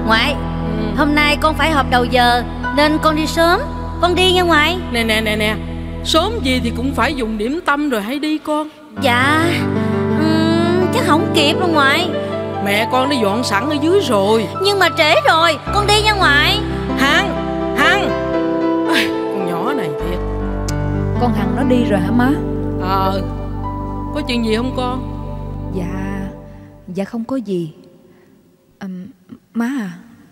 Ngoại, hôm nay con phải họp đầu giờ nên con đi sớm. Con đi nha ngoại. Nè, sớm gì thì cũng phải dùng điểm tâm rồi hãy đi con. Dạ, chắc không kịp đâu ngoại. Mẹ con đã dọn sẵn ở dưới rồi. Nhưng mà trễ rồi, con đi nha ngoại. Hằng, con nhỏ này thiệt. Con Hằng nó đi rồi hả má? Có chuyện gì không con? Dạ không có gì. Má à.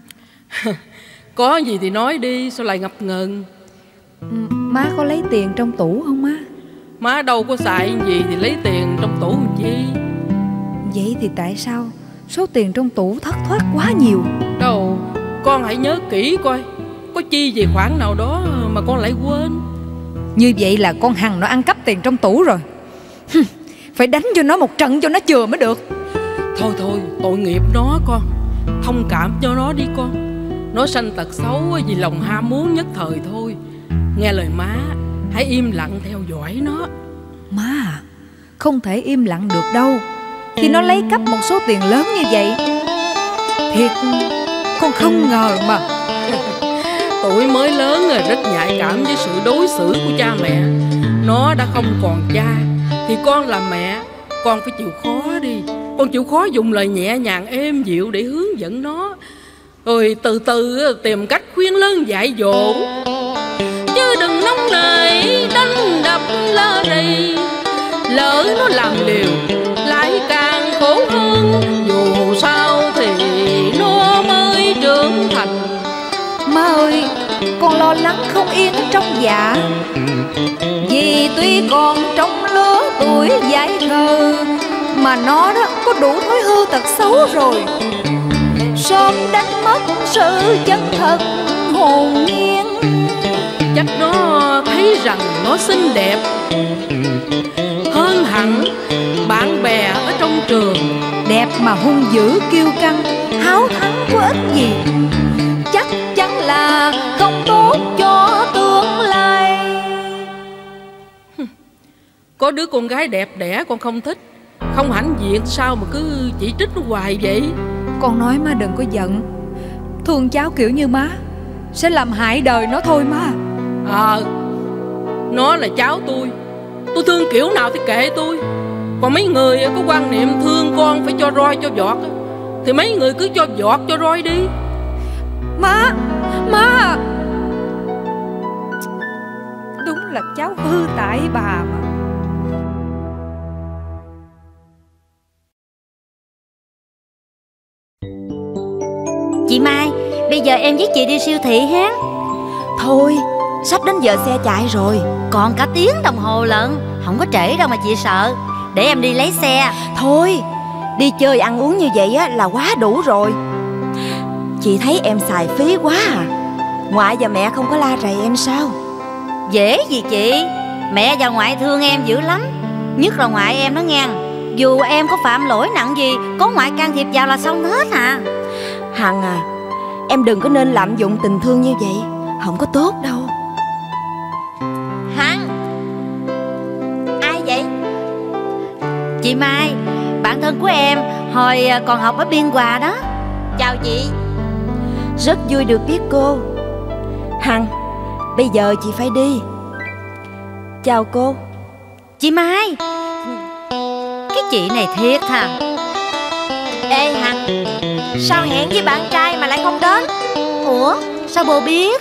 Có gì thì nói đi, sao lại ngập ngừng? Má có lấy tiền trong tủ không má? Má đâu có xài gì thì lấy tiền trong tủ làm chi. Vậy thì tại sao số tiền trong tủ thất thoát quá nhiều? Đâu, con hãy nhớ kỹ coi, có chi về khoản nào đó mà con lại quên. Như vậy là con Hằng nó ăn cắp tiền trong tủ rồi. Phải đánh cho nó một trận cho nó chừa mới được. Thôi, tội nghiệp nó con. Thông cảm cho nó đi con. Nó sanh tật xấu vì lòng ham muốn nhất thời thôi. Nghe lời má, hãy im lặng theo dõi nó. Má à, không thể im lặng được đâu khi nó lấy cắp một số tiền lớn như vậy. Thiệt, con không ngờ mà. Tuổi mới lớn rồi rất nhạy cảm với sự đối xử của cha mẹ. Nó đã không còn cha thì con là mẹ, con phải chịu khó đi. Con chịu khó dùng lời nhẹ nhàng êm dịu để hướng dẫn nó, rồi từ từ tìm cách khuyên lớn dạy dỗ. Chứ đừng nóng nảy đánh đập lơ rì, lỡ nó làm liều lại càng khổ hơn. Dù sao thì nó mới trưởng thành. Má ơi, con lo lắng không yên trong dạ. Vì tuy còn trong lứa tuổi dại khờ mà nó đó có đủ thói hư tật xấu rồi. Sớm đánh mất sự chân thật hồn nhiên. Chắc nó thấy rằng nó xinh đẹp hơn hẳn bạn bè ở trong trường. Đẹp mà hung dữ kiêu căng, háo thắng có ích gì. Chắc chắn là không tốt cho tương lai. Có đứa con gái đẹp đẽ con không thích, không hãnh diện, sao mà cứ chỉ trích nó hoài vậy? Con nói má đừng có giận. Thương cháu kiểu như má sẽ làm hại đời nó thôi má. Nó là cháu tôi thương kiểu nào thì kệ tôi. Còn mấy người có quan niệm thương con phải cho roi cho vọt thì mấy người cứ cho vọt cho roi đi. Má đúng là cháu hư tại bà mà. Chị Mai, bây giờ em với chị đi siêu thị ha. Thôi, sắp đến giờ xe chạy rồi. Còn cả tiếng đồng hồ lận. Không có trễ đâu mà chị sợ. Để em đi lấy xe. Thôi, đi chơi ăn uống như vậy á là quá đủ rồi. Chị thấy em xài phí quá à. Ngoại và mẹ không có la rầy em sao? Dễ gì chị. Mẹ và ngoại thương em dữ lắm. Nhất là ngoại em đó nghe. Dù em có phạm lỗi nặng gì, có ngoại can thiệp vào là xong hết à. Hằng à, em đừng có nên lạm dụng tình thương như vậy. Không có tốt đâu. Hằng. Ai vậy? Chị Mai, bạn thân của em hồi còn học ở Biên Hòa đó. Chào chị. Rất vui được biết cô. Hằng, bây giờ chị phải đi. Chào cô. Chị Mai, cái chị này thiệt hả? Ê Hằng, sao hẹn với bạn trai mà lại không đến? Ủa, sao bồ biết?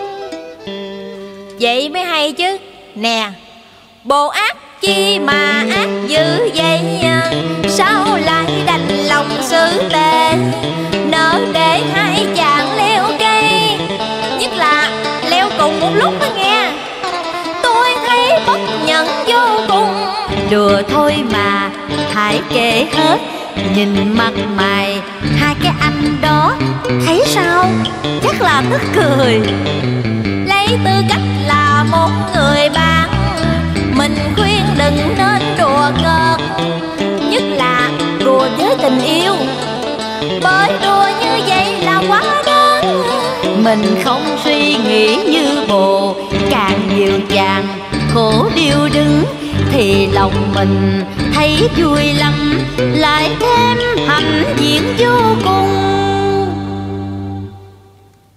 Vậy mới hay chứ. Nè, bồ ác chi mà ác dữ vậy, sao lại đành lòng xử tệ, nỡ để hai chàng leo cây, nhất là leo cùng một lúc đó nghe. Tôi thấy bất nhẫn vô cùng. Đùa thôi mà, hãy kể hết. Nhìn mặt mày hai cái anh đó, thấy sao? Chắc là tức cười. Lấy tư cách là một người bạn, mình khuyên đừng nên đùa cợt, nhất là đùa với tình yêu, bởi đùa như vậy là quá đáng. Mình không suy nghĩ như bồ, càng nhiều chàng khổ điêu đứng thì lòng mình thấy vui lắm, lại thêm hạnh diện vô cùng.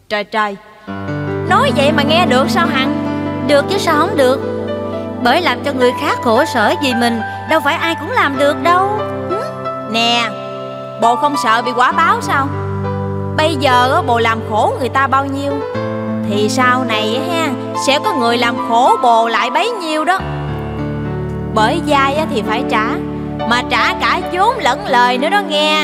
Trời trời, nói vậy mà nghe được sao Hằng? Được chứ sao không được. Bởi làm cho người khác khổ sở vì mình đâu phải ai cũng làm được đâu. Nè, bồ không sợ bị quả báo sao? Bây giờ bồ làm khổ người ta bao nhiêu thì sau này ha sẽ có người làm khổ bồ lại bấy nhiêu đó. Bởi dai thì phải trả, mà trả cả vốn lẫn lời nữa đó nghe.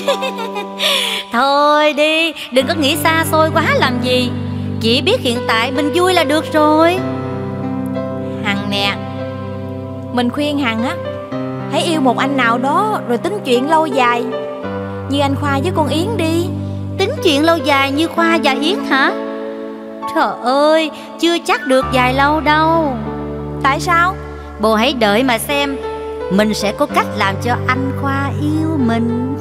Thôi đi, đừng có nghĩ xa xôi quá làm gì. Chỉ biết hiện tại mình vui là được rồi. Hằng nè, mình khuyên Hằng á, hãy yêu một anh nào đó rồi tính chuyện lâu dài, như anh Khoa với con Yến đi. Tính chuyện lâu dài như Khoa và Yến hả? Trời ơi, chưa chắc được dài lâu đâu. Tại sao? Bồ hãy đợi mà xem. Mình sẽ có cách làm cho anh Khoa yêu mình.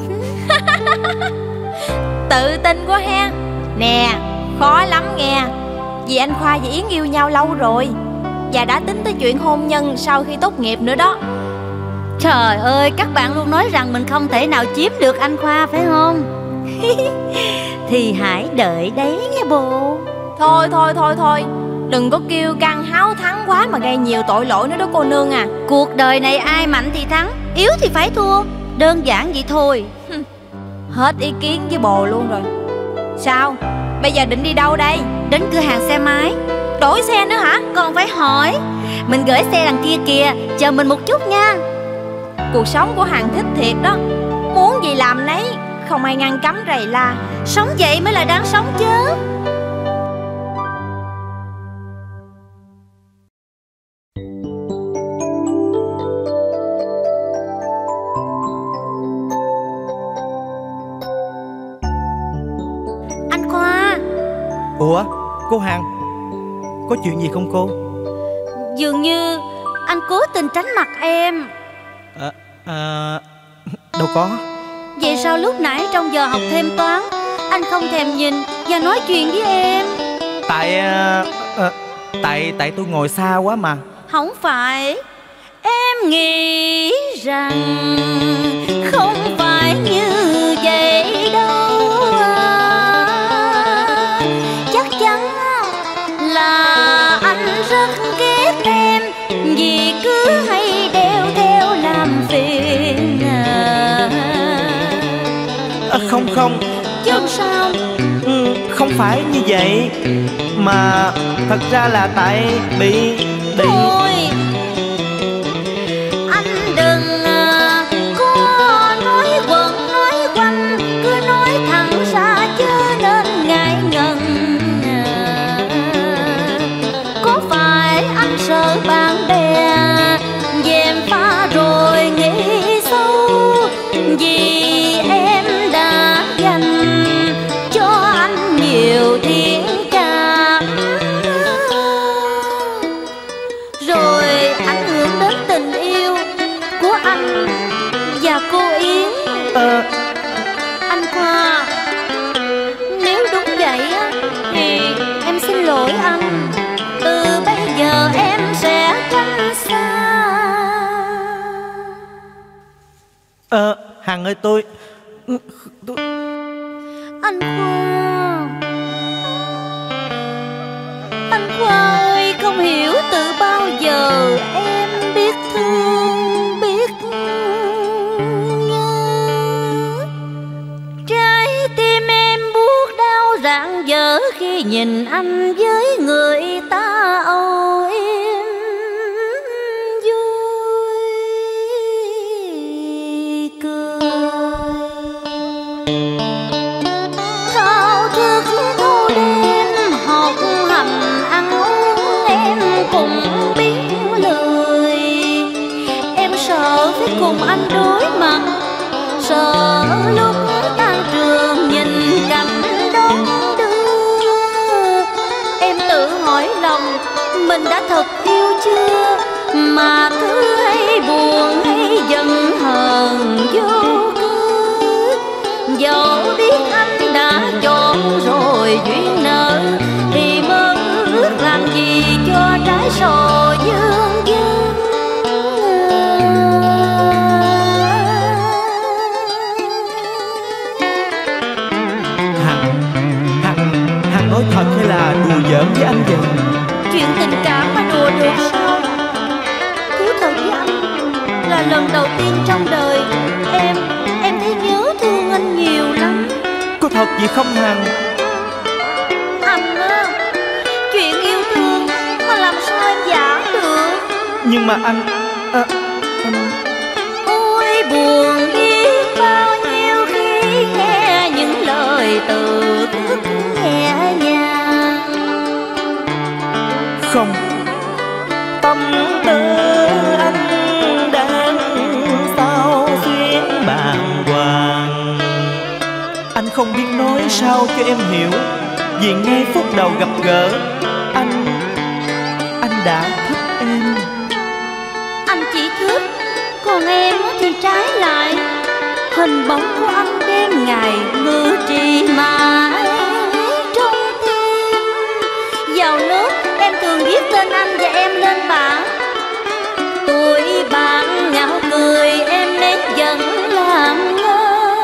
Tự tin quá ha. Nè, khó lắm nghe. Vì anh Khoa và Yến yêu nhau lâu rồi, và đã tính tới chuyện hôn nhân sau khi tốt nghiệp nữa đó. Trời ơi, các bạn luôn nói rằng mình không thể nào chiếm được anh Khoa phải không? Thì hãy đợi đấy nghe bồ. Thôi, đừng có kiêu căng háo thắng quá mà gây nhiều tội lỗi nữa đó cô nương à. Cuộc đời này ai mạnh thì thắng, yếu thì phải thua. Đơn giản vậy thôi. Hết ý kiến với bồ luôn rồi. Sao, bây giờ định đi đâu đây? Đến cửa hàng xe máy. Đổi xe nữa hả? Còn phải hỏi. Mình gửi xe đằng kia kìa, chờ mình một chút nha. Cuộc sống của Hằng thích thiệt đó, muốn gì làm nấy, không ai ngăn cấm rầy la. Sống vậy mới là đáng sống chứ. Anh Khoa. Ủa, cô Hằng, có chuyện gì không cô? Dường như anh cố tình tránh mặt em. Đâu có. Vậy sao lúc nãy trong giờ học thêm toán anh không thèm nhìn và nói chuyện với em? Tại tôi ngồi xa quá mà. Không phải. Em nghĩ rằng không phải như vậy đâu. Chắc chắn là anh rất ghét em, vì cứ hay đeo theo làm phiền. Không Chứ sao? Không phải như vậy. Mà thật ra là tại bị Thôi, anh đừng có nói quẩn nói quanh, cứ nói thẳng ra chớ nên ngại ngần. Có phải anh sợ bạn bè dèm pha rồi nghĩ sâu, vì em đã dành cho anh nhiều thiện cảm, rồi ảnh hưởng đến tình yêu của anh và cô Yến. Anh Khoa, nếu đúng vậy á, thì em xin lỗi anh. Từ bây giờ em sẽ tránh xa. Hằng ơi, tôi Anh Khoa, anh Khoa ơi, không hiểu từ bao giờ em biết thương, biết nhớ. Trái tim em buốt đau rạng dở khi nhìn anh với người ta âu yếm vui cười. Thao thức thâu đêm học hành ăn uống em cũng biết lười. Em sợ phải cùng anh đối mặt, sợ lúc tan trường nhìn cảnh đón đưa. Em tự hỏi lòng mình đã thật yêu chưa, mà cứ hay buồn hay giận hờn vô cớ. Dẫu biết anh đã chọn rồi duyên nợ, thì mơ ước làm gì cho trái sò dương dương. Hằng giỡn với anh vậy? Chuyện tình cảm mà đùa được sao? Thú thật với anh, là lần đầu tiên trong đời em thấy nhớ thương anh nhiều lắm. Có thật vậy không Hằng? Anh á, chuyện yêu thương mà làm sao em giả được. Nhưng mà anh Ôi buồn biết bao nhiêu khi nghe những lời từ thức nhẹ nhàng. Không, tâm tư anh đang sao xuyến bàng hoàng. Anh không biết nói sao cho em hiểu, vì ngay phút đầu gặp gỡ anh đã thích em. Anh chỉ thích, còn em thì trái lại. Hình bóng của anh đêm ngày ngự trì mãi trong tim. Vào lớp em thường viết tên anh và em lên bảng. Tuổi bạn ngạo cười em nét vẫn làm ngơ.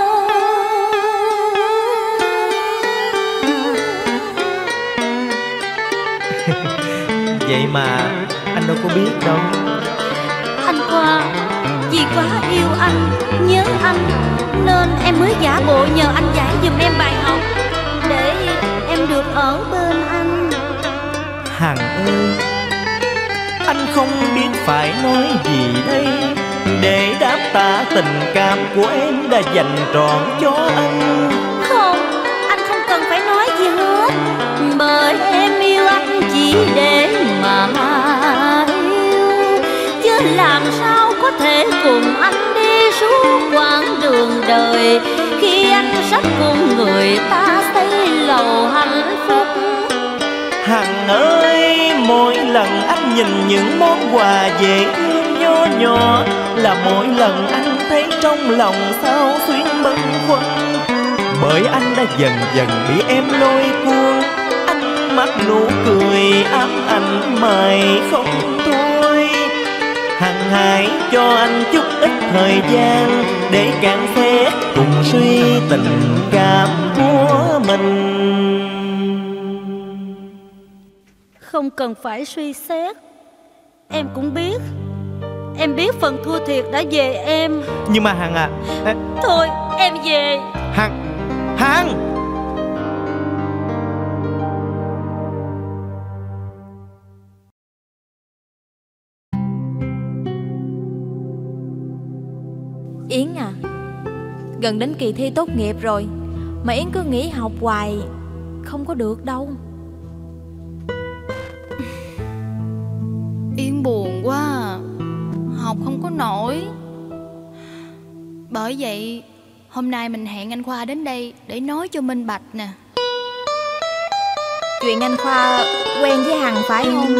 Vậy mà anh đâu có biết đâu. Anh Khoa, vì quá yêu anh, nhớ anh, nên em mới giả bộ nhờ anh giải giùm em bài học, để em được ở bên anh. Hằng ơi, anh không biết phải nói gì đây, để đáp tạ tình cảm của em đã dành trọn cho anh. Không, anh không cần phải nói gì hết, bởi em yêu anh chỉ để mà yêu, chứ làm sao có thể cùng anh đi suốt quãng đường đời, khi anh sắp cùng người ta xây lầu hạnh phúc. Hằng ơi, mỗi lần anh nhìn những món quà dễ thương nho nhỏ, là mỗi lần anh thấy trong lòng sao xuyến bâng khuâng. Bởi anh đã dần dần bị em lôi cuốn, anh mắt nụ cười ám ảnh mày không thôi. Hằng hãy cho anh chút ít thời gian, để cạn xét cùng suy tình cảm của mình. Không cần phải suy xét, em cũng biết. Em biết phần thua thiệt đã về em. Nhưng mà Hằng à, Thôi em về. Hằng, Hằng. Yến à, gần đến kỳ thi tốt nghiệp rồi mà Yến cứ nghỉ học hoài không có được đâu. Yến buồn quá à. Học không có nổi. Bởi vậy hôm nay mình hẹn anh Khoa đến đây để nói cho minh bạch nè. Chuyện anh Khoa quen với Hằng phải không?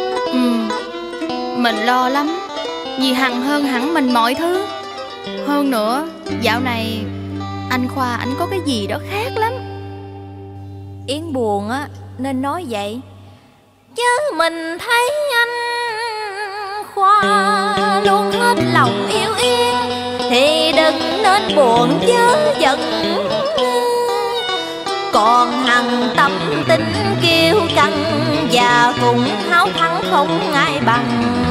Mình lo lắm, vì Hằng hơn hẳn mình mọi thứ. Hơn nữa, dạo này anh Khoa ảnh có cái gì đó khác lắm. Yến buồn á nên nói vậy, chứ mình thấy anh Khoa luôn hết lòng yêu Yến, thì đừng nên buồn chớ giận. Còn Hằng tâm tính kiêu căng, và cũng háo thắng không ai bằng.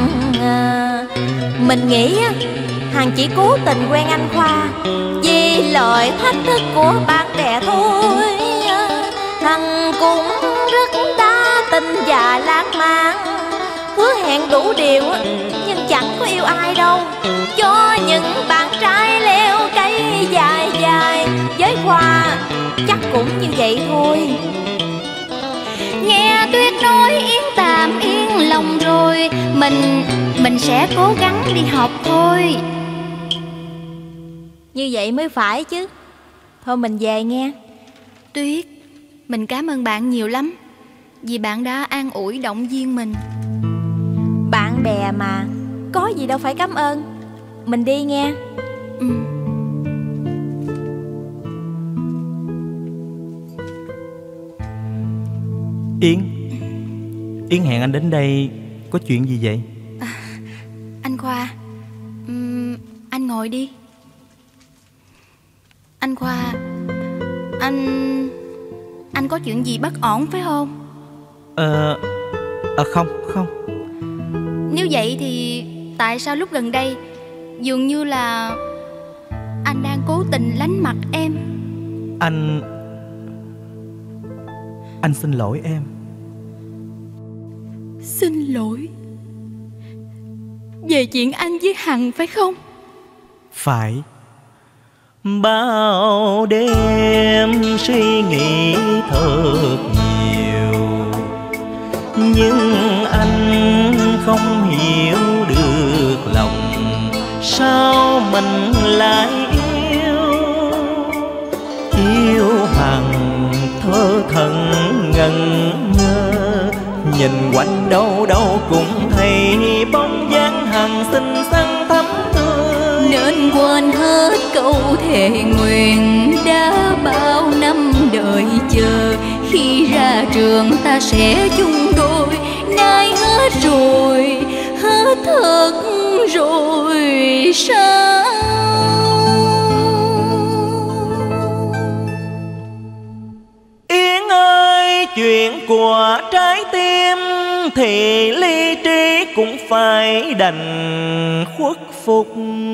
Mình nghĩ Hằng chỉ cố tình quen anh Khoa vì lời thách thức của bạn bè thôi. Hằng cũng rất đa tình và lãng mạn, hứa hẹn đủ điều nhưng chẳng có yêu ai đâu. Cho những bạn trai leo cây dài dài, với Khoa chắc cũng như vậy thôi. Nghe Tuyết nói Yến tạm yên lòng rồi, mình sẽ cố gắng đi học thôi. Như vậy mới phải chứ. Thôi mình về nghe. Tuyết, mình cảm ơn bạn nhiều lắm, vì bạn đã an ủi động viên mình. Bạn bè mà, có gì đâu phải cảm ơn. Mình đi nghe. Yến hẹn anh đến đây có chuyện gì vậy? Anh Khoa, anh ngồi đi. Anh Khoa, anh có chuyện gì bất ổn phải không? Không. Nếu vậy thì tại sao lúc gần đây dường như là anh đang cố tình lánh mặt em? Anh xin lỗi em. Xin lỗi về chuyện anh với Hằng phải không? Phải. Bao đêm suy nghĩ thật nhiều, nhưng anh không hiểu được lòng sao mình lại yêu Hằng thơ thần ngẩn ngơ. Nhìn quanh đâu đâu cũng thấy bóng dáng Hằng xinh xắn thắm tươi, nên quên hết câu thề nguyện đã bao năm đợi chờ. Khi ra trường ta sẽ chung đôi, nay hết rồi, hết thật rồi sao? Yến ơi, chuyện của trái tim thì ly trí cũng phải đành khuất phục.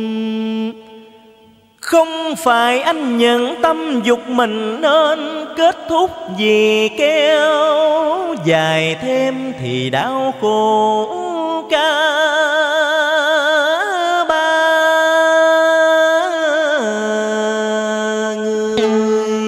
Không phải anh nhận tâm dục mình nên kết thúc, vì kéo dài thêm thì đau khổ cả ba người.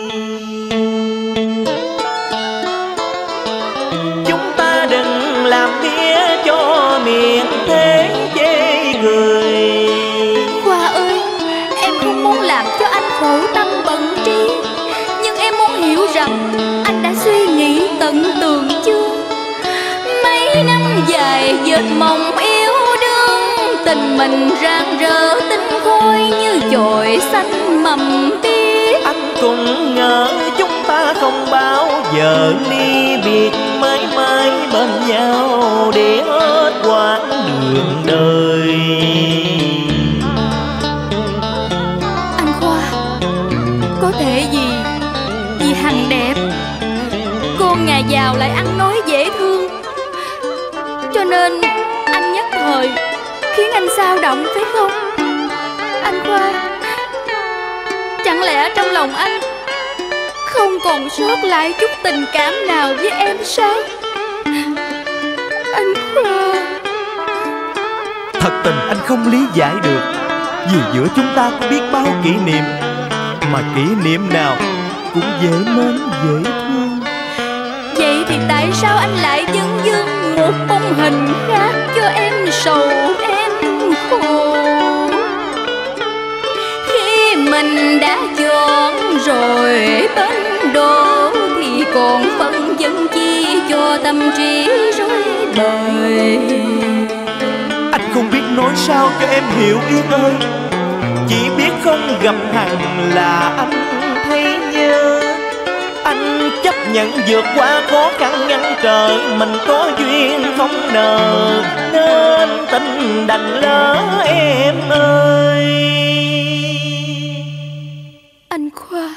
Chúng ta đừng làm nghĩa cho miệng thế chê cười. Khoa ơi, em không muốn làm cho anh khổ tâm bận trí, nhưng em muốn hiểu rằng anh đã suy nghĩ tận tường chưa? Mấy năm dài dệt mộng yêu đương, tình mình rạng rỡ tinh khôi như chồi xanh mầm biếc. Anh cũng ngờ chúng ta không bao giờ ly biệt, mãi mãi bên nhau để hết quãng đường đời. Anh Khoa, có thể vì Hằng đẹp, con nhà giàu lại ăn nói dễ thương, cho nên anh nhất thời khiến anh xao động phải không? Anh Khoa, chẳng lẽ trong lòng anh không còn sót lại chút tình cảm nào với em sao? Anh Khoa. Thật tình anh không lý giải được, vì giữa chúng ta có biết bao kỷ niệm, mà kỷ niệm nào cũng dễ mến dễ thương. Vậy thì tại sao anh lại dưng dưng một bóng hình khác cho em sầu em khổ? Khi mình đã chọn rồi bên đô thì còn phân dân chi cho tâm trí rối bời. Anh không biết nói sao cho em hiểu Yến ơi, chỉ biết không gặp Hằng là anh thấy nhớ. Anh chấp nhận vượt qua khó khăn ngăn trở, mình có duyên không nợ nên tình đành lỡ em ơi. Anh Khoa,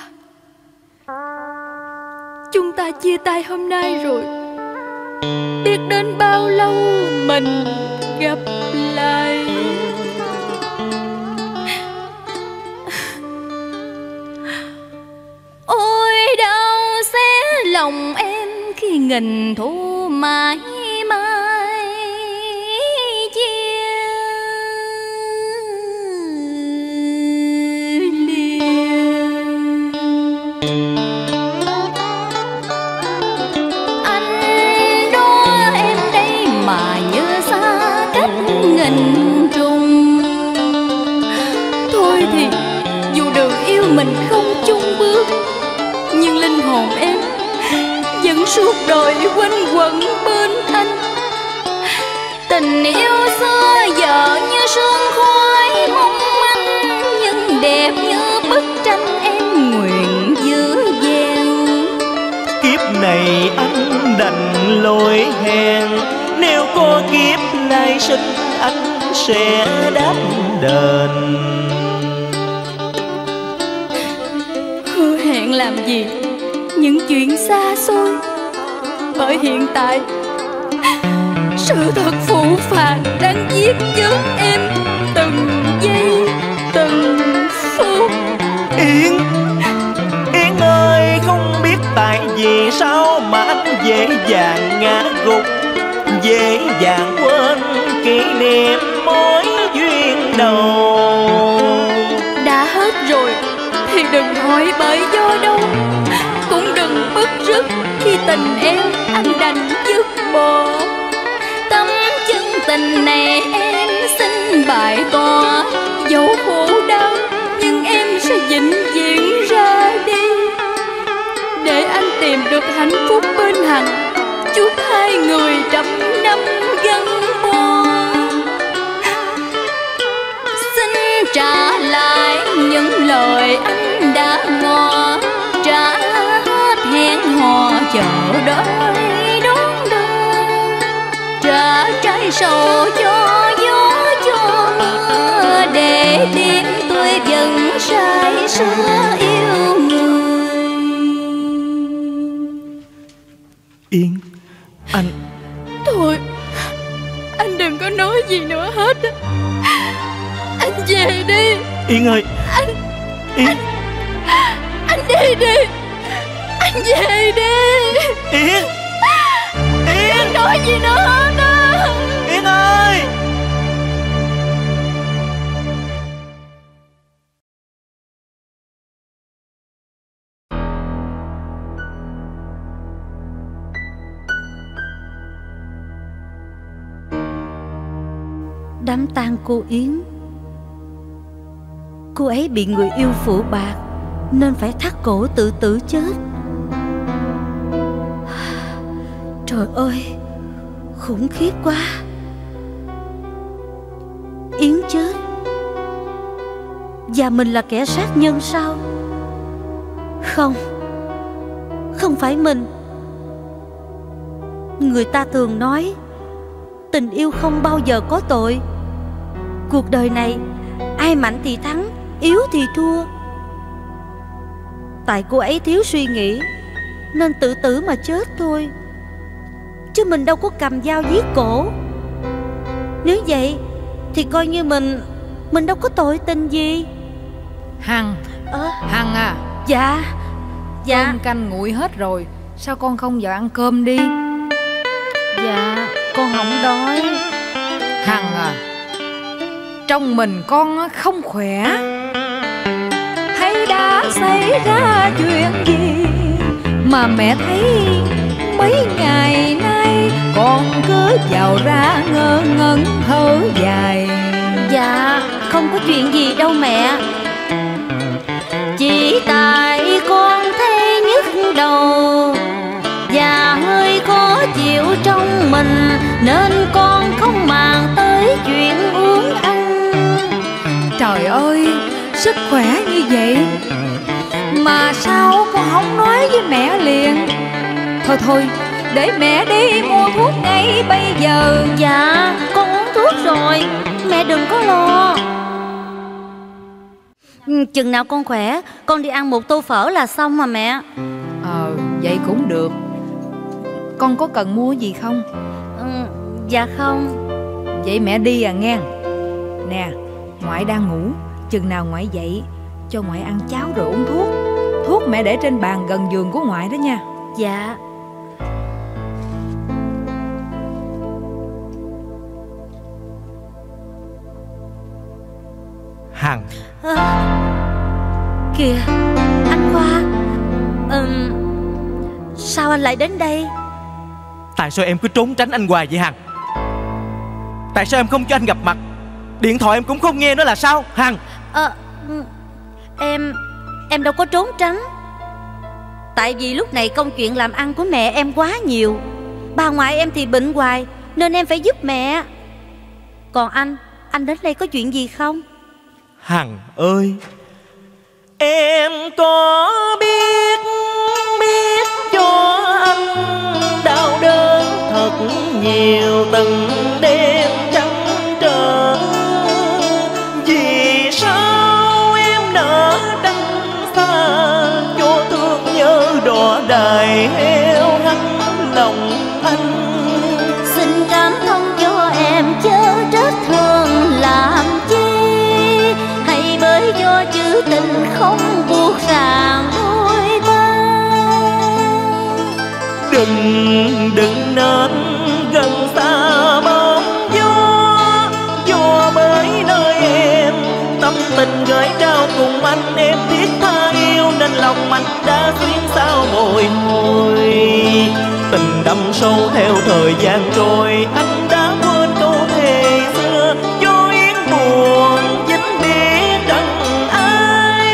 chúng ta chia tay hôm nay rồi, biết đến bao lâu mình gặp lại. Ôi đau xé lòng em khi nghìn thu mãi mãi chia lìa. Anh đó em đây mà như xa cách nghìn trùng. Thôi thì dù đường yêu mình không chung bước, nhưng linh hồn em vẫn suốt đời quanh quẩn bên anh. Tình yêu xưa giờ như sương khói mong manh, nhưng đẹp như bức tranh em nguyện giữ vẹn. Kiếp này anh đành lỗi hẹn, nếu có kiếp lai sinh anh sẽ đáp đền. Hứa hẹn làm gì những chuyện xa xôi, Bởi hiện tại sự thật phũ phàng đang giết chết em từng giây từng phút. Yên, Yên ơi, không biết tại vì sao mà anh dễ dàng ngã gục, dễ dàng quên kỷ niệm mối duyên đầu. Đã hết rồi thì đừng hỏi bởi do đâu, cũng đừng bức rứt khi tình em anh đành dứt bỏ. Tấm chân tình này em xin bày tỏ, Dẫu khổ đau nhưng em sẽ vĩnh viễn ra đi, để anh tìm được hạnh phúc bên Hằng. Chúc hai người trăm năm gắn bó. xin trả lại những lời anh đã ngỏ, trả hết hẹn hò chờ đợi đón đưa, trả trái sầu cho gió cho mưa, để đêm tôi vẫn say sưa yêu người. Yên, anh... Thôi, anh đừng có nói gì nữa hết. Anh về đi. Yên ơi, Yên. Anh đi đi. Anh về đi. Yên, Yên. Đừng nói gì nữa hết á. Yên ơi. Đám tang cô Yến, cô ấy bị người yêu phụ bạc nên phải thắt cổ tự tử chết. Trời ơi, khủng khiếp quá. Yến chết và mình là kẻ sát nhân sao? Không, không phải mình. Người ta thường nói tình yêu không bao giờ có tội. Cuộc đời này ai mạnh thì thắng, yếu thì thua. Tại cô ấy thiếu suy nghĩ nên tự tử mà chết thôi, chứ mình đâu có cầm dao giết cổ. Nếu vậy thì coi như mình đâu có tội tình gì. Hằng, Hằng à. Dạ. Cơm canh nguội hết rồi, sao con không vào ăn cơm đi? Dạ, con không đói. Hằng à, trong mình con không khỏe, hay đã xảy ra chuyện gì mà mẹ thấy mấy ngày nay con cứ vào ra ngơ ngẩn thở dài? Dạ, không có chuyện gì đâu mẹ. Chỉ tại con thấy nhức đầu và hơi khó chịu trong mình, nên con không màng tới chuyện uống ăn. Trời ơi, sức khỏe như vậy mà sao con không nói với mẹ liền? Thôi thôi, để mẹ đi mua thuốc ngay bây giờ. Dạ, con uống thuốc rồi, mẹ đừng có lo. Chừng nào con khỏe, con đi ăn một tô phở là xong mà mẹ. Vậy cũng được. Con có cần mua gì không? Dạ không. Vậy mẹ đi à nghe. Nè, ngoại đang ngủ, chừng nào ngoại dậy cho ngoại ăn cháo rồi uống thuốc. Thuốc mẹ để trên bàn gần giường của ngoại đó nha. Dạ. Hằng. Kìa, anh Khoa. Sao anh lại đến đây? Tại sao em cứ trốn tránh anh hoài vậy Hằng? Tại sao em không cho anh gặp mặt? Điện thoại em cũng không nghe nữa là sao Hằng? Em đâu có trốn tránh. Tại vì lúc này công chuyện làm ăn của mẹ em quá nhiều. Bà ngoại em thì bệnh hoài nên em phải giúp mẹ. Còn anh đến đây có chuyện gì không? Hằng ơi, em có biết cho anh đau đớn thật nhiều từng đêm trắng trơ. Vì sao em nỡ đắm xa cho thương nhớ đỏ đài heo hắt lòng Tình đừng nên gần xa bóng gió bởi nơi em tâm tình gửi trao cùng anh. Em thiết tha yêu nên lòng anh đã xuyên sao bồi hồi. Tình đậm sâu theo thời gian trôi, anh đã quên câu thề xưa. Cho yên buồn vĩnh biệt trần ai.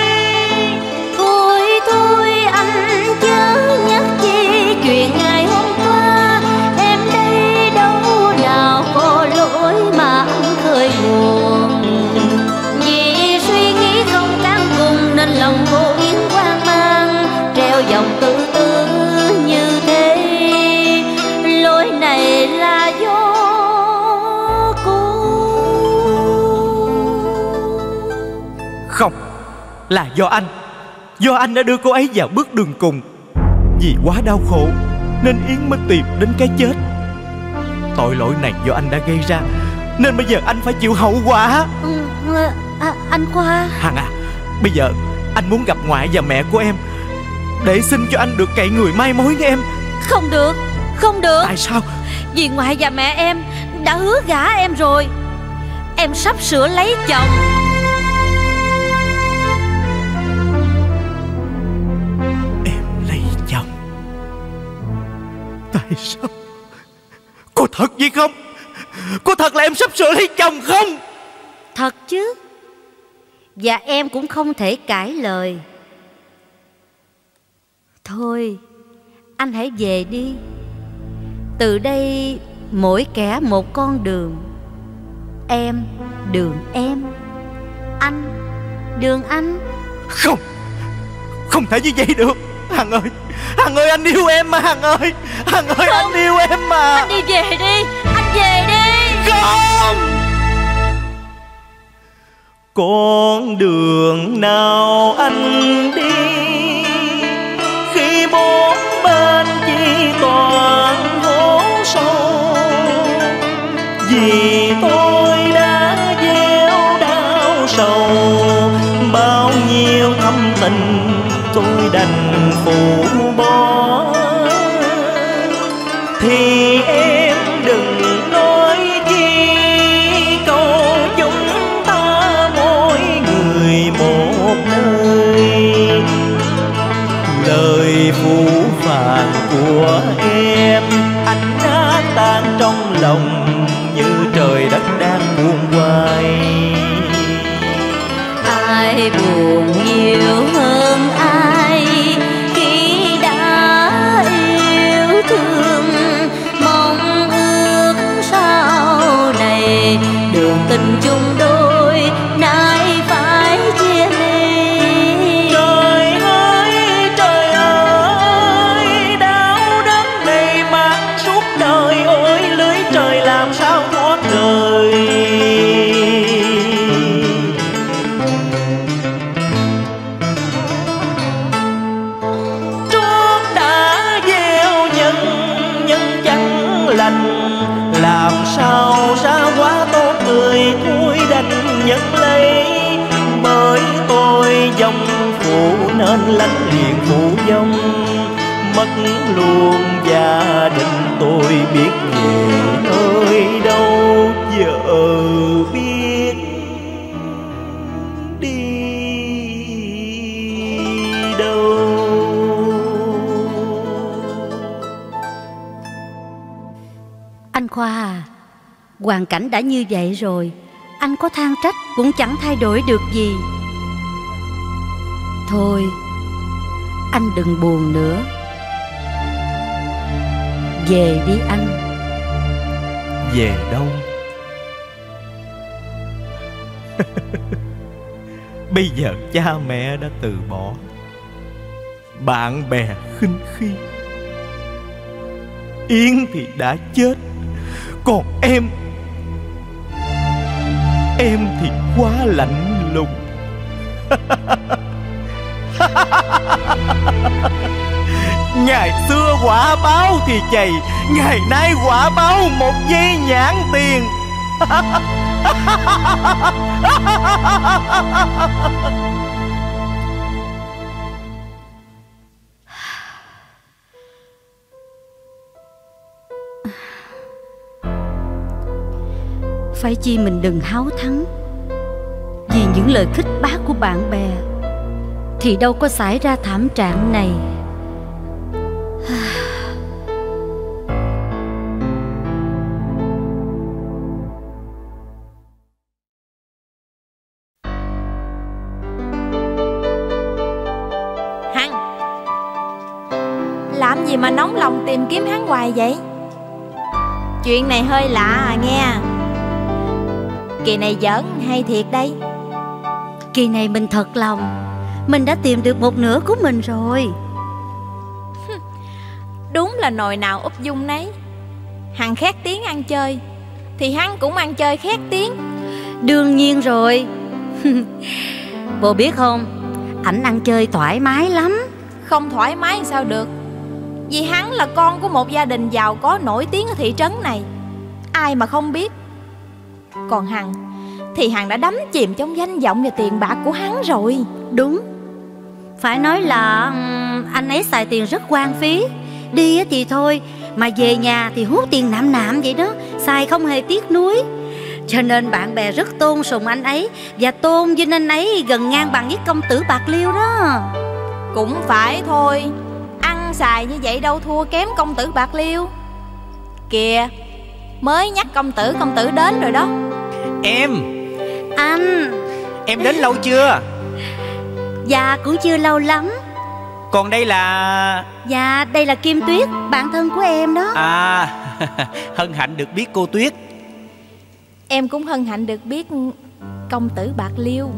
Thôi anh chớ nhắc chi chuyện ngày hôm qua. Em đây đâu nào có lỗi mà anh khơi buồn. Vì suy nghĩ không can cùng nên lòng vô yên hoang mang, treo dòng tự tư như thế. Lỗi này là do cô. Không, là do anh. Do anh đã đưa cô ấy vào bước đường cùng. Vì quá đau khổ nên Yến mới tìm đến cái chết. Tội lỗi này do anh đã gây ra, nên bây giờ anh phải chịu hậu quả. Anh Khoa. Hằng à, bây giờ anh muốn gặp ngoại và mẹ của em để xin cho anh được cậy người mai mối với em. Không được, không được. Tại sao? Vì ngoại và mẹ em đã hứa gả em rồi. Em sắp sửa lấy chồng. Em lấy chồng? Tại sao? Có thật vậy không? Có thật là em sắp sửa lấy chồng không? Thật chứ. Và em cũng không thể cãi lời. Thôi, anh hãy về đi. Từ đây mỗi kẻ một con đường. Em đường em, anh đường anh. Không, không thể như vậy được. Hằng ơi, Hằng ơi, anh yêu em mà. Hằng ơi, Hằng ơi, anh yêu em mà. Anh đi về đi, anh về đi. Không. Con đường nào anh đi khi bốn bên chỉ toàn hố sâu. Vì tôi đã gieo đau sầu, bao nhiêu thâm tình tôi đành phụ bỏ. Thì em đừng nói chi câu chúng ta mỗi người một nơi. Lời phũ phàng của em anh đã tan trong lòng như trời đất đang buông hoài. Ai buồn nhiều hơn ai khi đã yêu thương. Mong ước sau này đường tình chung đôi nay phải chia ly. Trời ơi, đau đớn này mang suốt đời. Ôi lưới trời làm sao thoát trời. Trước đã gieo nhân chẳng lành, làm sao ra quá tốt người thôi đành nhận lấy. Bởi tôi dòng phụ nên lánh liền phụ dông, mất luôn gia đình tôi biết về nơi đâu. Giờ biết đi đâu. Anh Khoa à, hoàn cảnh đã như vậy rồi, anh có than trách cũng chẳng thay đổi được gì. Thôi, anh đừng buồn nữa. Về đi anh. Về đâu? Bây giờ cha mẹ đã từ bỏ, bạn bè khinh khi, Yến thì đã chết, còn em thì quá lạnh lùng. Ngày xưa quả báo thì chày, ngày nay quả báo một giây nhãn tiền. Phải chi mình đừng háo thắng vì những lời khích bác của bạn bè, thì đâu có xảy ra thảm trạng này. Hằng, làm gì mà nóng lòng tìm kiếm hắn hoài vậy? Chuyện này hơi lạ à nghe. Kỳ này giỡn hay thiệt đây? Kỳ này mình thật lòng, mình đã tìm được một nửa của mình rồi. Đúng là nồi nào úp dung nấy. Hằng khét tiếng ăn chơi thì hắn cũng ăn chơi khét tiếng. Đương nhiên rồi. Bồ biết không, ảnh ăn chơi thoải mái lắm. Không thoải mái sao được, vì hắn là con của một gia đình giàu có nổi tiếng ở thị trấn này, ai mà không biết. Còn Hằng thì Hằng đã đắm chìm trong danh vọng và tiền bạc của hắn rồi. Đúng, phải nói là anh ấy xài tiền rất hoang phí. Đi thì thôi, mà về nhà thì hút tiền nạm nạm vậy đó, xài không hề tiếc nuối. Cho nên bạn bè rất tôn sùng anh ấy, và tôn vinh anh ấy gần ngang bằng với công tử Bạc Liêu đó. Cũng phải thôi, ăn xài như vậy đâu thua kém công tử Bạc Liêu. Kìa, mới nhắc công tử đến rồi đó. Anh đến lâu chưa? Dạ cũng chưa lâu lắm. Còn đây là... Dạ đây là Kim Tuyết, bạn thân của em đó. À, hân hạnh được biết cô Tuyết. Em cũng hân hạnh được biết công tử Bạc Liêu.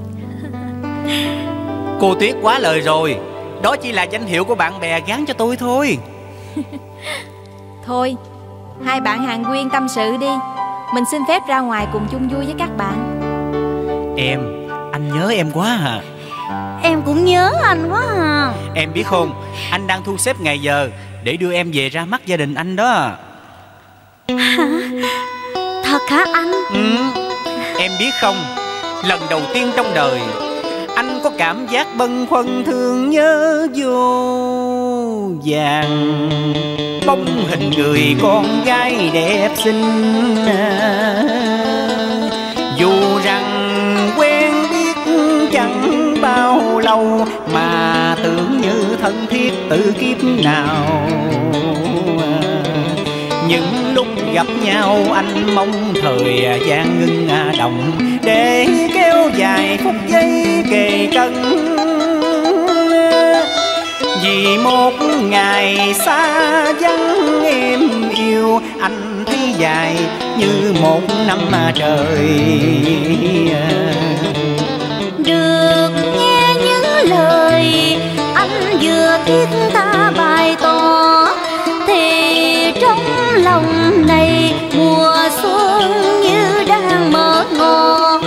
Cô Tuyết quá lời rồi, đó chỉ là danh hiệu của bạn bè gán cho tôi thôi. Thôi, hai bạn Hàn Quyên tâm sự đi, mình xin phép ra ngoài cùng chung vui với các bạn. Anh nhớ em quá à. Em cũng nhớ anh quá à. Em biết không, anh đang thu xếp ngày giờ để đưa em về ra mắt gia đình anh đó. Hả? Thật hả anh? Em biết không, lần đầu tiên trong đời anh có cảm giác bâng khuâng thương nhớ vô vàng bóng hình người con gái đẹp xinh. Dù rằng quen biết chẳng bao lâu mà tưởng như thân thiết từ kiếp nào. Những lúc gặp nhau anh mong thời gian ngưng động để kéo dài phút giây kề cân. Vì một ngày xa vắng em yêu, anh thấy dài như một năm trời. Được nghe những lời anh vừa thiết ta bày tỏ, thì trong lòng này mùa xuân như đang mở ngọt.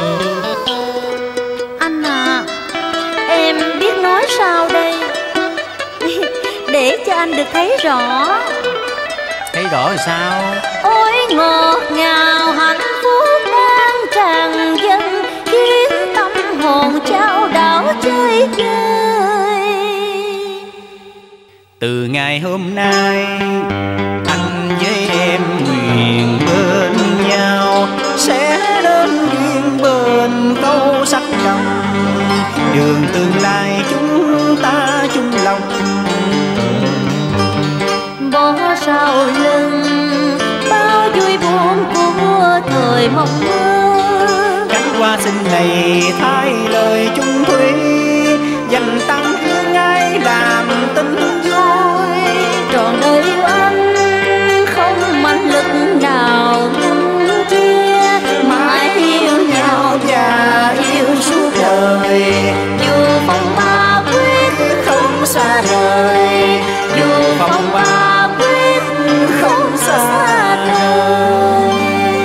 Anh à, em biết nói sao đây để cho anh được thấy rõ. Thấy rõ rồi sao? Ôi ngọt ngào hạnh phúc đang tràn dâng, khiến tâm hồn trao đảo chơi vơi. Từ ngày hôm nay anh với em nguyện bên nhau, sẽ đến duyên bên câu sắc đồng, đường tương lai chúng ta chung lòng. Bỏ sau lưng bao vui buồn của thời mộng mơ, Cánh hoa xinh này thay lời chung thủy, dành tặng thương ai làm tình vui. trọn đời yêu anh không manh lực nào ngăn chia, mãi yêu nhau và yêu suốt đời. Dù phong ba quyết không xa rời, dù phong ba quyết không xa rời.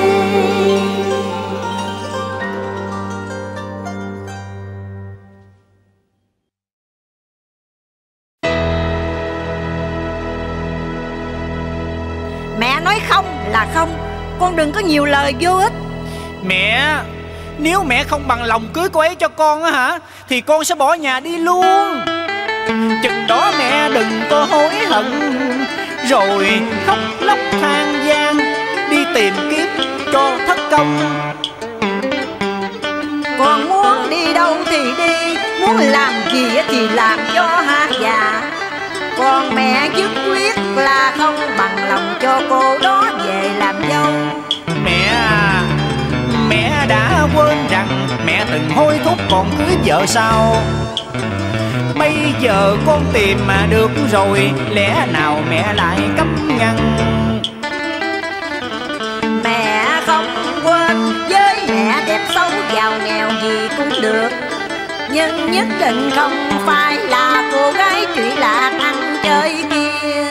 Mẹ nói không là không, con đừng có nhiều lời vô ích. Mẹ, nếu mẹ không bằng lòng cưới cô ấy cho con á hả, thì con sẽ bỏ nhà đi luôn. Chừng đó mẹ đừng có hối hận, rồi khóc lóc than van đi tìm kiếm cho thất công. Con muốn đi đâu thì đi, muốn làm gì thì làm cho hả già. Con mẹ dứt quyết là không bằng lòng cho cô đó về làm dâu. Mẹ đã quên rằng mẹ từng hối thúc con cưới vợ sau. Bây giờ con tìm mà được rồi, lẽ nào mẹ lại cấm ngăn. Mẹ không quên, với mẹ đẹp xấu giàu nghèo gì cũng được, nhưng nhất định không phải là cô gái trụy lạc ăn chơi kia.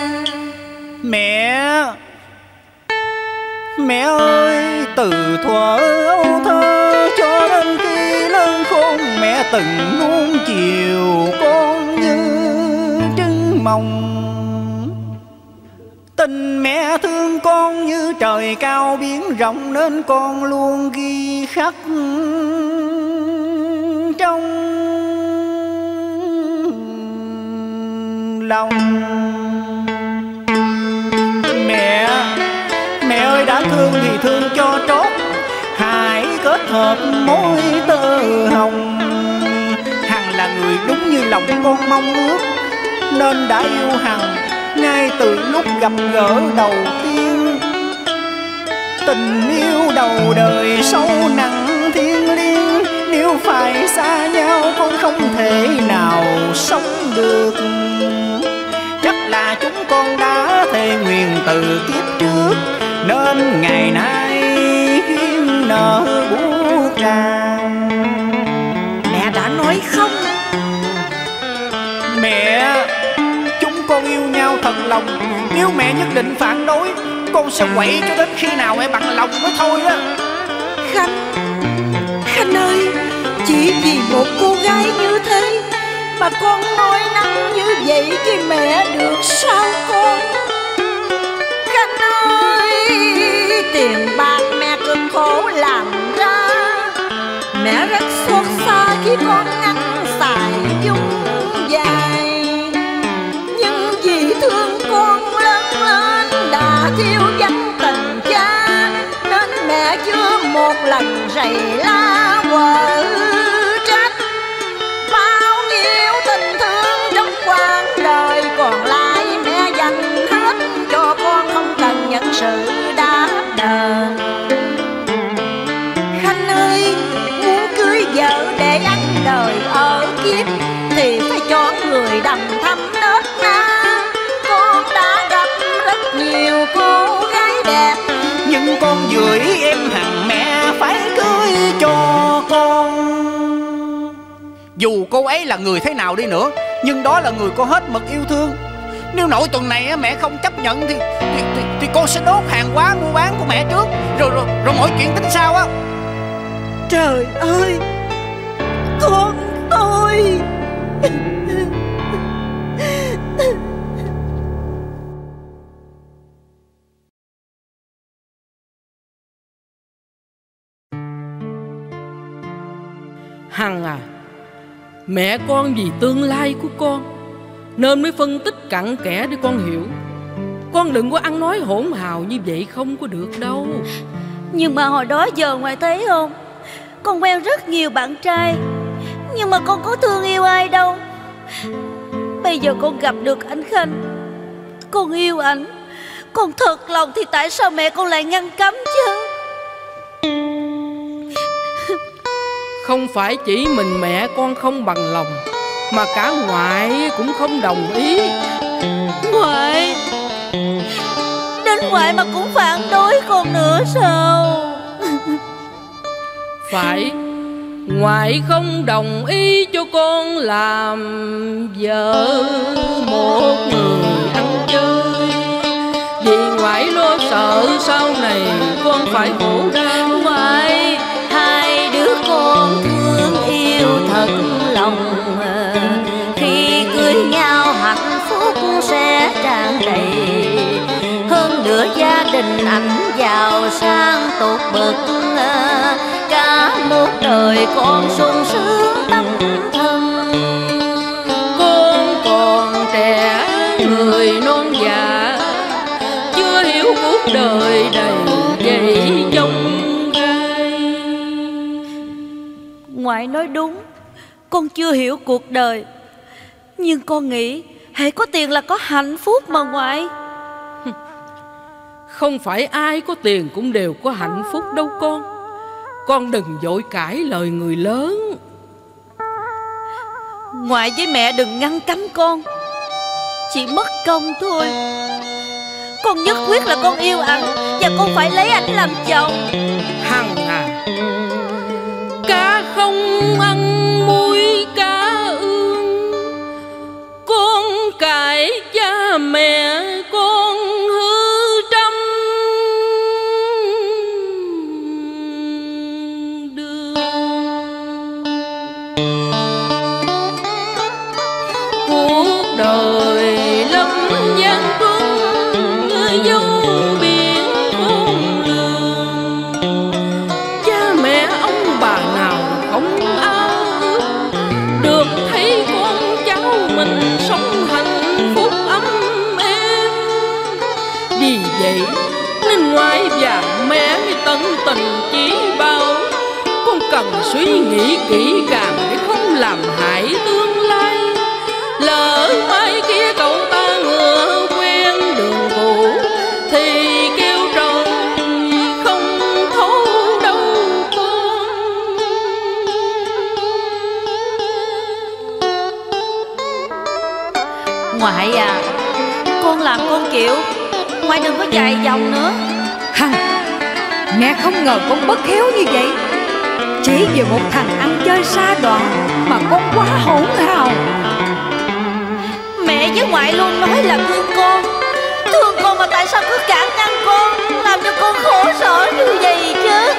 Mẹ ơi, từ thuở ấu thơ cho đến khi lớn khôn, mẹ từng nuông chiều con như trứng mồng. Tình mẹ thương con như trời cao biển rộng, nên con luôn ghi khắc trong lòng. Mẹ ơi, đã thương thì thương cho trót, hãy kết hợp mối tơ hồng. Hằng là người đúng như lòng con mong ước, nên đã yêu Hằng ngay từ lúc gặp gỡ đầu tiên. Tình yêu đầu đời sâu nặng thiêng liêng, nếu phải xa nhau con không thể nào sống được. Chắc là chúng con đã thề nguyền từ kiếp trước, nên ngày nay duyên nợ buốt tràn. Mẹ đã nói không? Mẹ, chúng con yêu nhau thật lòng. Nếu mẹ nhất định phản đối, con sẽ quậy cho đến khi nào mẹ bằng lòng mới thôi á. Khanh ơi, chỉ vì một cô gái như thế mà con nói năng như vậy với mẹ được sao con? Khanh ơi, tiền bạc mẹ cực khổ làm ra, mẹ rất xót xa khi con ăn xài chung dài. Nhưng vì thương con lớn lên đã thiếu vắng tình cha, nên mẹ chưa một lần rầy la quở trách. Bao nhiêu tình thương trong quãng đời còn lại mẹ dành hết cho con, không cần nhận sự đáp đền. Khanh ơi, muốn cưới vợ để ăn đời ở kiếp thì phải chọn người đầm thắm nết na. Con đã gặp rất nhiều cô gái đẹp, nhưng con vừa ý em Hằng, mẹ phải cưới cho con. Dù cô ấy là người thế nào đi nữa, nhưng đó là người con hết mực yêu thương. Nếu nội tuần này mẹ không chấp nhận thì con sẽ đốt hàng hóa mua bán của mẹ trước, rồi mọi chuyện tính sau á. Trời ơi, con tôi. Hằng à, mẹ con vì tương lai của con nên mới phân tích cặn kẽ để con hiểu. Con đừng có ăn nói hỗn hào như vậy không có được đâu. Nhưng mà hồi đó giờ ngoài thấy không, con quen rất nhiều bạn trai, nhưng mà con có thương yêu ai đâu. Bây giờ con gặp được anh Khanh, con yêu ảnh, con thật lòng, thì tại sao mẹ con lại ngăn cấm chứ? Không phải chỉ mình mẹ con không bằng lòng, mà cả ngoại cũng không đồng ý. Ngoại, đến ngoại mà cũng phản đối con nữa sao? Phải, ngoại không đồng ý cho con làm vợ một người ăn chơi, vì ngoại lo sợ sau này con phải khổ đau. Ngoại, hai đứa con thương yêu thật lòng, khi cưới nhau hạnh phúc sẽ tràn đầy. Hơn nữa gia đình ảnh giàu sang tột bậc, cả một đời con sung sướng tâm thân. Con còn trẻ, người non già, chưa hiểu cuộc đời đầy dây dông gai. Ngoại nói đúng, con chưa hiểu cuộc đời. Nhưng con nghĩ hễ có tiền là có hạnh phúc mà ngoại. Không phải ai có tiền cũng đều có hạnh phúc đâu con. Con đừng vội cãi lời người lớn. Ngoại với mẹ đừng ngăn cấm con, chỉ mất công thôi. Con nhất quyết là con yêu anh, và con phải lấy anh làm chồng. Hằng à, cá không ăn muối cá ương, con cãi cha mẹ con hư trăm đường. Cuộc đời lắm gian truân như dấu biển khôn lường. Cha mẹ ông bà nào không ao ước được thấy con cháu mình sống hạnh phúc ấm êm. Vì vậy nên ngoại và mẹ mới tận tình chỉ bảo con cần suy nghĩ kỹ càng để không làm hại tương lai. Lỡ mai kia cậu ta ngựa quen đường cũ thì kêu trời không thấu đâu con. Ngoại à, con làm con chịu. Ngoại đừng có dài dòng nữa. Hằng, mẹ không ngờ con bất hiếu như vậy. Chỉ vì một thằng ăn chơi xa đọa mà con quá hỗn hào. Mẹ với ngoại luôn nói là thương con. Thương con mà tại sao cứ cản ngăn con, làm cho con khổ sở như vậy chứ?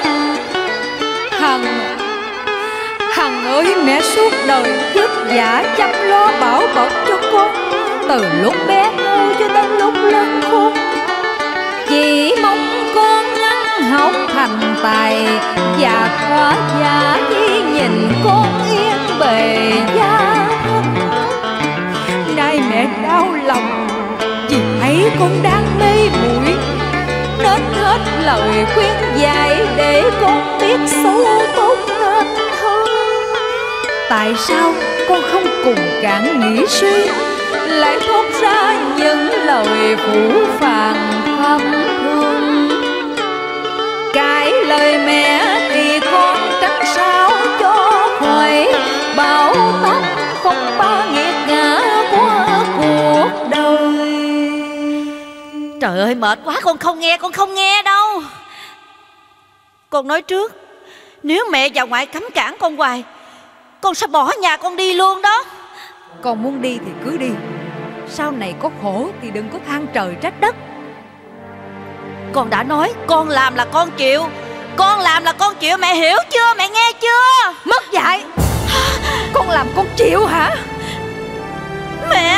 Hằng ơi, mẹ suốt đời vất vả chăm lo bảo bọc cho con, từ lúc bé ngu cho đến lúc lớn khôn. Chỉ mong con ăn học thành tài và khá giả khi nhìn con yên bề gia thất. Nay mẹ đau lòng vì thấy con đang mê muội, nên hết lời khuyên dạy để con biết xấu tốt nên hơn. Tại sao con không cùng cạn nghĩ suy, lại thốt ra những lời phũ phàng thâm thương? Cái lời mẹ thì con tránh sao cho khỏi bão táp phong ba nghiệt ngã của cuộc đời. Trời ơi mệt quá, con không nghe đâu. Con nói trước, nếu mẹ và ngoại cấm cản con hoài, con sẽ bỏ nhà con đi luôn đó. Con muốn đi thì cứ đi, sau này có khổ thì đừng có than trời trách đất. Con đã nói con làm là con chịu. Con làm là con chịu, mẹ hiểu chưa, mẹ nghe chưa? Mất dạy. Con làm con chịu hả? Mẹ.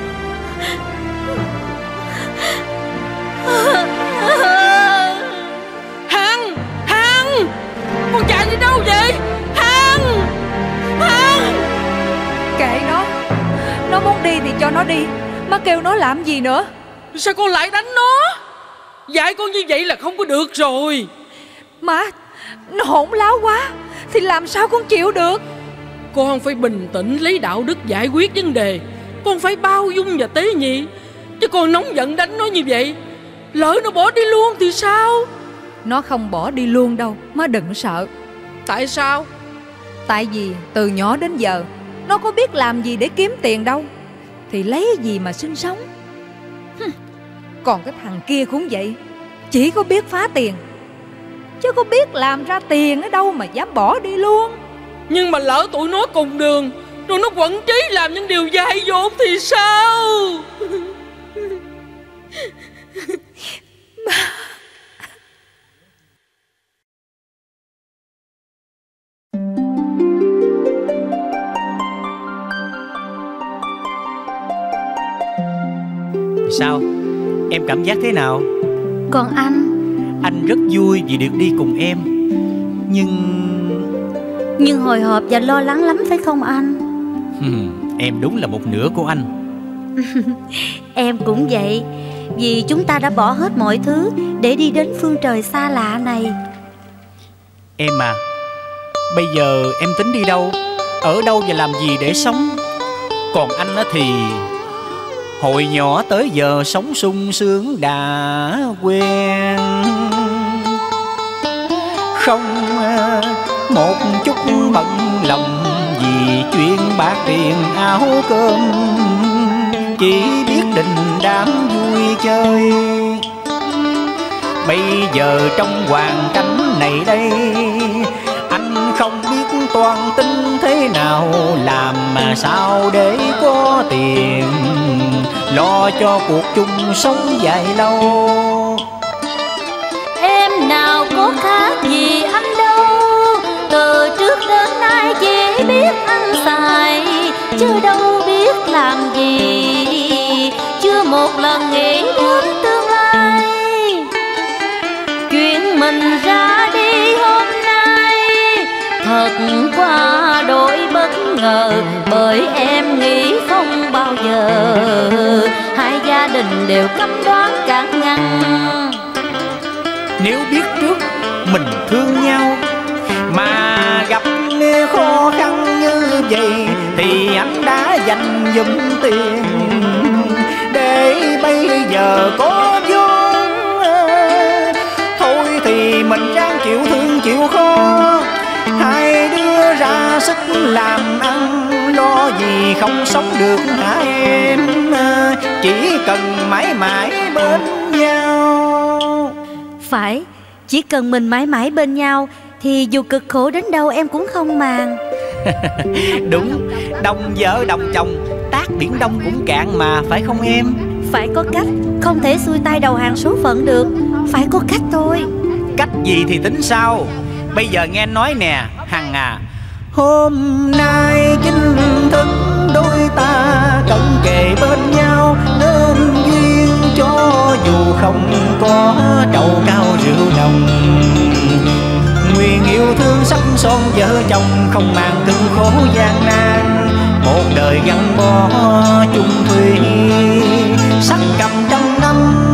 Hằng, con chạy đi đâu vậy? Hằng. Kệ nó muốn đi thì cho nó đi, má kêu nó làm gì nữa. Sao con lại đánh nó? Dạy con như vậy là không có được rồi. Má, nó hỗn láo quá thì làm sao con chịu được. Con phải bình tĩnh lấy đạo đức giải quyết vấn đề. Con phải bao dung và tế nhị. Chứ con nóng giận đánh nó như vậy, lỡ nó bỏ đi luôn thì sao? Nó không bỏ đi luôn đâu, má đừng sợ. Tại sao? Tại vì từ nhỏ đến giờ nó có biết làm gì để kiếm tiền đâu, thì lấy gì mà sinh sống. Còn cái thằng kia cũng vậy, chỉ có biết phá tiền, chứ có biết làm ra tiền ở đâu mà dám bỏ đi luôn. Nhưng mà lỡ tụi nó cùng đường, rồi nó quẩn trí làm những điều dại dột thì sao? Sao? Em cảm giác thế nào? Còn Anh rất vui vì được đi cùng em. Nhưng hồi hộp và lo lắng lắm phải không anh? Em đúng là một nửa của anh. Em cũng vậy, vì chúng ta đã bỏ hết mọi thứ để đi đến phương trời xa lạ này. Em à, Bây giờ em tính đi đâu, ở đâu và làm gì để sống? Còn anh thì hồi nhỏ tới giờ sống sung sướng đã quen, không một chút bận lòng vì chuyện bạc tiền áo cơm, chỉ biết đình đám vui chơi. Bây giờ trong hoàn cảnh này đây, anh không biết toan tính thế nào, làm mà sao để có tiền lo cho cuộc chung sống dài lâu. Em nào có khác gì anh đâu, từ trước đến nay chỉ biết ăn xài, chứ đâu biết làm gì, chưa một lần nghĩ đến tương lai. Chuyện mình ra đi hôm nay thật quá đổi bất ngờ, bởi em nghĩ không bao giờ hai gia đình đều cấm đoán cản ngăn. Nếu biết trước mình thương nhau mà gặp khó khăn như vậy, thì anh đã dành dụm tiền để bây giờ có vốn. Thôi thì mình ráng chịu thương chịu khó, hai đứa ra sức làm ăn, lo gì không sống được hả em, chỉ cần mãi mãi bên nhau. Phải, chỉ cần mình mãi mãi bên nhau thì dù cực khổ đến đâu em cũng không màng. Đúng, đồng vợ đồng chồng, tát biển Đông cũng cạn mà, phải không em? Phải có cách, không thể xuôi tay đầu hàng số phận được, phải có cách thôi. Cách gì thì tính sao? Bây giờ nghe nói nè Hằng à, hôm nay chính thức đôi ta cận kề bên nhau, nên duyên cho dù không có trầu cao rượu đồng. Nguyện yêu thương sắc son vợ chồng, không màng cực khổ gian nan, một đời gắn bó chung thủy sắc cầm trăm năm.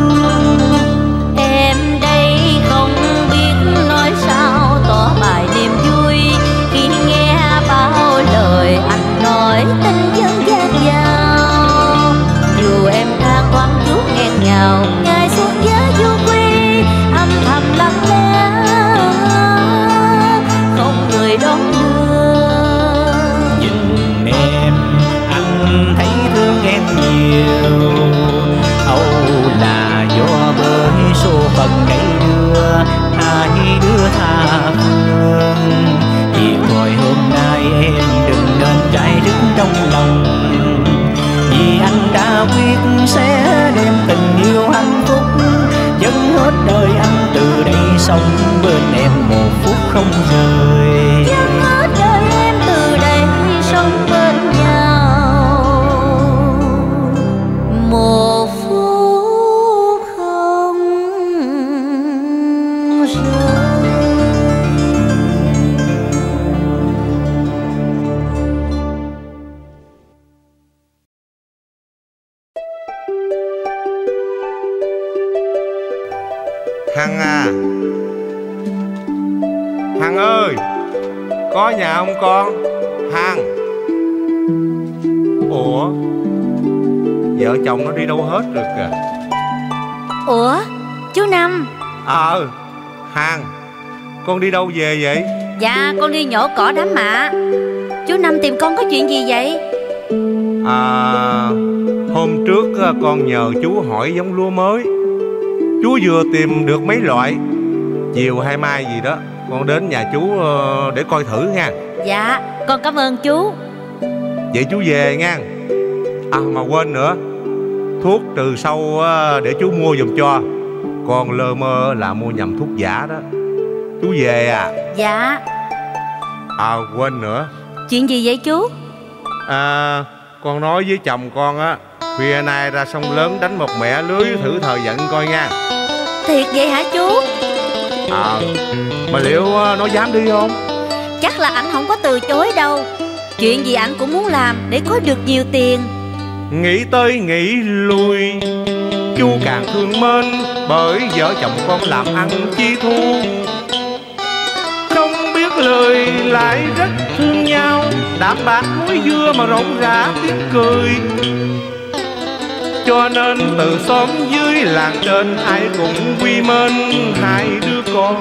Em đây không biết nói sao tỏ bài niềm vui, khi nghe bao lời anh nói tình dân dạt dào. Dù em than oán chút nghẹn ngào, ngày suốt giá du quy âm thầm lặng lẽ, không người đón đưa. Nhìn em anh thấy thương em nhiều, âu là do bởi số phận đẩy đưa hai đứa tha phương. Vì thôi hôm nay em đừng nên trái rứt trong lòng, vì anh đã quyết sẽ đem tình yêu hạnh phúc dâng hết đời anh, từ đây sống bên em một phút không rời. Dâng hết đời em từ đây sống bên nhau một phút không rời. Hằng à, Hằng ơi, có nhà không con? Hằng. Ủa, vợ chồng nó đi đâu hết rồi kìa. Ủa, chú Năm. Hằng, con đi đâu về vậy? Dạ, con đi nhổ cỏ đám mạ. Chú Năm tìm con có chuyện gì vậy? Hôm trước con nhờ chú hỏi giống lúa mới, chú vừa tìm được mấy loại. Chiều hay mai gì đó con đến nhà chú để coi thử nha. Dạ, con cảm ơn chú. Vậy chú về nha. Mà quên nữa, thuốc trừ sâu để chú mua giùm cho. Con lơ mơ là mua nhầm thuốc giả đó. Chú về à? Dạ. Quên nữa. Chuyện gì vậy chú? Con nói với chồng con á, khuya nay ra sông lớn đánh một mẻ lưới thử thời vận coi nha. Thiệt vậy hả chú? Mà liệu nó dám đi không? Chắc là anh không có từ chối đâu. Chuyện gì anh cũng muốn làm để có được nhiều tiền. Nghĩ tới nghĩ lui, chú càng thương mến, bởi vợ chồng con làm ăn chi thu. Không biết lời lại rất thương nhau, đạm bạc muối dưa mà rộn rã tiếng cười. Cho nên từ xóm dưới làng trên ai cũng quy mến hai đứa con.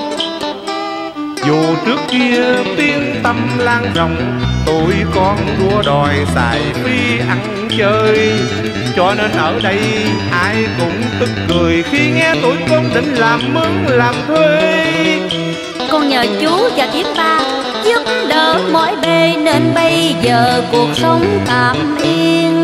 Dù trước kia tiếng tâm lan rộng, tụi con đua đòi xài phi ăn chơi. Cho nên ở đây ai cũng tức cười khi nghe tụi con định làm mướn làm thuê. Con nhờ chú và thím ba giúp đỡ mỗi bề, nên bây giờ cuộc sống tạm yên.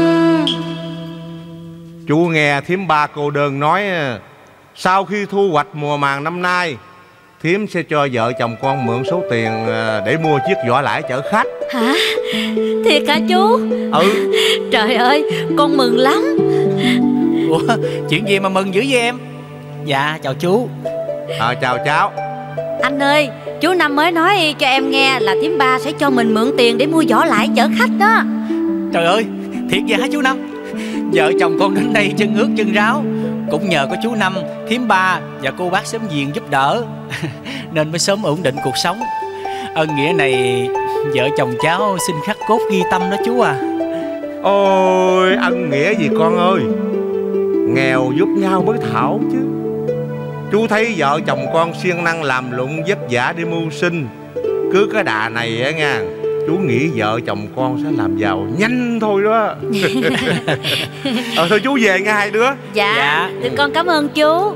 Chú nghe thím ba cô đơn nói sau khi thu hoạch mùa màng năm nay, thím sẽ cho vợ chồng con mượn số tiền để mua chiếc giỏ lãi chở khách. Hả? Thiệt hả chú? Ừ. Trời ơi, con mừng lắm. Ủa, chuyện gì mà mừng dữ vậy em? Dạ, chào chú. Chào cháu. Anh ơi, chú Năm mới nói cho em nghe là thím ba sẽ cho mình mượn tiền để mua giỏ lãi chở khách đó. Trời ơi, thiệt vậy hả chú Năm? Vợ chồng con đến đây chân ướt chân ráo cũng nhờ có chú Năm, thím ba và cô bác xóm giềng giúp đỡ nên mới sớm ổn định cuộc sống. Ơn nghĩa này vợ chồng cháu xin khắc cốt ghi tâm đó chú à. Ôi, ân nghĩa gì con ơi, nghèo giúp nhau mới thảo chứ. Chú thấy vợ chồng con siêng năng làm lụng vất vả để mưu sinh. Cứ cái đà này á nha, chú nghĩ vợ chồng con sẽ làm giàu nhanh thôi đó. Thôi chú về nghe hai đứa. Dạ. Tụi con cảm ơn chú.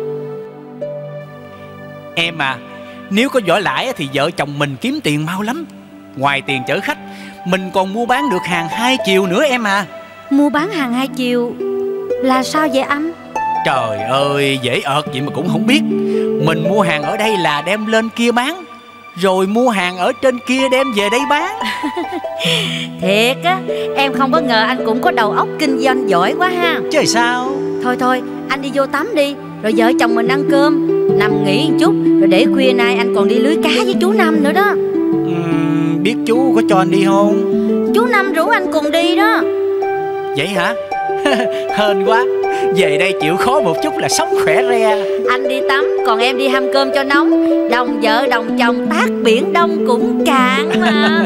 Em à, nếu có giỏ lãi thì vợ chồng mình kiếm tiền mau lắm. Ngoài tiền chở khách, mình còn mua bán được hàng hai chiều nữa em à. Mua bán hàng hai chiều là sao vậy anh? Trời ơi, dễ ợt vậy mà cũng không biết. Mình mua hàng ở đây là đem lên kia bán, rồi mua hàng ở trên kia đem về đây bán. Thiệt á, em không có ngờ anh cũng có đầu óc kinh doanh giỏi quá ha. Chứ sao? Thôi, anh đi vô tắm đi, rồi vợ chồng mình ăn cơm, nằm nghỉ một chút, rồi để khuya nay anh còn đi lưới cá với chú Năm nữa đó. Biết chú có cho anh đi không? Chú Năm rủ anh cùng đi đó. Vậy hả? Hên quá. Về đây chịu khó một chút là sống khỏe re. Anh đi tắm, còn em đi hâm cơm cho nóng. Đồng vợ đồng chồng tác biển đông cũng cạn mà.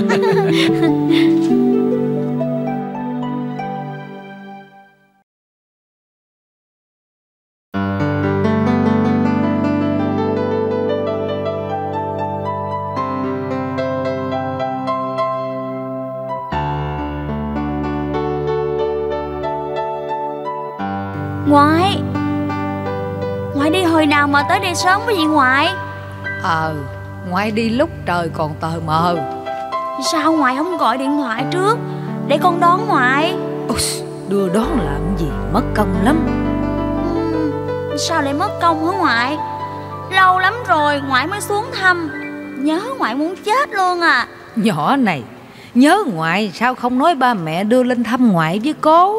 Ngoại đi hồi nào mà tới đây sớm quá vậy ngoại? Ngoại đi lúc trời còn tờ mờ. Sao ngoại không gọi điện thoại trước để con đón ngoại? Đưa đón làm gì, mất công lắm. Sao lại mất công hả ngoại? Lâu lắm rồi ngoại mới xuống thăm, nhớ ngoại muốn chết luôn à. Nhỏ này, nhớ ngoại sao không nói ba mẹ đưa lên thăm ngoại với cô?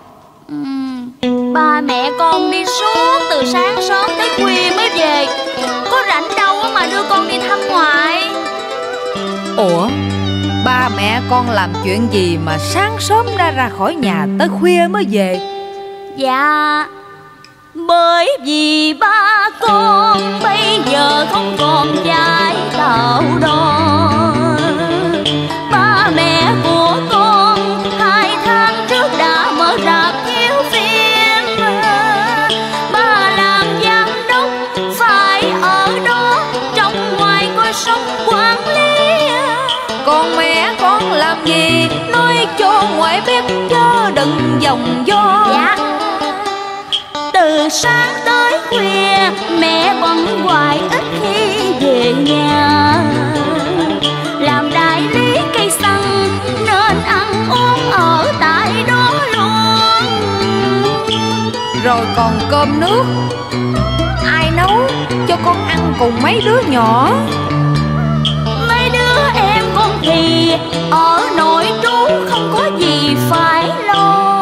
Ba mẹ con đi suốt từ sáng sớm tới khuya mới về, có rảnh đâu mà đưa con đi thăm ngoại. Ủa, ba mẹ con làm chuyện gì mà sáng sớm ra khỏi nhà tới khuya mới về? Dạ, bởi vì ba con bây giờ không còn dạy đạo đò. Ba mẹ của con 2 tháng trước đã mở rạp chiếu phim. Ba làm giám đốc phải ở đó trong ngoài coi sống quản lý. Còn mẹ con làm gì nói cho ngoại biết chớ đừng vòng do. Dạ, từ sáng tới khuya mẹ bận hoài ít khi về nhà. Làm đại lý cây xăng nên ăn uống ở tại đó luôn. Rồi còn cơm nước ai nấu cho con ăn cùng mấy đứa nhỏ? Mấy đứa em con thì ở nội trú không có gì phải lo.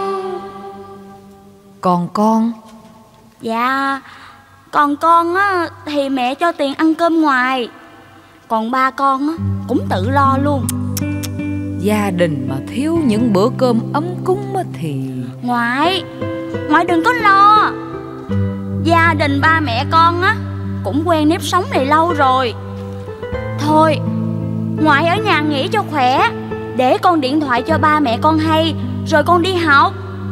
Còn con? Dạ, còn con á thì mẹ cho tiền ăn cơm ngoài, còn ba con á cũng tự lo luôn. Gia đình mà thiếu những bữa cơm ấm cúng thì... Ngoại đừng có lo. Gia đình ba mẹ con á cũng quen nếp sống này lâu rồi. Thôi, ngoại ở nhà nghỉ cho khỏe, để con điện thoại cho ba mẹ con hay, rồi con đi học.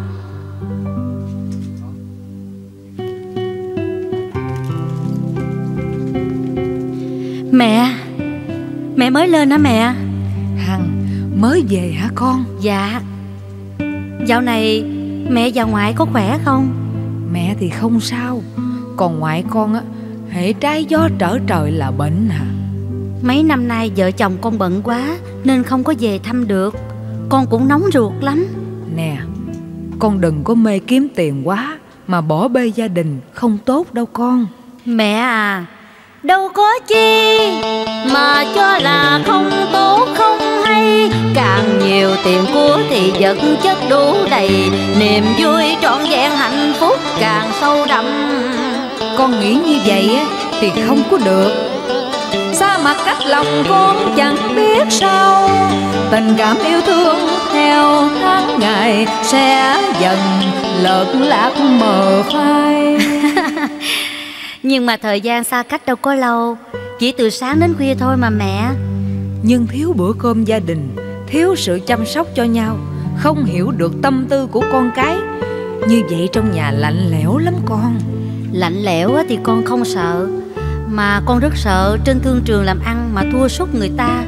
Mẹ mới lên hả mẹ? Hằng mới về hả con? Dạ. Dạo này mẹ và ngoại có khỏe không? Mẹ thì không sao, còn ngoại con á, hễ trái gió trở trời là bệnh hả? Mấy năm nay vợ chồng con bận quá nên không có về thăm được. Con cũng nóng ruột lắm. Nè, con đừng có mê kiếm tiền quá mà bỏ bê gia đình, không tốt đâu con. Mẹ à, đâu có chi mà cho là không tốt không hay. Càng nhiều tiền của thì vật chất đủ đầy, niềm vui trọn vẹn hạnh phúc càng sâu đậm. Con nghĩ như vậy á thì không có được. Xa mặt cách lòng con chẳng biết sao, tình cảm yêu thương theo tháng ngày sẽ dần lợt lạc mờ phai. Nhưng mà thời gian xa cách đâu có lâu, chỉ từ sáng đến khuya thôi mà mẹ. Nhưng thiếu bữa cơm gia đình, thiếu sự chăm sóc cho nhau, không hiểu được tâm tư của con cái, như vậy trong nhà lạnh lẽo lắm con. Lạnh lẽo thì con không sợ, mà con rất sợ trên thương trường làm ăn mà thua sút người ta.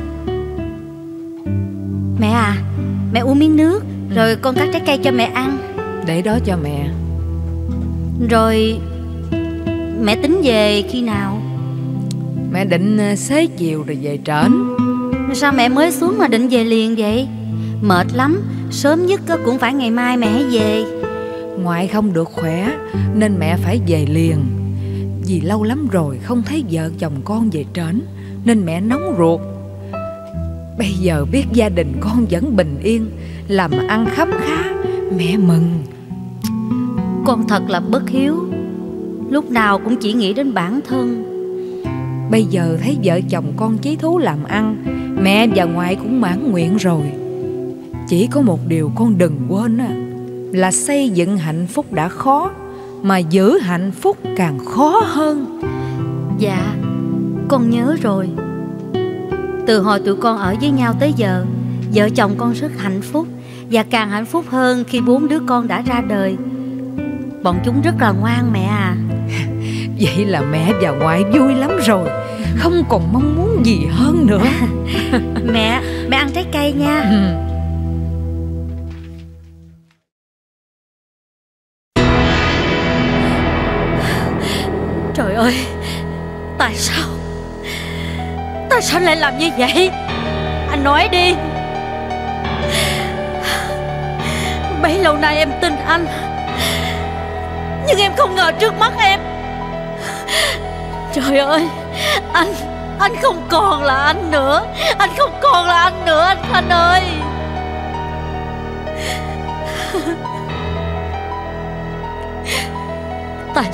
Mẹ à, mẹ uống miếng nước, rồi con cắt trái cây cho mẹ ăn. Để đó cho mẹ. Rồi mẹ tính về khi nào? Mẹ định xế chiều rồi về trển. Sao mẹ mới xuống mà định về liền vậy? Mệt lắm, sớm nhất cũng phải ngày mai mẹ hãy về. Ngoại không được khỏe nên mẹ phải về liền. Vì lâu lắm rồi không thấy vợ chồng con về trển nên mẹ nóng ruột. Bây giờ biết gia đình con vẫn bình yên, làm ăn khấm khá, mẹ mừng. Con thật là bất hiếu, lúc nào cũng chỉ nghĩ đến bản thân. Bây giờ thấy vợ chồng con chí thú làm ăn, mẹ và ngoại cũng mãn nguyện rồi. Chỉ có một điều con đừng quên là xây dựng hạnh phúc đã khó, mà giữ hạnh phúc càng khó hơn. Dạ, con nhớ rồi. Từ hồi tụi con ở với nhau tới giờ, vợ chồng con rất hạnh phúc, và càng hạnh phúc hơn khi 4 đứa con đã ra đời. Bọn chúng rất là ngoan mẹ à. Vậy là mẹ và ngoại vui lắm rồi, không còn mong muốn gì hơn nữa. Mẹ ăn trái cây nha. Trời ơi, tại sao anh lại làm như vậy? Anh nói đi. Bấy lâu nay em tin anh, nhưng em không ngờ trước mắt em. Trời ơi, anh không còn là anh nữa. Anh không còn là anh nữa, anh Khanh ơi. Tại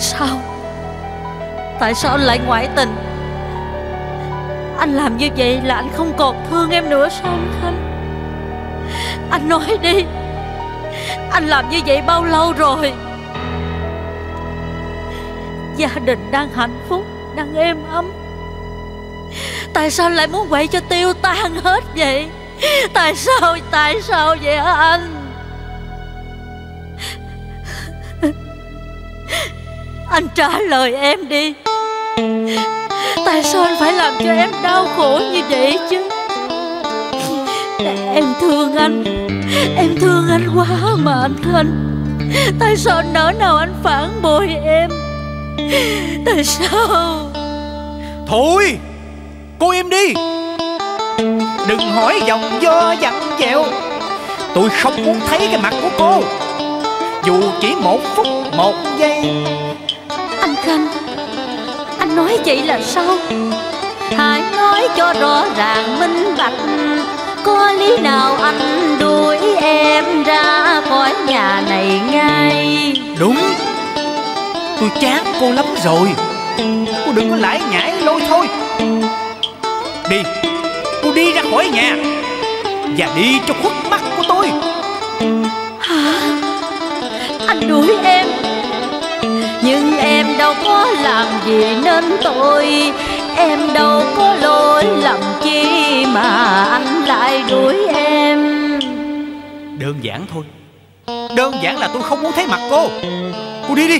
sao anh lại ngoại tình? Anh làm như vậy là anh không còn thương em nữa sao anh Khanh? Anh nói đi, anh làm như vậy bao lâu rồi? Gia đình đang hạnh phúc, đang êm ấm, tại sao lại muốn vậy cho tiêu tan hết vậy? Tại sao vậy hả anh? Anh trả lời em đi. Tại sao anh phải làm cho em đau khổ như vậy chứ? Em thương anh quá mà anh Khanh. Tại sao nỡ nào anh phản bội em? Tại sao? Thôi, cô im đi. Đừng hỏi dòng do dặn dẹo. Tôi không muốn thấy cái mặt của cô, dù chỉ 1 phút 1 giây. Anh Khanh, anh nói vậy là sao? Hãy nói cho rõ ràng minh bạch, có lý nào anh đuổi em ra khỏi nhà này ngay? Đúng, tôi chán cô lắm rồi. Cô đừng có lải nhải lôi thôi. Đi, cô đi ra khỏi nhà, và đi cho khuất mắt của tôi. Hả? Anh đuổi em, nhưng em đâu có làm gì nên tội. Em đâu có lỗi lầm chi mà anh lại đuổi em. Đơn giản thôi. Đơn giản là tôi không muốn thấy mặt cô. Cô đi đi.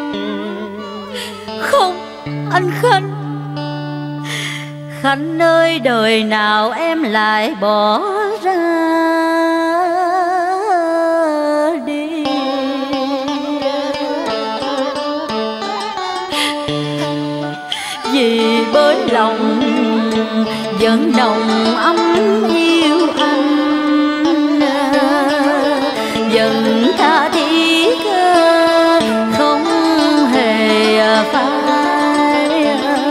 Không, anh Khanh. Khanh ơi, đời nào em lại bỏ ra đi. Vì bởi lòng vẫn nồng ấm yêu anh, vẫn tha thiết không hề phai.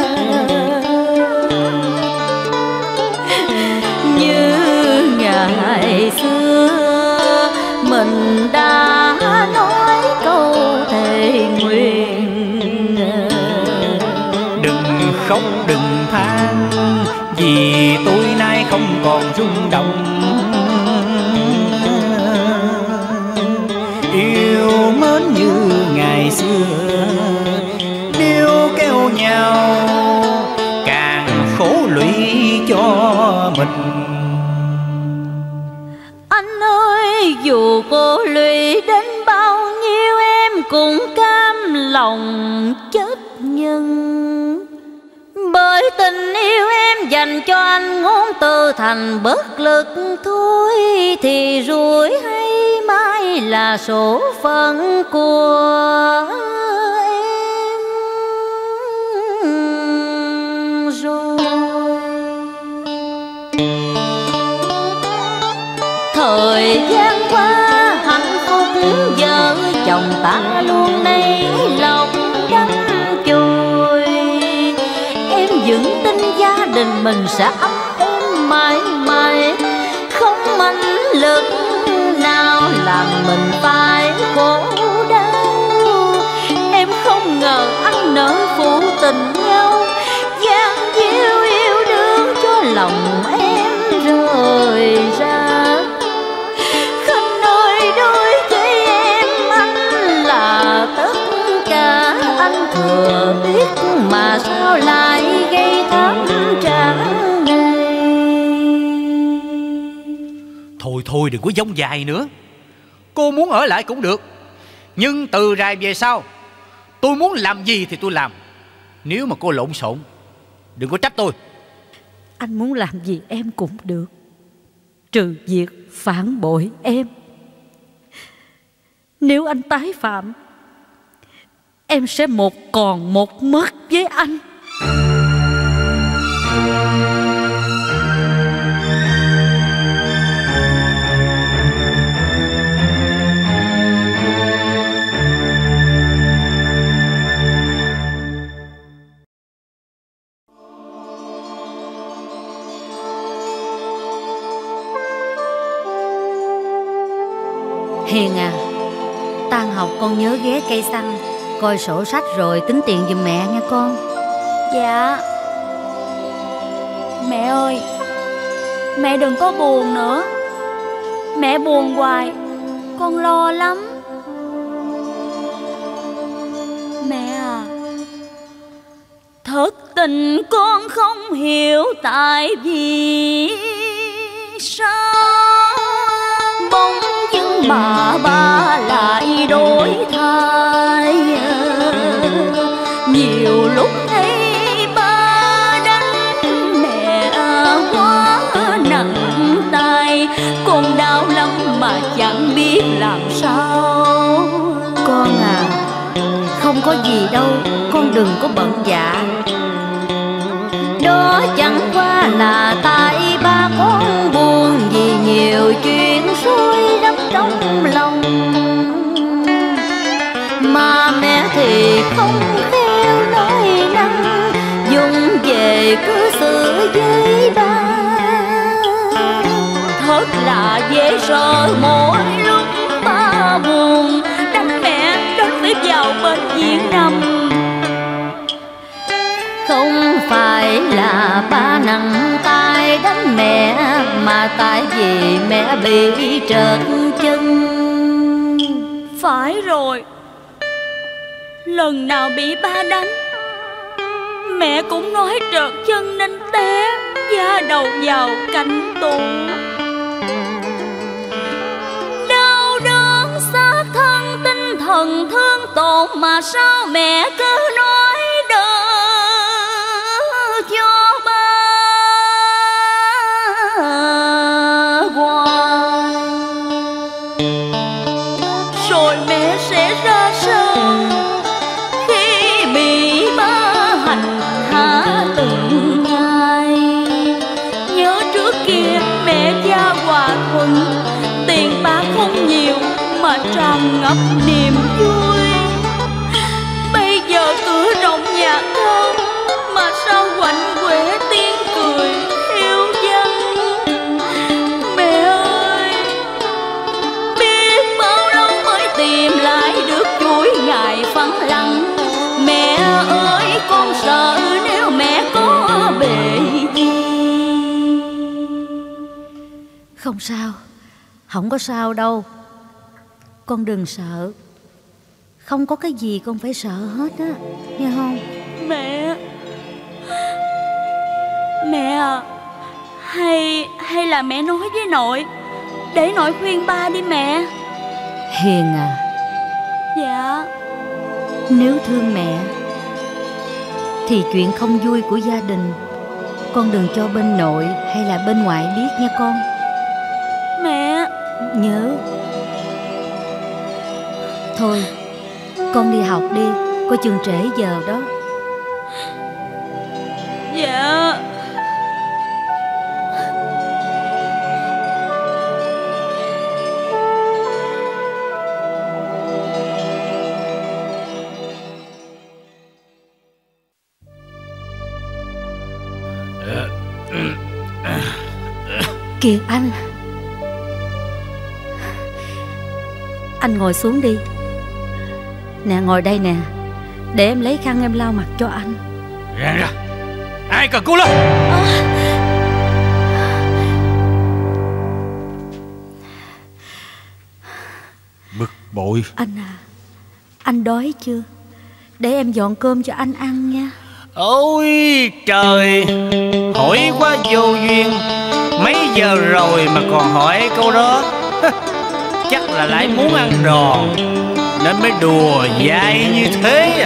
Như ngày xưa mình đã nói câu thề nguyện. Đừng khóc đừng than, vì tôi nay không còn rung động. Yêu mến như ngày xưa, níu kéo nhau càng khổ lụy cho mình. Anh ơi, dù cô lụy đến bao nhiêu em cũng cam lòng chấp nhận. Bởi tình yêu em dành cho anh ngôn từ thành bất lực thôi, thì rủi hay mai là số phận của em rồi. Thời gian qua hạnh phúc vợ chồng ta luôn nấy lòng đắm chồi. Em vững tin gia đình mình sẽ ấm êm mãi mãi, không manh lực nào làm mình phải khổ đau. Em không ngờ anh nỡ phụ tình nhau, gian díu yêu đương cho lòng em rời ra. Khanh ơi, đối với em anh là tất cả, anh thừa biết mà sao lại gây thấm trạng này. Thôi đừng có dông dài nữa. Cô muốn ở lại cũng được, nhưng từ rày về sau tôi muốn làm gì thì tôi làm. Nếu mà cô lộn xộn đừng có trách tôi. Anh muốn làm gì em cũng được, trừ việc phản bội em. Nếu anh tái phạm, em sẽ một còn một mất với anh. Hiền à, tan học con nhớ ghé cây xăng coi sổ sách rồi tính tiền giùm mẹ nha con. Dạ. Mẹ ơi, mẹ đừng có buồn nữa. Mẹ buồn hoài, con lo lắm. Mẹ à, Thật tình con không hiểu tại vì sao bỗng dưng bà lại đổi thay. Nhiều lúc thấy ba đánh mẹ quá nặng tay, con đau lắm mà chẳng biết làm sao. con à, không có gì đâu, con đừng có bận dạ. Đó chẳng qua là tại ba con buồn vì nhiều chuyện rối rắm trong lòng, mà mẹ thì không khéo nói năng, dùng về cư xử với ba. Thật là dễ sợ mỗi lúc ba buồn đánh mẹ đến phải vào bệnh viện nằm. Không phải là ba nặng tay đánh mẹ, mà tại vì mẹ bị trật chân. Phải rồi, lần nào bị ba đánh Mẹ cũng nói trợt chân nên té, da đầu vào cạnh tủ. Đau đớn xác thân, tinh thần thương tổn, mà sao mẹ cứ nói đỡ cho ba hoài. Rồi mẹ sẽ ra sao khi bị ba hành hạ từng ngày? Nhớ trước kia mẹ cha hòa thuận, tiền bạc không nhiều mà tràn ngập niềm vui. Bây giờ cửa rộng nhà cao, mà sao quạnh quẻ tiếng cười hiu vắng. Mẹ ơi, biết bao lâu mới tìm lại được chuỗi ngày phẳng lặng. Mẹ ơi, con sợ nếu mẹ có bề gì. Không sao, không có sao đâu. Con đừng sợ. Không có cái gì con phải sợ hết á, nghe không? Mẹ à, hay là mẹ nói với nội, để nội khuyên ba đi mẹ. Hiền à, Dạ. nếu thương mẹ thì chuyện không vui của gia đình con đừng cho bên nội hay là bên ngoại biết nha con. Mẹ. Nhớ. Thôi con đi học đi, coi chừng trễ giờ đó. Dạ. Kìa anh ngồi xuống đi. Nè, ngồi đây nè, để em lấy khăn em lau mặt cho anh. Ra, ai cần cứu lên. Bực bội. Anh à, anh đói chưa? Để em dọn cơm cho anh ăn nha. Ôi trời, hỏi quá vô duyên. Mấy giờ rồi mà còn hỏi câu đó? Chắc là lại muốn ăn đòn nên mới đùa dại như thế.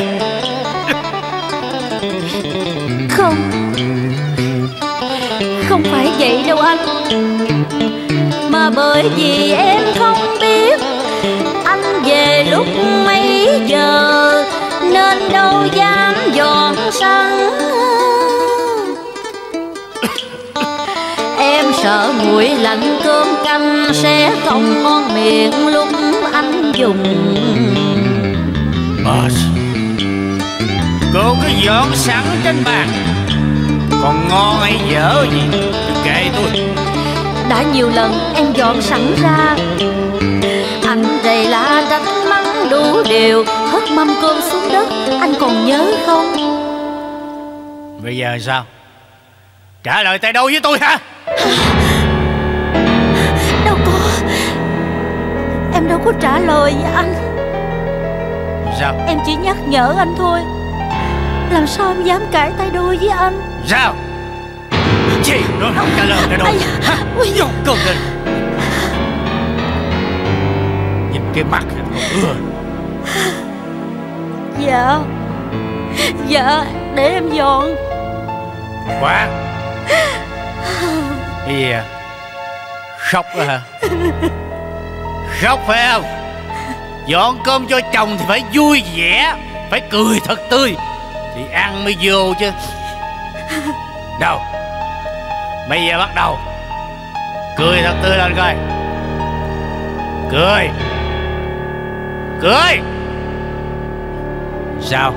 Không phải vậy đâu anh. Mà bởi vì em không biết anh về lúc mấy giờ, nên đâu dám dọn sẵn. Em sợ nguội lạnh cơm canh sẽ không ngon miệng lúc anh dùng. Cô cứ dọn sẵn trên bàn, còn ngon hay dở gì kệ tôi. Đã nhiều lần em dọn sẵn ra, anh rầy la trách mắng đủ điều, hất mâm cơm xuống đất, anh còn nhớ không? Bây giờ sao? Trả lời tay đâu với tôi hả? Đâu có, em đâu có trả lời với anh. Sao? Em chỉ nhắc nhở anh thôi. Làm sao em dám cãi tay đôi với anh? Sao? Chị nói không trả lời tay đôi hả? Dọn cơm lên. Nhìn cái mặt còn ưa. Dạ, để em dọn. Quá. Cái gì à? Khóc đó hả? Khóc phải không? Dọn cơm cho chồng thì phải vui vẻ, phải cười thật tươi thì ăn mới vô chứ. Đâu? Bây giờ bắt đầu cười thật tươi lên coi. Cười. Cười. Sao?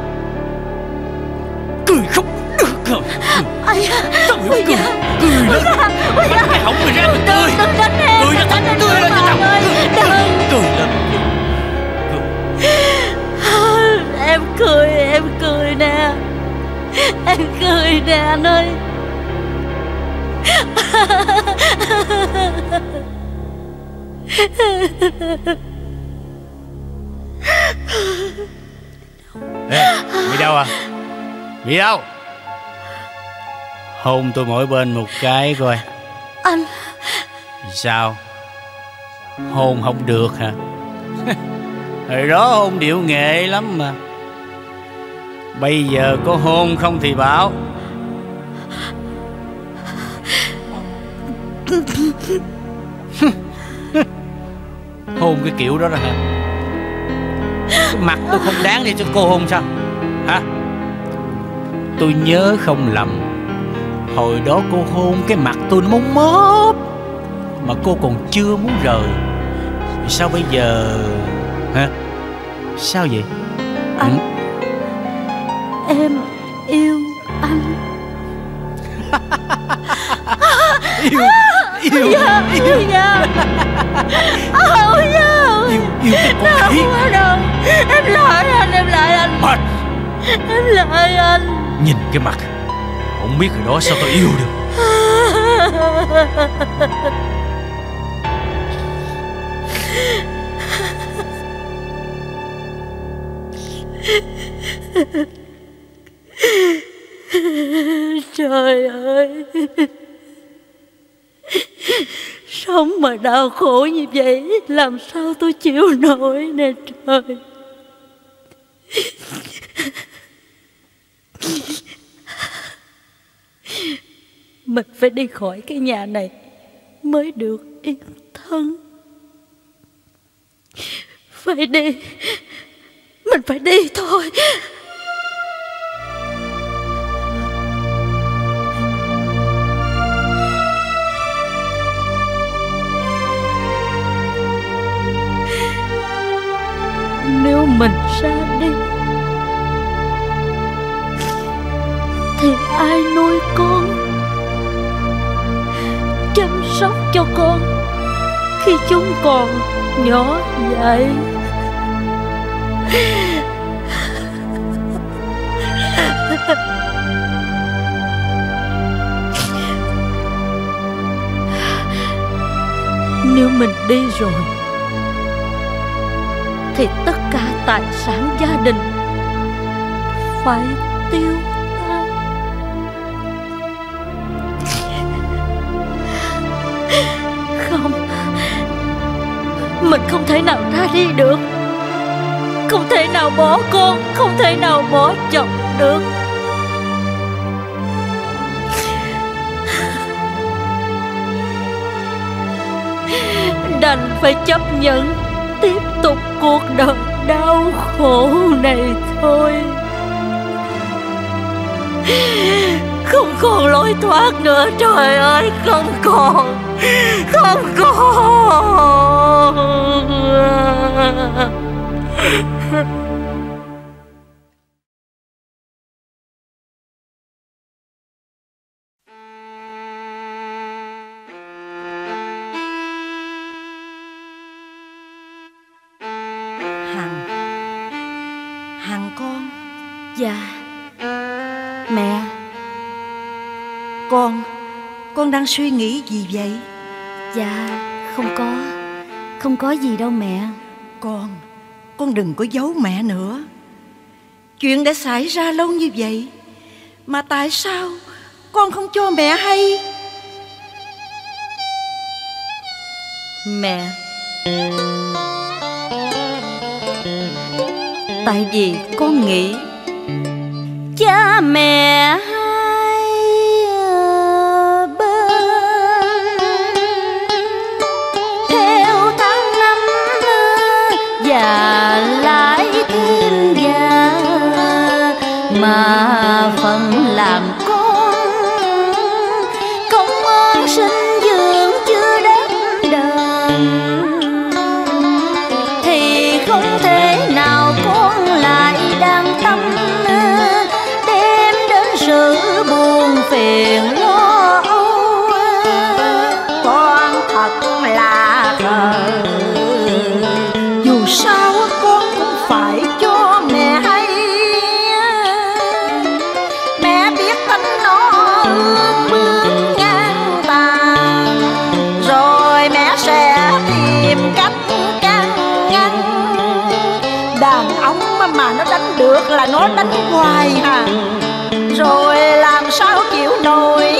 Cười không được rồi. Cười lên. Mày không cười ra mình tươi. Cười ra thật tươi lên cho chồng. Cười lên. Em cười nè. Em cười nè anh ơi. Ê, Mỹ đâu à? Mỹ đâu? Hôn tôi mỗi bên một cái coi. Anh. Sao? Hôn không được hả? Hồi đó hôn điệu nghệ lắm mà. Bây giờ có hôn không thì bảo. Hôn cái kiểu đó hả? Cái mặt tôi không đáng để cho cô hôn sao? Hả? Tôi nhớ không lầm, hồi đó cô hôn cái mặt tôi nó móng móp mà cô còn chưa muốn rời. Sao bây giờ? Hả? Sao vậy? Anh. Em yêu anh. Yêu. Yêu cái con khỉ. Em lại anh. Mệt. Em lại anh. Nhìn cái mặt, không biết hồi đó sao tôi yêu được. Trời ơi, sống mà đau khổ như vậy làm sao tôi chịu nổi nè trời. Mình phải đi khỏi cái nhà này mới được yên thân. Phải đi, mình phải đi thôi. Nếu mình ra đi thì ai nuôi con, chăm sóc cho con khi chúng còn nhỏ dại? Nếu mình đi rồi thì tất cả tài sản gia đình phải tiêu tan. Không, mình không thể nào ra đi được. Không thể nào bỏ con, không thể nào bỏ chồng được. Đành phải chấp nhận tiếp tục cuộc đời đau khổ này thôi. Không còn lối thoát nữa, trời ơi, không còn. Hằng con. Dạ. Mẹ. Con đang suy nghĩ gì vậy? Dạ, không có gì đâu mẹ. Con đừng có giấu mẹ nữa. Chuyện đã xảy ra lâu như vậy mà tại sao con không cho mẹ hay? Mẹ, tại vì con nghĩ cha mẹ hai bên theo tháng năm già lại thêm già, mà phận làm con công ơn sinh dưỡng chưa đáp đền, thì không thể nào con lại đang tâm đem đến sự buồn phiền lo âu. Con thật là khờ. Dù sao con cũng phải cho mẹ hay. Mẹ biết tính nó ương bướng ngang tàn, rồi mẹ sẽ tìm cách can ngăn. Đàn ông mà nó đánh được là nó đánh hoài à, rồi làm sao chịu nổi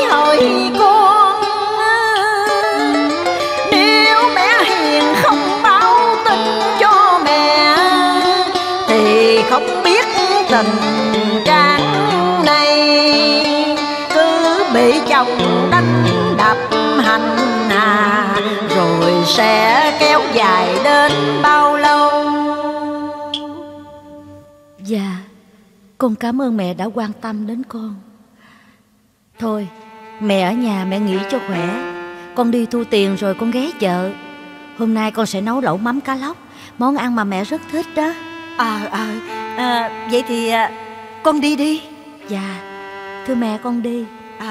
tình trạng này, cứ bị chồng đánh đập hành hạ rồi sẽ kéo dài đến bao lâu? Dạ, con cảm ơn mẹ đã quan tâm đến con. Thôi, mẹ ở nhà mẹ nghỉ cho khỏe. Con đi thu tiền rồi con ghé chợ. Hôm nay con sẽ nấu lẩu mắm cá lóc, món ăn mà mẹ rất thích đó. Vậy thì con đi đi. Dạ, thưa mẹ con đi.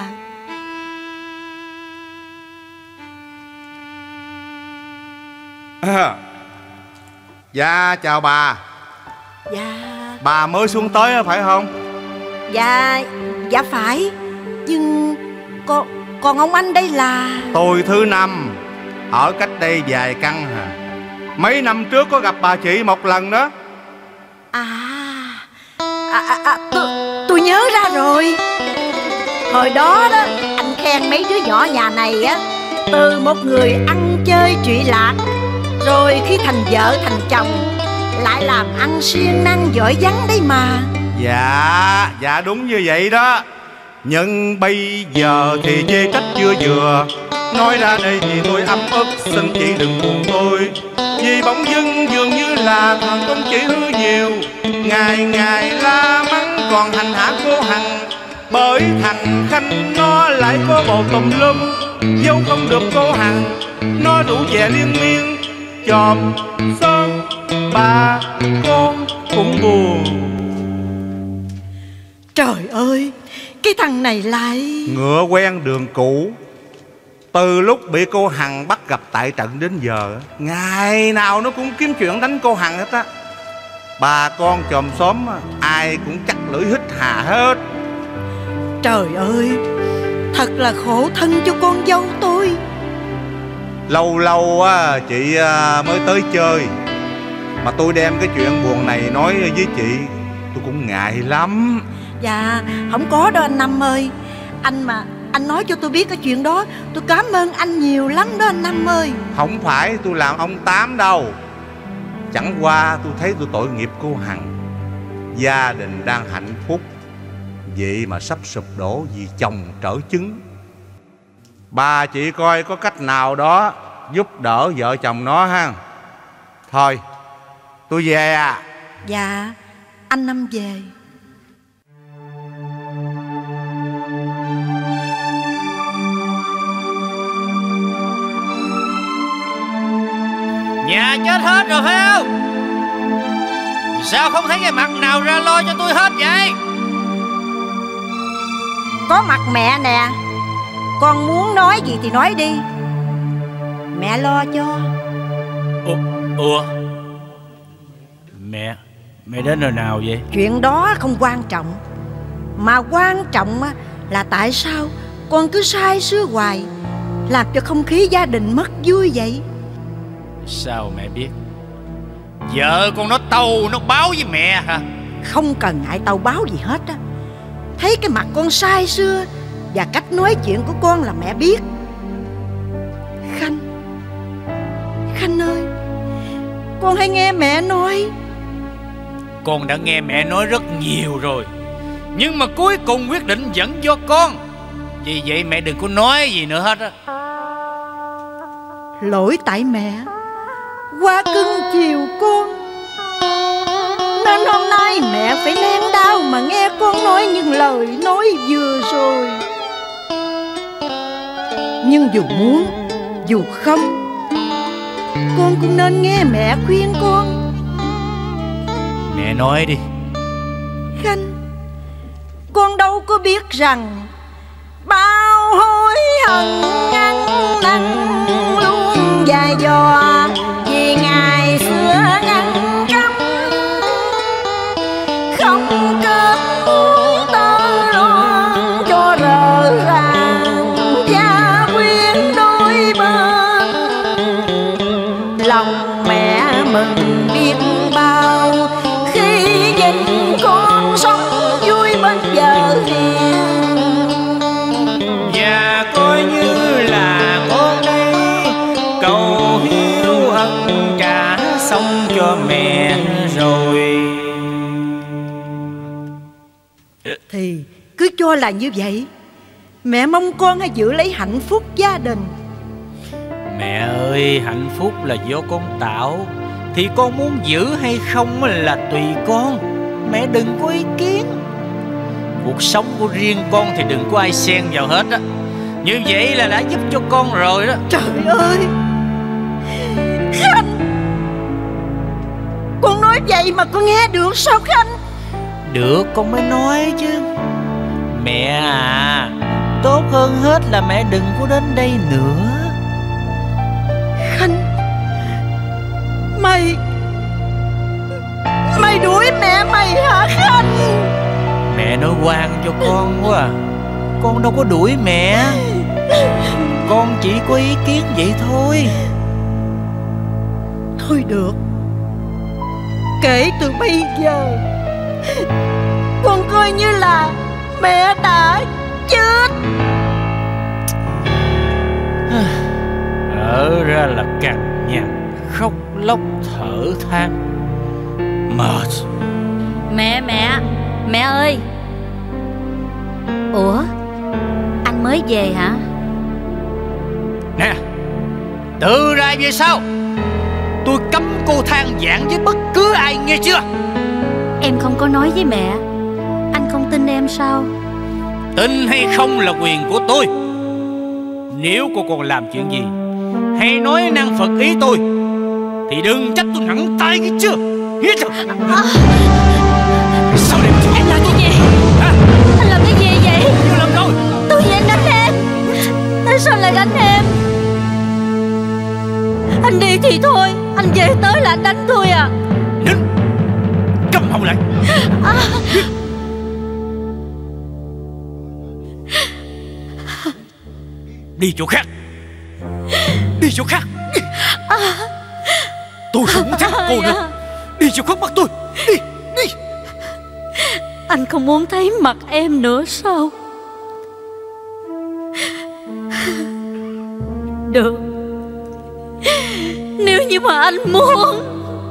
Dạ chào bà. Dạ. Bà mới xuống tới phải không? Dạ phải. Nhưng còn ông anh đây là... Tôi thứ năm, ở cách đây vài căn hả. Mấy năm trước có gặp bà chị một lần đó. Tôi nhớ ra rồi. Hồi đó đó anh khen mấy đứa nhỏ nhà này á, từ một người ăn chơi trụy lạc, rồi khi thành vợ thành chồng lại làm ăn siêng năng giỏi giắng đấy mà. Dạ đúng như vậy đó. Nhưng bây giờ thì chê trách chưa vừa. Nói ra đây thì tôi ấm ức, xin chị đừng buồn tôi. Vì bỗng dưng dường như là thằng con chị hư nhiều, ngày ngày la mắng còn hành hạ cô Hằng. Bởi thằng Khanh nó lại có bồ tùm lum, dâu không được cô Hằng, nó rủ về liên miên. Chòm son bà con cũng buồn. Trời ơi, cái thằng này lại ngựa quen đường cũ. Từ lúc bị cô Hằng bắt gặp tại trận đến giờ, ngày nào nó cũng kiếm chuyện đánh cô Hằng hết á. Bà con chòm xóm ai cũng chắc lưỡi hít hà hết. Trời ơi, thật là khổ thân cho con dâu tôi. Lâu lâu á chị mới tới chơi, mà tôi đem cái chuyện buồn này nói với chị, tôi cũng ngại lắm. Dạ, không có đâu anh Năm ơi. Anh nói cho tôi biết cái chuyện đó, tôi cảm ơn anh nhiều lắm đó anh Năm ơi. Không phải tôi làm ông Tám đâu. Chẳng qua tôi thấy tôi tội nghiệp cô Hằng. Gia đình đang hạnh phúc, vậy mà sắp sụp đổ vì chồng trở chứng. Bà chị coi có cách nào đó giúp đỡ vợ chồng nó ha. Thôi tôi về à. Dạ, anh Năm về. Nhà chết hết rồi phải không? Sao không thấy cái mặt nào ra lo cho tôi hết vậy? Có mặt mẹ nè, con muốn nói gì thì nói đi, mẹ lo cho. Ủa Mẹ đến rồi nào vậy? Chuyện đó không quan trọng, mà quan trọng là tại sao con cứ sai sưa hoài, làm cho không khí gia đình mất vui vậy. Sao mẹ biết? Vợ con nó tâu nó báo với mẹ hả? Không cần ai tâu báo gì hết á. Thấy cái mặt con sai xưa và cách nói chuyện của con là mẹ biết. Khanh ơi, con hãy nghe mẹ nói. Con đã nghe mẹ nói rất nhiều rồi, nhưng mà cuối cùng quyết định vẫn do con. Vì vậy mẹ đừng có nói gì nữa hết á. Lỗi tại mẹ quá cưng chiều con, nên hôm nay mẹ phải nén đau mà nghe con nói những lời nói vừa rồi. Nhưng dù muốn dù không, con cũng nên nghe mẹ khuyên con. Mẹ nói đi. Khanh, con đâu có biết rằng bao hối hận ăn năn luôn dài dò, vì ngày xưa ngăn cấm không cơm muối tơ lo cho rợ ràng gia quyến đôi bên. Lòng mẹ mừng biết bao khi nhìn con sống vui bên vợ hiền. Và coi như là con đây cầu hiếu thì cứ cho là như vậy. Mẹ mong con hãy giữ lấy hạnh phúc gia đình. Mẹ ơi, hạnh phúc là do con tạo, thì con muốn giữ hay không là tùy con. Mẹ đừng có ý kiến. Cuộc sống của riêng con thì đừng có ai xen vào hết á. Như vậy là đã giúp cho con rồi đó. Trời ơi Khanh, con nói vậy mà con nghe được sao Khanh? Được, con mới nói chứ. Mẹ à, tốt hơn hết là mẹ đừng có đến đây nữa. Khanh, Mày đuổi mẹ mày hả Khanh? Mẹ nói ngoan cho con quá à. Con đâu có đuổi mẹ, con chỉ có ý kiến vậy thôi. Thôi được, kể từ bây giờ con coi như là mẹ đã chết. Ở ra là cằn nhằn, khóc lóc thở than, mệt. Mẹ ơi. Ủa, anh mới về hả? Nè, từ ra về sau tôi cấm cô than vãn với bất cứ ai, nghe chưa? Em không có nói với mẹ. Anh không tin em sao? Tin hay không là quyền của tôi. Nếu cô còn làm chuyện gì hay nói năng phật ý tôi thì đừng trách tôi nặng tay, nghe chưa? Nghe chưa? Sao đây? Anh làm cái gì? Hả? Anh làm cái gì vậy? Chưa làm đâu. Tôi về anh đánh em. Tại sao lại đánh em? Anh đi thì thôi, anh về tới là anh đánh tôi à? Nín, câm họng lại. Đi chỗ khác. Đi chỗ khác. Tôi không muốn thấy cô nữa. Đi chỗ khác bắt tôi. Đi, đi. Anh không muốn thấy mặt em nữa sao? Được, nếu như mà anh muốn.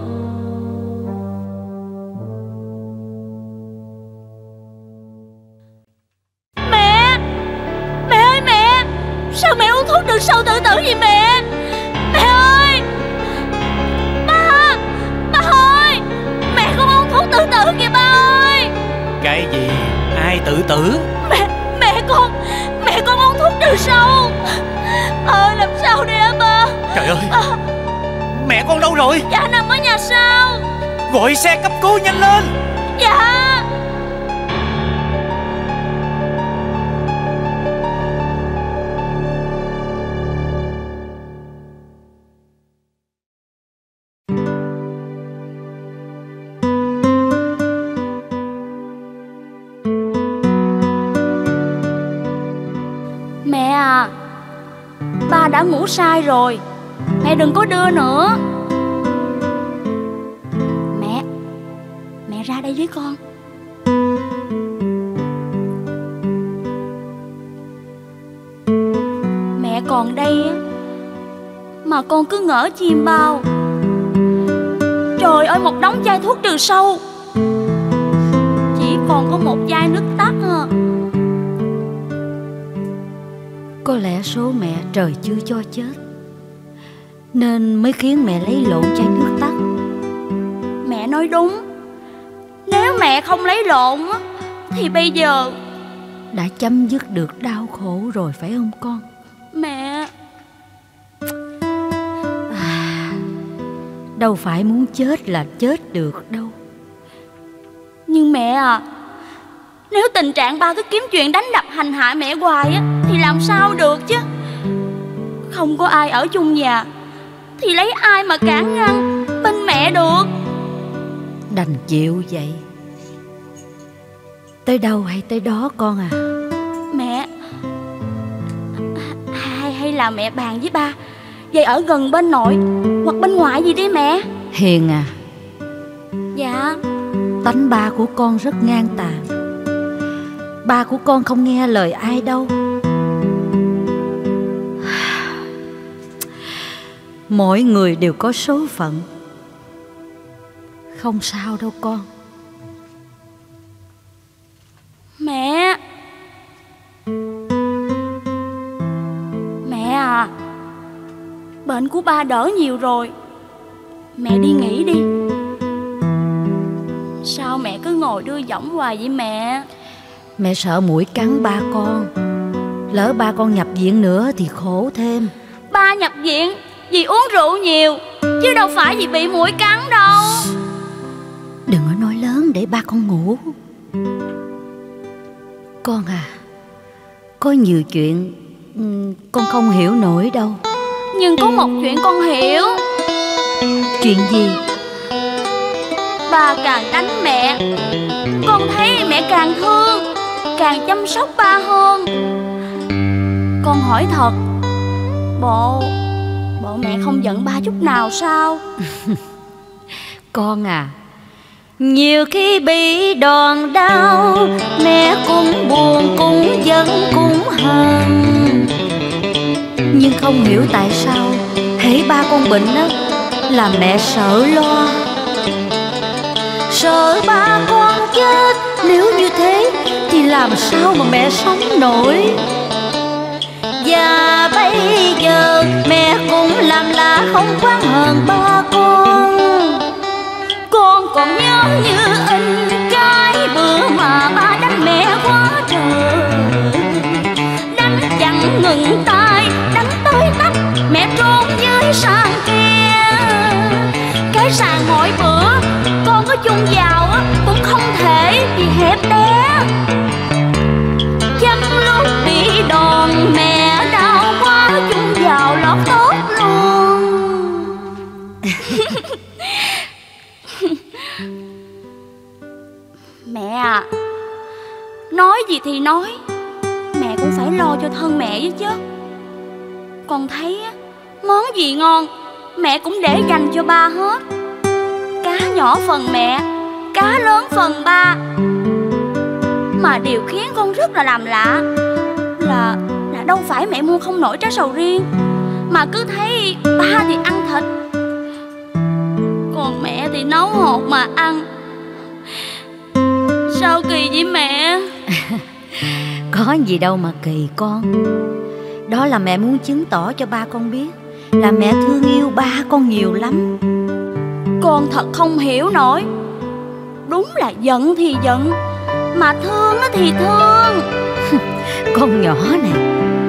Mẹ! Mẹ ơi mẹ! Sao mẹ uống thuốc trừ sâu tự tử vậy mẹ? Mẹ ơi! Ba! Ba ơi! Mẹ không uống thuốc tự tử kìa ba ơi! Cái gì? Ai tự tử? Mẹ con uống thuốc trừ sâu. Làm sao đây hả ba? Trời ơi, mẹ con đâu rồi? Dạ nằm ở nhà sau. Gọi xe cấp cứu nhanh lên. Dạ. Mẹ à, ba đã ngủ sai rồi, mẹ đừng có đưa nữa. Mẹ ra đây với con. Mẹ còn đây á mà con cứ ngỡ chim bao. Trời ơi, một đống chai thuốc trừ sâu, chỉ còn có một chai nước tắt à. Có lẽ số mẹ trời chưa cho chết nên mới khiến mẹ lấy lộn chai nước tắt. Mẹ nói đúng. Nếu mẹ không lấy lộn á thì bây giờ đã chấm dứt được đau khổ rồi phải không con? Mẹ Đâu phải muốn chết là chết được đâu. Nhưng mẹ à, nếu tình trạng ba cứ kiếm chuyện đánh đập hành hạ mẹ hoài á thì làm sao được chứ. Không có ai ở chung nhà thì lấy ai mà cản ngăn bên mẹ được. Đành chịu vậy. Tới đâu hay tới đó con à. Mẹ, hay là mẹ bàn với ba vậy ở gần bên nội hoặc bên ngoại gì đi mẹ. Hiền à, dạ. tánh ba của con rất ngang tàn. Ba của con không nghe lời ai đâu. Mỗi người đều có số phận. Không sao đâu con. Mẹ. Mẹ à, bệnh của ba đỡ nhiều rồi, mẹ đi nghỉ đi. Sao mẹ cứ ngồi đưa giọng hoài vậy mẹ? Mẹ sợ muỗi cắn ba con. Lỡ ba con nhập viện nữa thì khổ thêm. Ba nhập viện vì uống rượu nhiều, chứ đâu phải vì bị muỗi cắn đâu. Đừng có nói lớn để ba con ngủ. Con à, có nhiều chuyện con không hiểu nổi đâu. Nhưng có một chuyện con hiểu. Chuyện gì? Ba càng đánh mẹ, con thấy mẹ càng thương, càng chăm sóc ba hơn. Con hỏi thật, bộ mẹ không giận ba chút nào sao? Con à, nhiều khi bị đòn đau, mẹ cũng buồn cũng giận cũng hờn. Nhưng không hiểu tại sao hễ ba con bệnh á là mẹ sợ lo. Sợ ba con chết, nếu như thế thì làm sao mà mẹ sống nổi. Và bây giờ mẹ cũng làm là không oán hờn ba con. Con còn nhớ như in cái bữa mà ba đánh mẹ quá trời. Đánh chẳng ngừng tay, đánh tới tấp, mẹ trốn dưới sàn kia. Cái sàn mỗi bữa con có chung vào cũng không thể vì hẹp bé. Chắc lúc bị đòn mẹ đau quá, chung vào lót tốt luôn. Mẹ à, nói gì thì nói, mẹ cũng phải lo cho thân mẹ với chứ. Con thấy món gì ngon mẹ cũng để dành cho ba hết. Cá nhỏ phần mẹ, cá lớn phần ba. Mà điều khiến con rất là làm lạ là đâu phải mẹ mua không nổi trái sầu riêng, mà cứ thấy ba thì ăn thịt, còn mẹ thì nấu hột mà ăn. Sao kỳ vậy mẹ? Có gì đâu mà kỳ con. Đó là mẹ muốn chứng tỏ cho ba con biết là mẹ thương yêu ba con nhiều lắm. Con thật không hiểu nổi. Đúng là giận thì giận, mà thương thì thương. Con nhỏ này.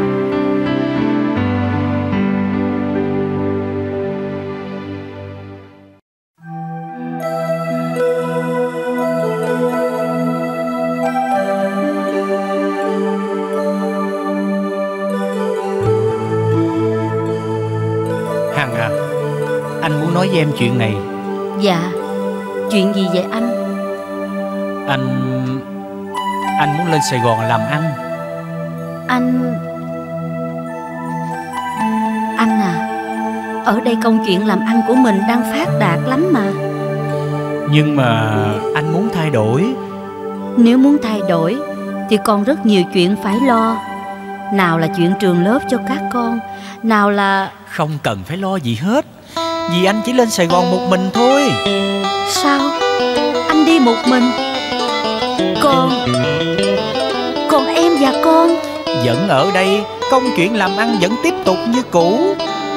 Hằng à, anh muốn nói với em chuyện này. Dạ, chuyện gì vậy anh? Anh muốn lên Sài Gòn làm ăn. Anh à, ở đây công chuyện làm ăn của mình đang phát đạt lắm mà. Nhưng mà anh muốn thay đổi. Nếu muốn thay đổi thì còn rất nhiều chuyện phải lo. Nào là chuyện trường lớp cho các con, nào là... Không cần phải lo gì hết, vì anh chỉ lên Sài Gòn một mình thôi. Sao? Anh đi một mình? Còn em và con? Vẫn ở đây, công chuyện làm ăn vẫn tiếp tục như cũ.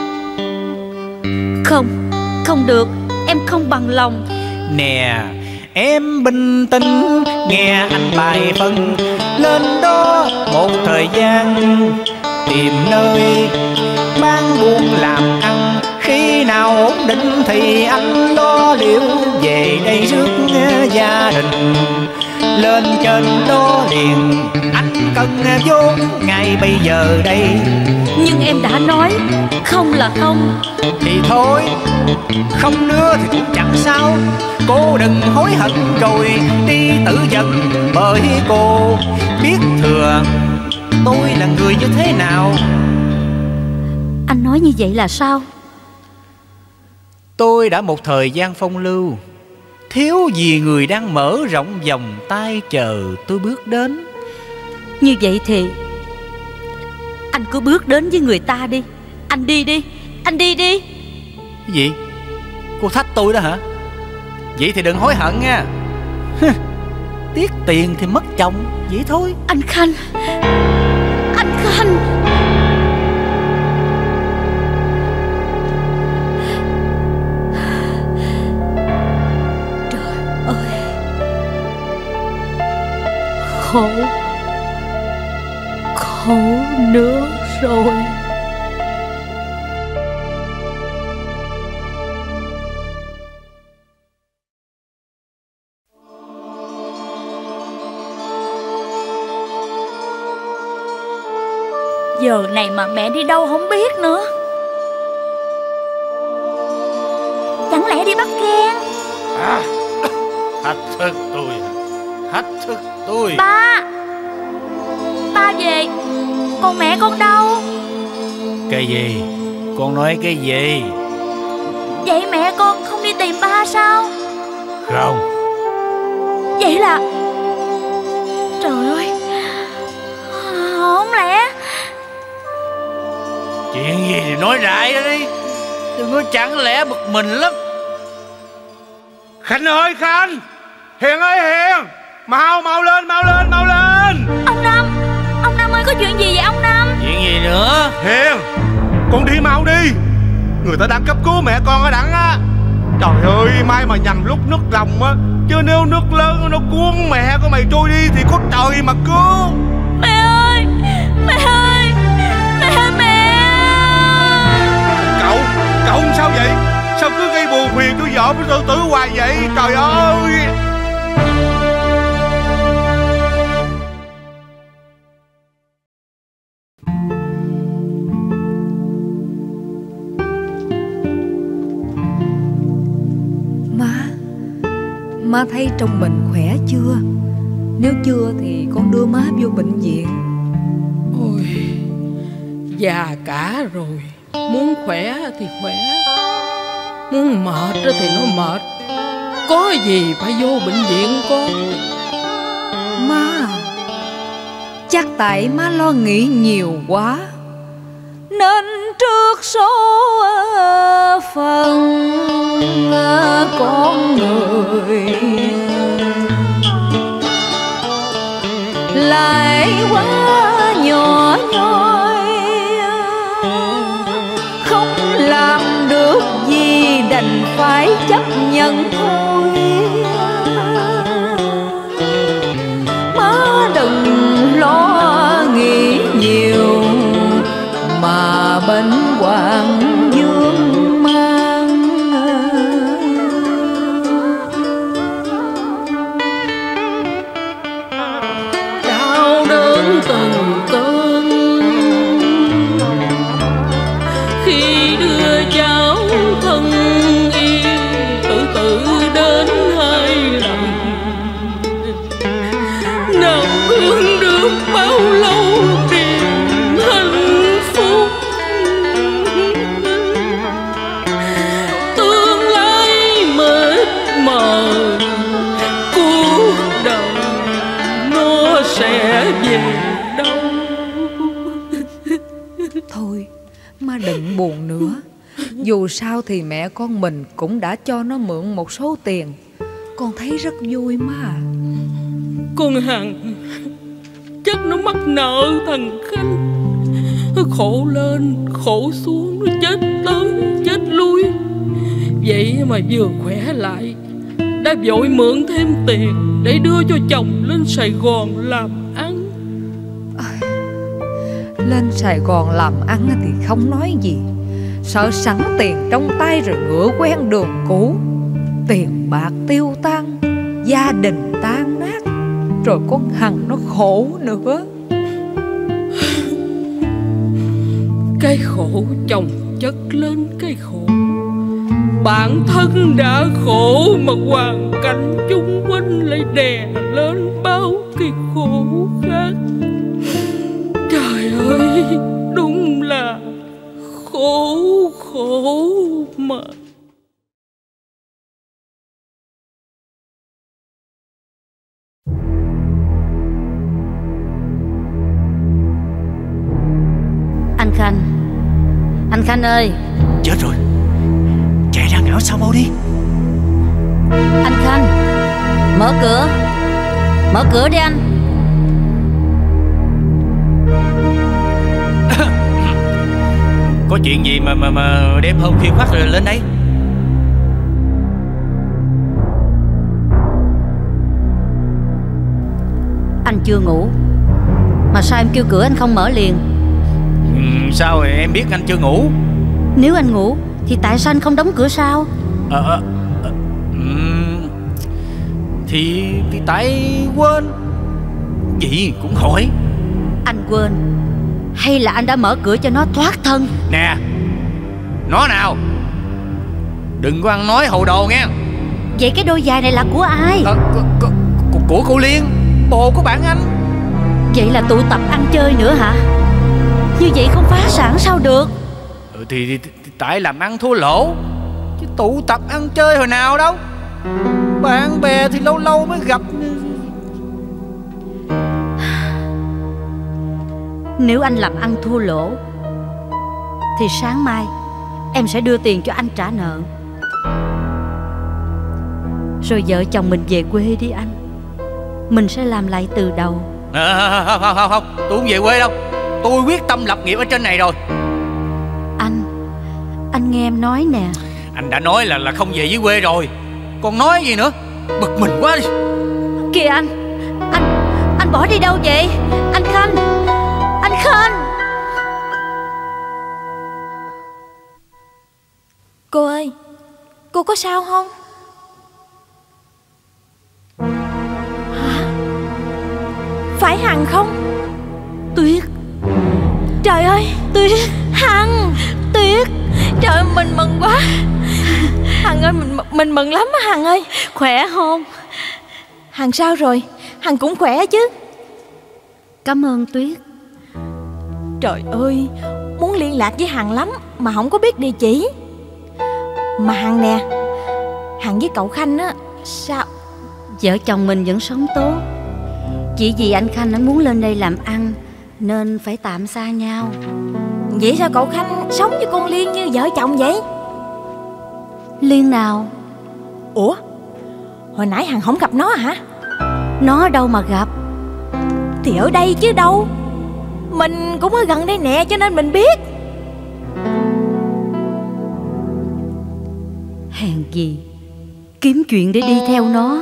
Không được, em không bằng lòng. Nè, em bình tĩnh nghe anh bài phân. Lên đó một thời gian, tìm nơi bán buôn làm ăn. Khi nào ổn định thì anh lo liệu về đây rước gia đình. Lên trên đó liền, anh cần vốn ngay bây giờ đây. Nhưng em đã nói không là không. Thì thôi, không đưa thì cũng chẳng sao. Cô đừng hối hận rồi đi tự giận, bởi cô biết thừa tôi là người như thế nào. Anh nói như vậy là sao? Tôi đã một thời gian phong lưu, thiếu gì người đang mở rộng vòng tay chờ tôi bước đến. Như vậy thì anh cứ bước đến với người ta đi. Anh đi đi, anh đi đi. Cái gì? Cô thách tôi đó hả? Vậy thì đừng hối hận nha. tiếc tiền thì mất chồng, vậy thôi. Anh Khanh, anh Khanh. Trời ơi, khổ nữa rồi. Giờ này mà mẹ đi đâu không biết nữa. Chẳng lẽ đi bắt Khen? Thách thức tôi, thách thức tôi. Ba về, còn mẹ con đâu? Cái gì? Con nói cái gì? Vậy mẹ con không đi tìm ba sao? Không. Vậy là... Trời ơi, không lẽ... Chuyện gì thì nói đại ra đi, đừng có chẳng lẽ bực mình lắm. Khanh ơi Khanh, Hiền ơi Hiền, mau lên. Ông Năm ơi, có chuyện gì vậy ông Năm? Chuyện gì nữa? Hiền, con đi mau đi, người ta đang cấp cứu mẹ con ở đằng á. Trời ơi, may mà nhầm lúc nước lòng á, chứ nếu nước lớn nó cuốn mẹ của mày trôi đi thì có trời mà cứu. Mẹ ơi. Cậu sao vậy? Sao cứ gây buồn phiền cho vợ với tự tử hoài vậy? Trời ơi! Má thấy trong mình khỏe chưa? Nếu chưa thì con đưa má vô bệnh viện. Ôi, già cả rồi, muốn khỏe thì khỏe, muốn mệt thì nó mệt. Có gì phải vô bệnh viện con? Má, chắc tại má lo nghĩ nhiều quá nên trước số phận con người lại quá nhỏ nhoi, không làm được gì đành phải chấp nhận thôi. Má đừng lo nghĩ nhiều mà bệnh hoạn vương mang. Đau đớn từng cơn khi đưa cháu thân yêu tự đến 2 lần. Nào hương được bao lâu niềm hạnh phúc, tương lai mịt mờ, cuộc đời nó sẽ về đâu? Thôi, má đừng buồn nữa. Dù sao thì mẹ con mình cũng đã cho nó mượn một số tiền. Con thấy rất vui má. Con Hằng chắc nó mắc nợ thằng Khanh, nó khổ lên khổ xuống, nó chết tới chết lui. Vậy mà vừa khỏe lại đã vội mượn thêm tiền để đưa cho chồng lên Sài Gòn làm ăn. Lên Sài Gòn làm ăn thì không nói gì, sợ sẵn tiền trong tay rồi ngựa quen đường cũ. Tiền bạc tiêu tan, gia đình tan nát, rồi con Hằng nó khổ nữa. Cái khổ chồng chất lên cái khổ, bản thân đã khổ mà hoàn cảnh chung quanh lại đè lên bao cái khổ khác. Trời ơi, đúng là khổ mà. Anh Khanh ơi. Chết rồi, chạy ra ngõ sau mau đi. Anh Khanh, mở cửa. Mở cửa đi anh. Có chuyện gì mà đêm hôm khuya khoắt rồi lên đây? Anh chưa ngủ mà sao em kêu cửa anh không mở liền? Sao em biết anh chưa ngủ? Nếu anh ngủ thì tại sao anh không đóng cửa sau? Thì tại quên. Vậy cũng hỏi. Anh quên hay là anh đã mở cửa cho nó thoát thân? Nè, nó nào, đừng có ăn nói hậu đồ nghe. Vậy cái đôi giày này là của ai? Của cô Liên, bồ của bạn anh. Vậy là tụ tập ăn chơi nữa hả? Như vậy không phá sản sao được? Thì tại làm ăn thua lỗ, chứ tụ tập ăn chơi hồi nào đâu. Bạn bè thì lâu lâu mới gặp. Nếu anh làm ăn thua lỗ thì sáng mai em sẽ đưa tiền cho anh trả nợ. Rồi vợ chồng mình về quê đi anh. Mình sẽ làm lại từ đầu. Không, tôi không về quê đâu. Tôi quyết tâm lập nghiệp ở trên này rồi. Anh nghe em nói nè. Anh đã nói là không về dưới quê rồi, còn nói gì nữa. Bực mình quá đi. Kìa anh bỏ đi đâu vậy? Anh Khanh. Cô ơi, cô có sao không? Hả? Phải Hằng không? Tuyết. Trời ơi, Tuyết. Hằng. Tuyết. Trời ơi, mình mừng quá. Hằng ơi, mình mừng lắm á Hằng ơi. Khỏe không? Hằng sao rồi? Hằng cũng khỏe chứ? Cảm ơn Tuyết. Trời ơi, muốn liên lạc với Hằng lắm mà không có biết địa chỉ. Mà Hằng nè, Hằng với cậu Khanh á, sao? Vợ chồng mình vẫn sống tốt. Chỉ vì anh Khanh anh muốn lên đây làm ăn nên phải tạm xa nhau. Vậy sao cậu Khanh sống với con Liên như vợ chồng vậy? Liên nào? Ủa, hồi nãy Hằng không gặp nó hả? Nó đâu mà gặp. Thì ở đây chứ đâu. Mình cũng ở gần đây nè cho nên mình biết. Hèn gì kiếm chuyện để đi theo nó.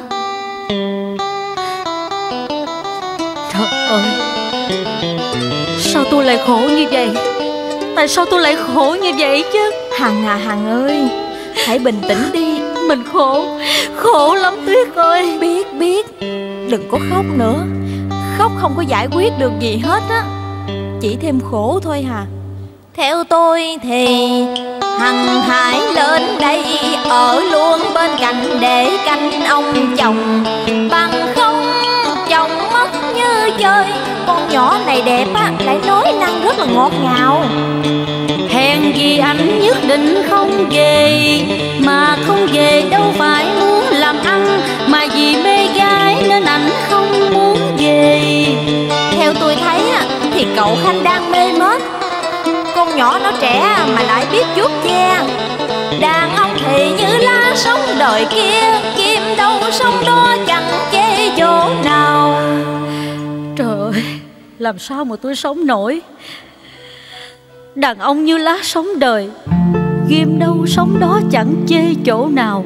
Trời ơi, sao tôi lại khổ như vậy? Tại sao tôi lại khổ như vậy chứ? Hằng à, Hằng ơi, hãy bình tĩnh đi. Mình khổ lắm Tuyết ơi. Biết, đừng có khóc nữa. Khóc không có giải quyết được gì hết á, chỉ thêm khổ thôi hà. Theo tôi thì Hằng hãy lên đây ở luôn bên cạnh để canh ông chồng. Bằng không chồng mất như chơi. Con nhỏ này đẹp á, lại nói năng rất là ngọt ngào. Hèn gì anh nhất định không về. Mà không về đâu phải muốn làm ăn, mà vì mê gái nên anh không muốn về. Theo tôi thấy á, thì cậu Khanh đang mê mết. Con nhỏ nó trẻ mà lại biết vuốt ve. Đàn ông thì như lá sống đời kia, kim đâu sống đó chẳng chê chỗ nào. Trời ơi, làm sao mà tôi sống nổi. Đàn ông như lá sống đời, ghim đâu sống đó chẳng chê chỗ nào.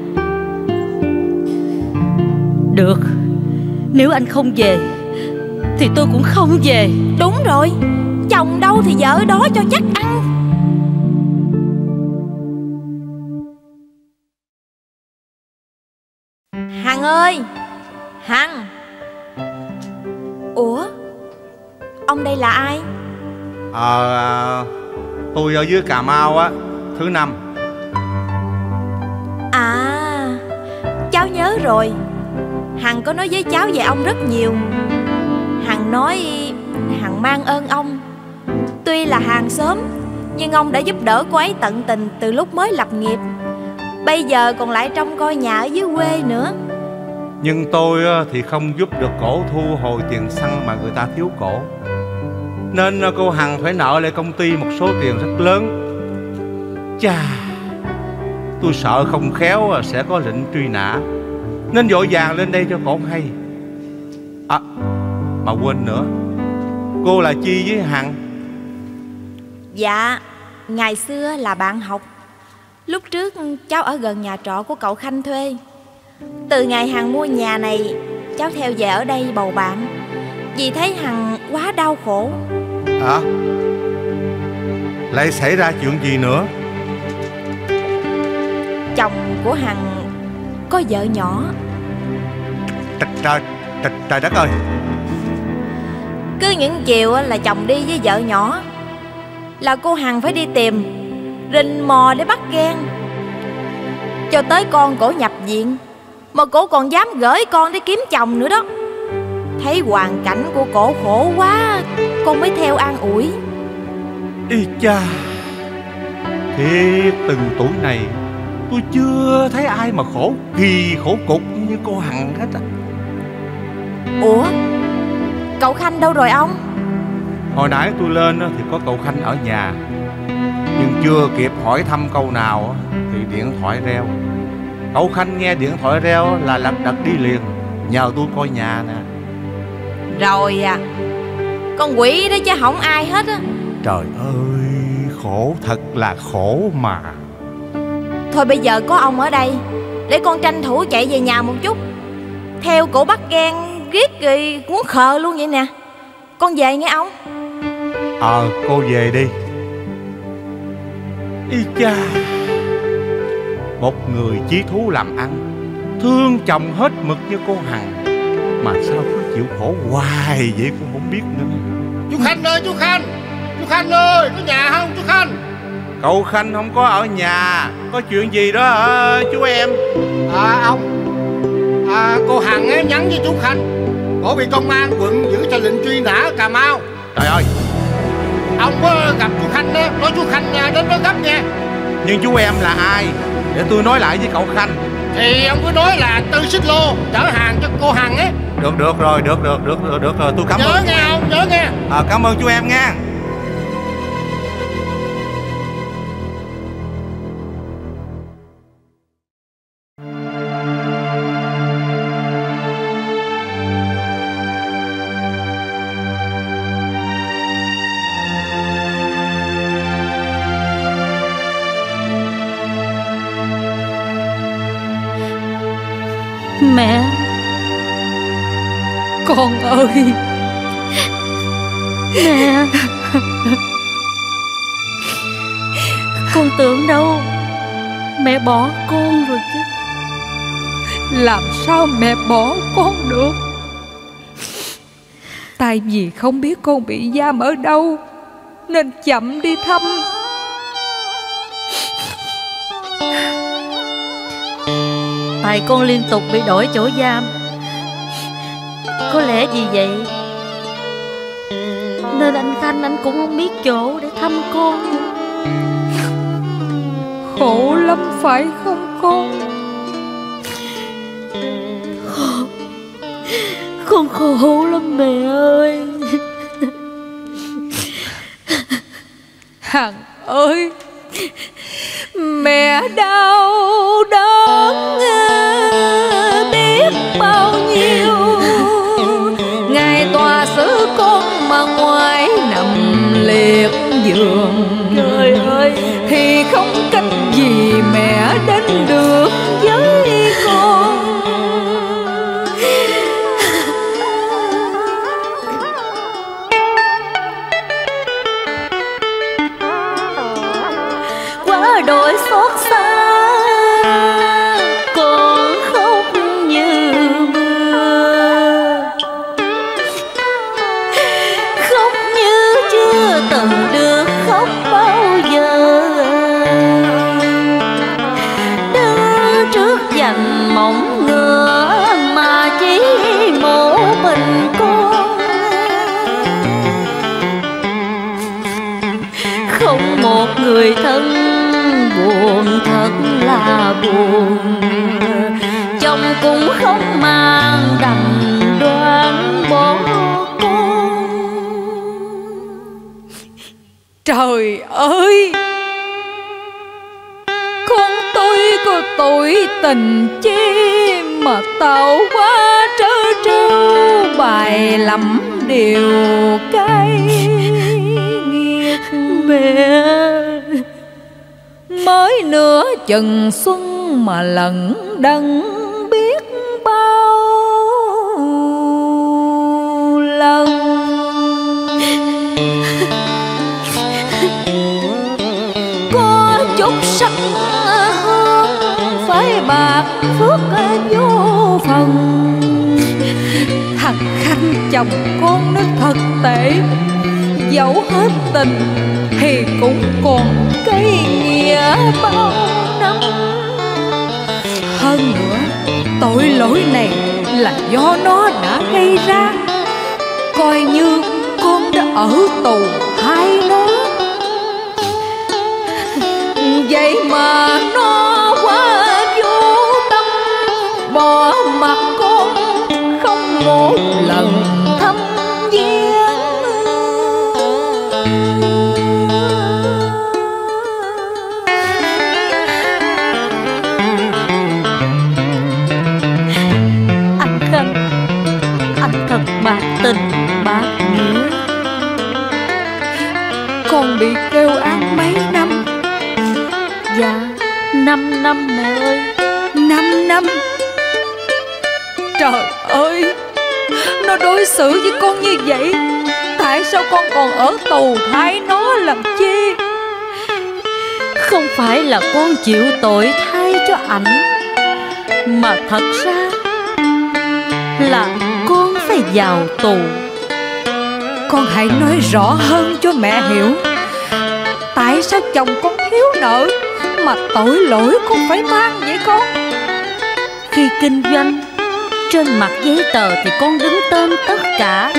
Được, nếu anh không về thì tôi cũng không về. Đúng rồi, chồng đâu thì vợ đó cho chắc ăn. Hằng ơi, Hằng. Ủa, ông đây là ai? Tôi ở dưới Cà Mau á, thứ 5. À, cháu nhớ rồi. Hằng có nói với cháu về ông rất nhiều. Hằng nói Hằng mang ơn ông. Tuy là hàng xóm, nhưng ông đã giúp đỡ cô ấy tận tình từ lúc mới lập nghiệp. Bây giờ còn lại trông coi nhà ở dưới quê nữa. Nhưng tôi thì không giúp được cổ thu hồi tiền xăng mà người ta thiếu cổ, nên cô Hằng phải nợ lại công ty một số tiền rất lớn. Chà, tôi sợ không khéo sẽ có lệnh truy nã, nên vội vàng lên đây cho cổ hay. Mà quên nữa, cô là Chi với Hằng? Dạ, ngày xưa là bạn học. Lúc trước cháu ở gần nhà trọ của cậu Khanh thuê. Từ ngày Hằng mua nhà này, cháu theo về ở đây bầu bạn, vì thấy Hằng quá đau khổ. Hả? Lại xảy ra chuyện gì nữa? Chồng của Hằng có vợ nhỏ. Trời đất ơi! Cứ những chiều là chồng đi với vợ nhỏ là cô Hằng phải đi tìm, rình mò để bắt ghen. Cho tới con cổ nhập viện mà cổ còn dám gửi con đi kiếm chồng nữa đó. Thấy hoàn cảnh của cổ khổ quá, con mới theo an ủi. Ý cha, thiệt từng tuổi này tôi chưa thấy ai mà khổ kỳ khổ cục như cô Hằng hết á. Ủa, cậu Khanh đâu rồi ông? Hồi nãy tôi lên thì có cậu Khanh ở nhà, nhưng chưa kịp hỏi thăm câu nào thì điện thoại reo. Cậu Khanh nghe điện thoại reo là lật đật đi liền, nhờ tôi coi nhà nè. Rồi à, con quỷ đó chứ không ai hết á. Trời ơi, khổ thật là khổ mà. Thôi bây giờ có ông ở đây, để con tranh thủ chạy về nhà một chút. Theo cổ bắt ghen riết rồi muốn khờ luôn vậy nè. Con về nghe ông. Cô về đi. Ý cha, một người chí thú làm ăn, thương chồng hết mực như cô Hằng, mà sao cứ chịu khổ hoài vậy cũng không biết nữa. Chú Khanh ơi, chú Khanh! Chú Khanh ơi, có nhà không chú Khanh? Cậu Khanh không có ở nhà. Có chuyện gì đó hả chú em? Cô Hằng ấy nhắn với chú Khanh, cổ bị công an quận giữ theo lệnh truy nã ở Cà Mau. Trời ơi! Ông có gặp chú Khanh đó, nói chú Khanh đến đó gấp nha. Nhưng chú em là ai để tôi nói lại với cậu Khanh? Thì ông cứ nói là Tư Xích Lô chở hàng cho cô Hằng ấy. Được rồi, tôi cảm ơn. Nhớ nghe ông, nhớ nghe. Cảm ơn chú em nha. Mẹ! Con ơi! Mẹ! Con tưởng đâu mẹ bỏ con rồi chứ. Làm sao mẹ bỏ con được? Tại vì không biết con bị giam ở đâu nên chậm đi thăm. Tại con liên tục bị đổi chỗ giam, có lẽ vì vậy nên anh Khanh anh cũng không biết chỗ để thăm con nữa. Khổ lắm phải không con? Con khổ lắm mẹ ơi. Hằng ơi, mẹ đau đớn biết bao nhiêu. Ngày tòa xử con mà ngoài nằm liệt giường. Trời ơi, thì không cách gì mẹ đến được với con. Quá đổi xót xa, còn khóc như mưa, khóc như chưa từng được khóc bao giờ. Đứng trước dành mỏng ngựa mà chỉ một mình con, không một người thân. Buồn thật là buồn, chồng cũng không mang đành đoan bỏ con. Trời ơi, con tôi có tuổi tình chi mà tạo hóa trớ trêu bài lắm điều cay nghiệt. Mẹ, mới nửa chừng xuân mà lận đận biết bao lần. Có chút sắc hương phải bạc phước vô phần. Thằng Khanh chồng con nó thật tệ, dẫu hết tình thì cũng còn cây nghĩa bao năm. Hơn nữa tội lỗi này là do nó đã gây ra, coi như con đã ở tù hai nó. Vậy mà nó quá vô tâm, bỏ mặt con không một lần thăm viếng. anh Khanh, anh thật bạc tình bạc nghĩa. Con bị kêu án mấy năm? Dạ 5 năm mẹ ơi. 5 năm? Trời ơi, nó đối xử với con như vậy, tại sao con còn ở tù thay nó làm chi? Không phải là con chịu tội thay cho ảnh, mà thật ra là con phải vào tù. Con hãy nói rõ hơn cho mẹ hiểu, tại sao chồng con thiếu nợ mà tội lỗi con phải mang vậy con? Khi kinh doanh, trên mặt giấy tờ thì con đứng tên tất cả,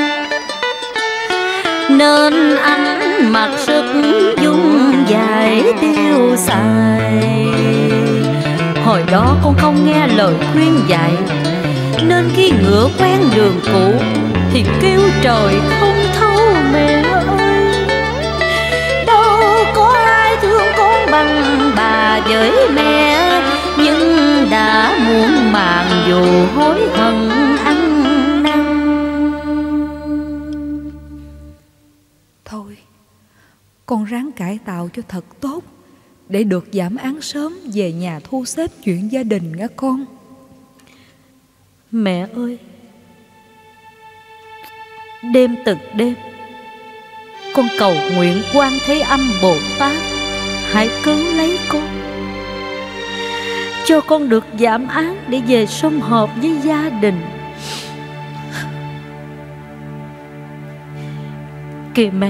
nên anh mặc sức dung giải tiêu xài. Hồi đó con không nghe lời khuyên dạy, nên khi ngựa quen đường cũ thì kêu trời không thấu mẹ ơi. Đâu có ai thương con bằng bà với mẹ, nhưng đã muộn màng dù hối hận ăn năn. Thôi, con ráng cải tạo cho thật tốt, để được giảm án sớm về nhà thu xếp chuyện gia đình nghe con. Mẹ ơi, đêm từng đêm con cầu nguyện Quan Thế Âm Bồ Tát hãy cứu lấy con, cho con được giảm án để về sum họp với gia đình. Kìa mẹ,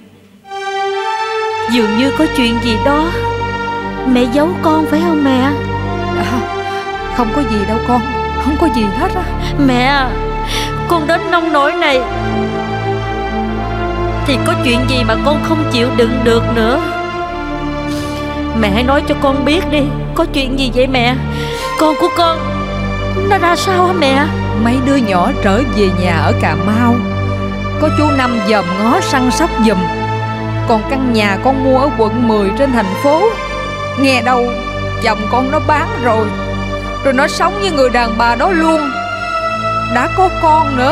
dường như có chuyện gì đó mẹ giấu con phải không mẹ? Không có gì đâu con, không có gì hết á. Mẹ, con đến nông nỗi này thì có chuyện gì mà con không chịu đựng được nữa? Mẹ hãy nói cho con biết đi, có chuyện gì vậy mẹ? Con của con nó ra sao hả mẹ? Mấy đứa nhỏ trở về nhà ở Cà Mau, có chú Năm dòm ngó săn sóc giùm. Còn căn nhà con mua ở quận 10 trên thành phố, nghe đâu chồng con nó bán rồi nó sống với người đàn bà đó luôn, đã có con nữa.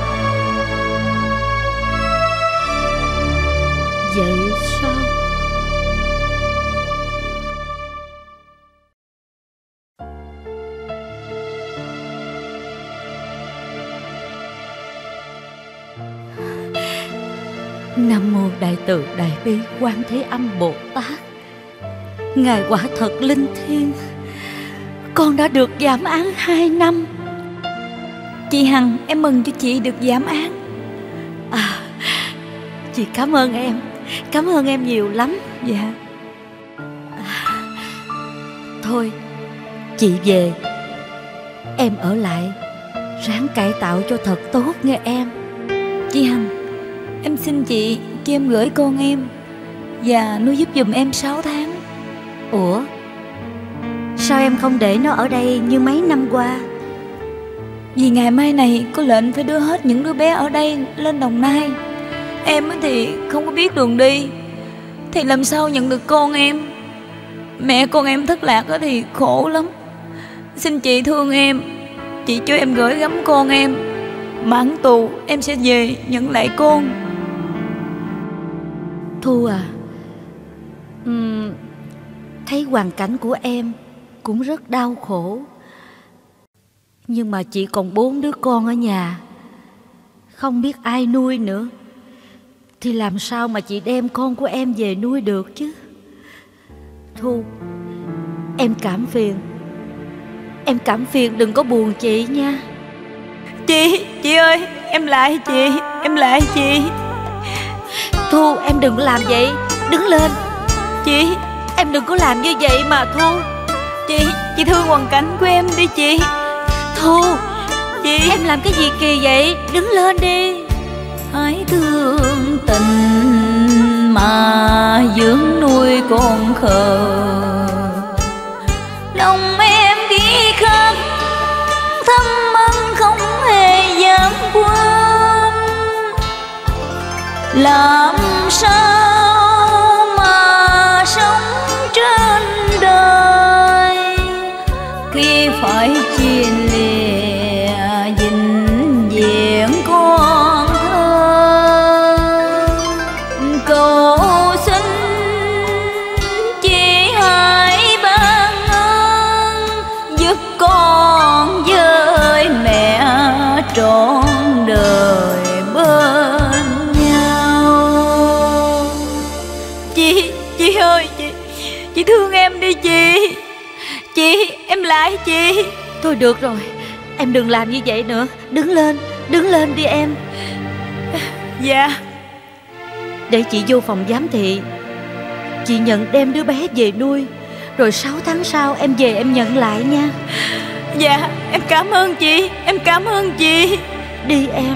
Vậy sao? Nam mô Đại Từ Đại Bi Quan Thế Âm Bồ Tát. Ngài quả thật linh thiêng, con đã được giảm án 2 năm. Chị Hằng, em mừng cho chị được giảm án. Chị cảm ơn em nhiều lắm. Dạ. Thôi, chị về, em ở lại ráng cải tạo cho thật tốt nghe em. Chị Hằng, em xin chị cho em gửi con em và nuôi giúp giùm em 6 tháng. Ủa, sao em không để nó ở đây như mấy năm qua? Vì ngày mai này có lệnh phải đưa hết những đứa bé ở đây lên Đồng Nai. Em thì không có biết đường đi, thì làm sao nhận được con em. Mẹ con em thất lạc thì khổ lắm. Xin chị thương em, chị cho em gửi gắm con em mãn tù em sẽ về nhận lại con. Thu à, thấy hoàn cảnh của em cũng rất đau khổ, nhưng mà chị còn 4 đứa con ở nhà, không biết ai nuôi nữa, thì làm sao mà chị đem con của em về nuôi được chứ. Thu, em cảm phiền đừng có buồn chị nha. Chị ơi, em lại chị. Thu, em đừng làm vậy, đứng lên. Chị, em đừng có làm như vậy mà Thu. Chị thương hoàn cảnh của em đi chị. Thu, chị, em làm cái gì kỳ vậy, đứng lên đi. Hãy thương tình mà dưỡng nuôi con khờ, lòng em ghi khắc thâm ân không hề dám quên. Làm sao mà sống trên đời khi phải chia lìa vĩnh viễn con thơ. Cầu xin chị hãy ban ơn giúp con với mẹ trọn đời bên nhau. Chị ơi, chị thương em đi chị. Chị, em lại chị. Thôi được rồi, em đừng làm như vậy nữa. Đứng lên đi em. Dạ. Để chị vô phòng giám thị, chị nhận đem đứa bé về nuôi, rồi 6 tháng sau em về em nhận lại nha. Dạ, em cảm ơn chị. Đi em.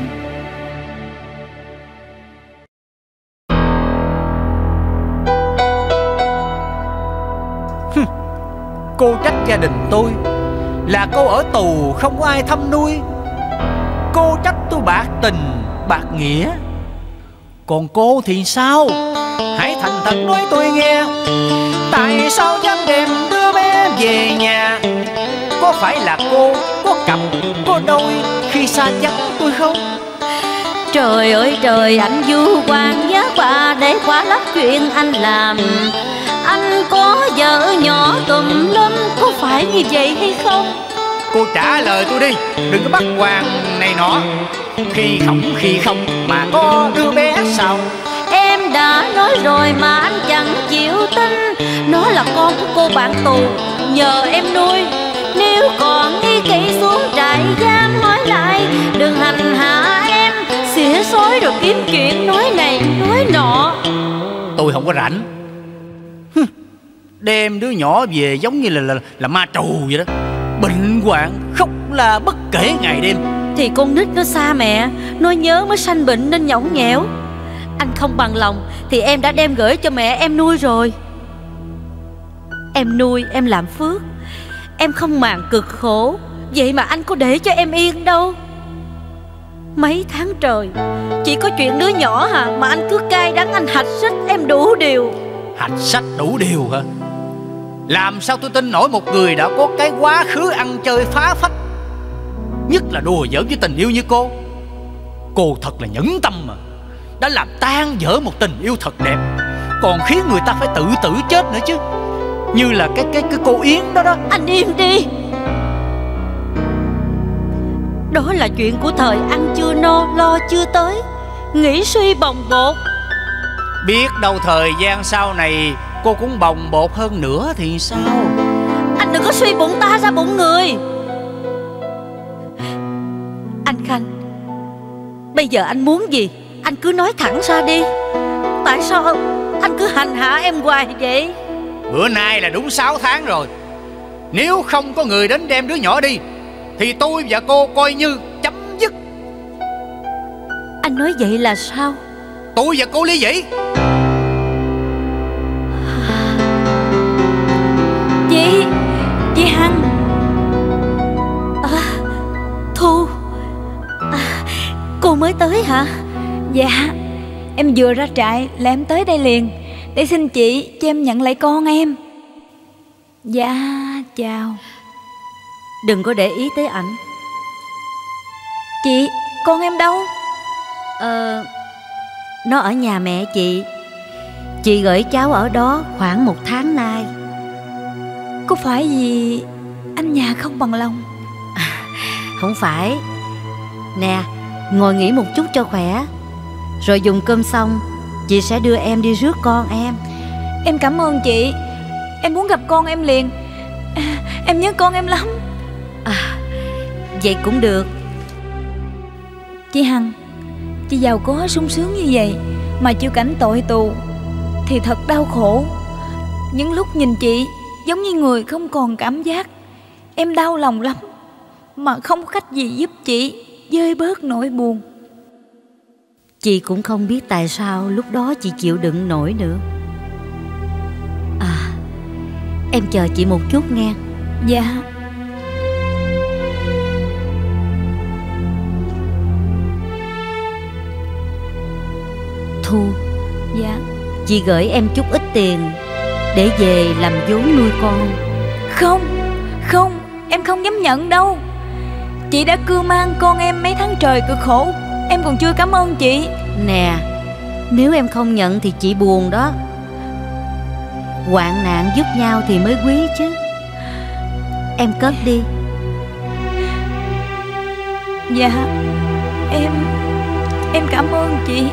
Cô trách gia đình tôi là cô ở tù không có ai thăm nuôi. Cô trách tôi bạc tình bạc nghĩa. Còn cô thì sao? Hãy thành thật nói tôi nghe, tại sao dám đem đứa bé về nhà? Có phải là cô có cặp có đôi khi xa vắng tôi không? Trời ơi trời, anh vu quan giá qua để qua lấp chuyện anh làm. Anh có vợ nhỏ tùm lum, có phải như vậy hay không? Cô trả lời tôi đi, đừng có bắt hoàng này nọ. Khi không mà có đứa bé sao? Em đã nói rồi mà anh chẳng chịu tin. Nó là con của cô bạn tù, nhờ em nuôi. Nếu còn nghi kỵ xuống trại giam hỏi lại, đừng hành hạ em, xỉa xói rồi kiếm chuyện nói này nói nọ. Tôi không có rảnh. Đem đứa nhỏ về giống như là ma trù vậy đó. Bệnh hoạn khóc la bất kể ngày đêm. Thì con nít nó xa mẹ, nó nhớ mới sanh bệnh nên nhõng nhẽo. Anh không bằng lòng thì em đã đem gửi cho mẹ em nuôi rồi. Em nuôi em làm phước, em không màng cực khổ, vậy mà anh có để cho em yên đâu. Mấy tháng trời chỉ có chuyện đứa nhỏ hả mà anh cứ cay đắng anh hạch sách em đủ điều. Hạch sách đủ điều hả? Làm sao tôi tin nổi một người đã có cái quá khứ ăn chơi phá phách, nhất là đùa giỡn với tình yêu như cô. Cô thật là nhẫn tâm mà, đã làm tan vỡ một tình yêu thật đẹp, còn khiến người ta phải tự tử chết nữa chứ. Như là cái cô Yến đó đó. Anh im đi. Đó là chuyện của thời ăn chưa no lo chưa tới, nghĩ suy bồng bột. Biết đâu thời gian sau này cô cũng bồng bột hơn nữa thì sao? Anh đừng có suy bụng ta ra bụng người. Anh Khanh, bây giờ anh muốn gì anh cứ nói thẳng ra đi. Tại sao anh cứ hành hạ em hoài vậy? Bữa nay là đúng 6 tháng rồi. Nếu không có người đến đem đứa nhỏ đi thì tôi và cô coi như chấm dứt. Anh nói vậy là sao? Tôi và cô ly dị. Chị Hằng. Thu, cô mới tới hả? Dạ, em vừa ra trại là em tới đây liền để xin chị cho em nhận lại con em. Dạ, chào. Đừng có để ý tới ảnh. Con em đâu? Nó ở nhà mẹ chị. Chị gửi cháu ở đó khoảng 1 tháng nay. Có phải vì anh nhà không bằng lòng? Không phải. Nè, ngồi nghỉ một chút cho khỏe, rồi dùng cơm xong chị sẽ đưa em đi rước con em. Em cảm ơn chị. Em muốn gặp con em liền. Em nhớ con em lắm. Vậy cũng được. Chị Hằng, chị giàu có sung sướng như vậy mà chịu cảnh tội tù thì thật đau khổ. Những lúc nhìn chị giống như người không còn cảm giác, em đau lòng lắm, mà không có cách gì giúp chị vơi bớt nỗi buồn. Chị cũng không biết tại sao lúc đó chị chịu đựng nổi nữa. Em chờ chị một chút nghe. Dạ. Thu. Dạ. Chị gửi em chút ít tiền để về làm vốn nuôi con. Không, em không dám nhận đâu. Chị đã cưu mang con em mấy tháng trời cực khổ, em còn chưa cảm ơn chị. Nè, nếu em không nhận thì chị buồn đó. Hoạn nạn giúp nhau thì mới quý chứ. Em cất đi. Dạ, em cảm ơn chị.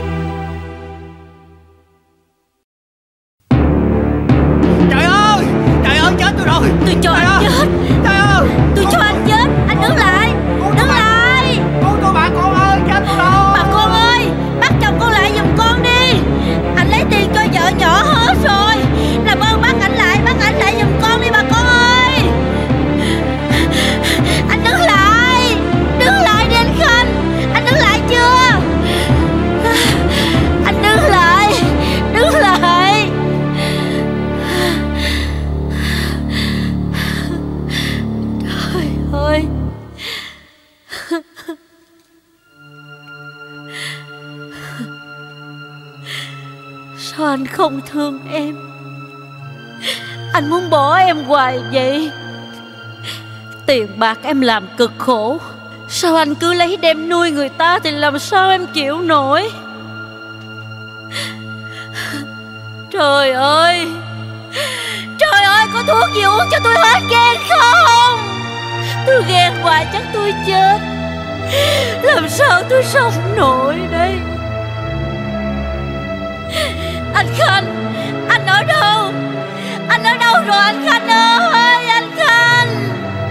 Trời ơi chết tôi rồi. Tôi cho anh chết. Trời ơi, tôi cho anh chết. Anh đứng lại. Đứng lại. Cô bà con ơi, chết tôi rồi. Bà con ơi, bắt chồng con lại giùm con đi. Anh lấy tiền cho vợ nhỏ hết rồi. Làm ơn bắt ảnh lại giùm con đi bà con ơi. Anh đứng lại đi anh Khanh. Anh đứng lại chưa? Anh đứng lại. Trời ơi. Sao anh không thương em? Anh muốn bỏ em hoài vậy? Tiền bạc em làm cực khổ, sao anh cứ lấy đem nuôi người ta thì làm sao em chịu nổi? Trời ơi, có thuốc gì uống cho tôi hết ghen không? Tôi ghen hoài chắc tôi chết. Làm sao tôi sống nổi đây? Anh Khanh, anh ở đâu? Anh ở đâu rồi anh Khanh ơi? Anh Khanh!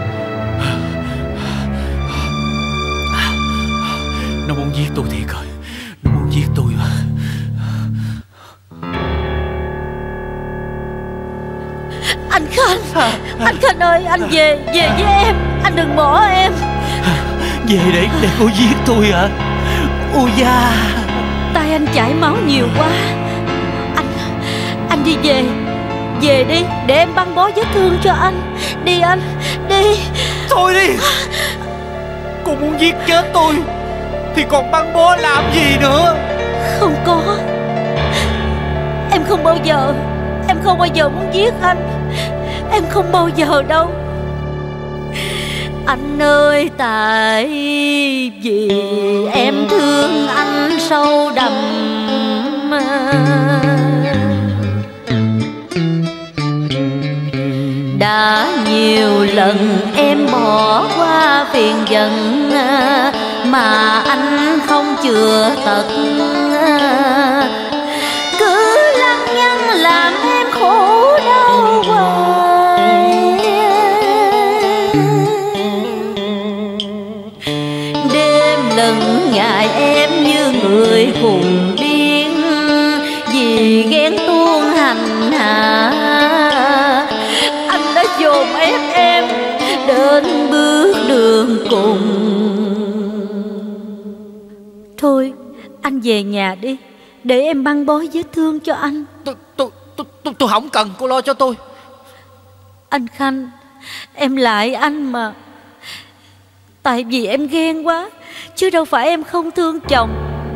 Nó muốn giết tôi thiệt rồi. Nó muốn giết tôi mà. Anh Khanh! Anh Khanh ơi, anh về với em. Anh đừng bỏ em. Về để cô giết tôi hả? Ôi da. Tay anh chảy máu nhiều quá. Anh đi về. Về đi, để em băng bó vết thương cho anh. Đi anh, đi. Thôi đi. Cô muốn giết chết tôi thì còn băng bó làm gì nữa? Không có. Em không bao giờ muốn giết anh. Em không bao giờ đâu. Anh ơi, tại vì em thương anh sâu đậm, đã nhiều lần em bỏ qua phiền giận mà anh không chữa tật, cứ lăng nhăng làm em khổ đau hoài. Đêm lần ngày em như người khùng điên vì ghen tuông hành hạ. Anh đã dồn ép em đến bước đường cùng. Thôi anh về nhà đi, để em băng bó vết thương cho anh. Tôi không cần cô lo cho tôi. Anh Khanh, em lại anh mà. Tại vì em ghen quá, chứ đâu phải em không thương chồng.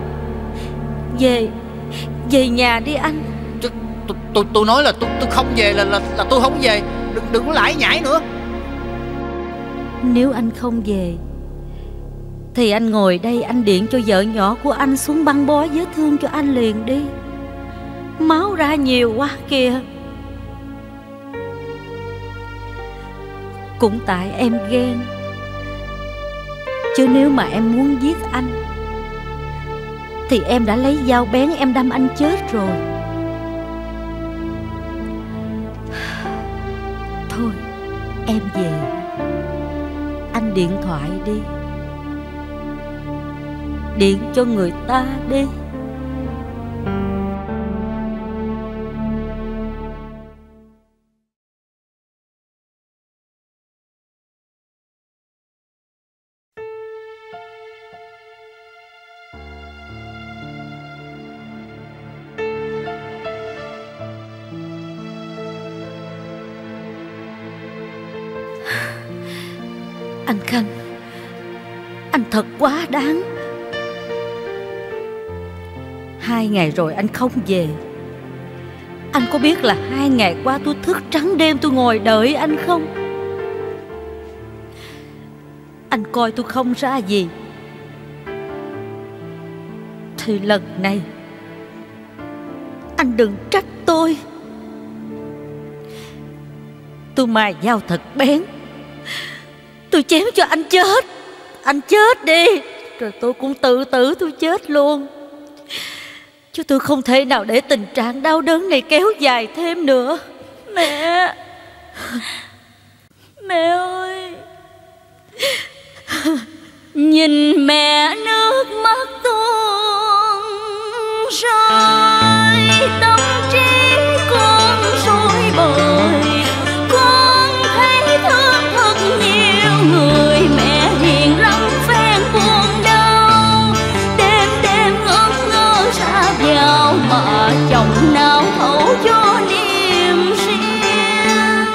Về nhà đi anh. Tôi nói là tôi không về là tôi không về. Đừng có lải nhải nữa. Nếu anh không về thì anh ngồi đây, anh điện cho vợ nhỏ của anh xuống băng bó vết thương cho anh liền đi. Máu ra nhiều quá kìa. Cũng tại em ghen, chứ nếu mà em muốn giết anh thì em đã lấy dao bén em đâm anh chết rồi. Thôi em về, anh điện thoại đi, điện cho người ta đi. Anh Khanh, anh thật quá đáng. 2 ngày rồi anh không về. Anh có biết là 2 ngày qua tôi thức trắng đêm tôi ngồi đợi anh không? Anh coi tôi không ra gì, thì lần này anh đừng trách tôi. Tôi mài dao thật bén, tôi chém cho anh chết. Anh chết đi, rồi tôi cũng tự tử tôi chết luôn. Chứ tôi không thể nào để tình trạng đau đớn này kéo dài thêm nữa. Mẹ, mẹ ơi. Nhìn mẹ nước mắt tuôn rơi, tâm trí con rối bời. Con thấy thương thật nhiều người, mẹ hiền lắm phen buồn đau. Đêm đêm ngỡ ngơ ra vào mà chồng nào thấu cho niềm riêng.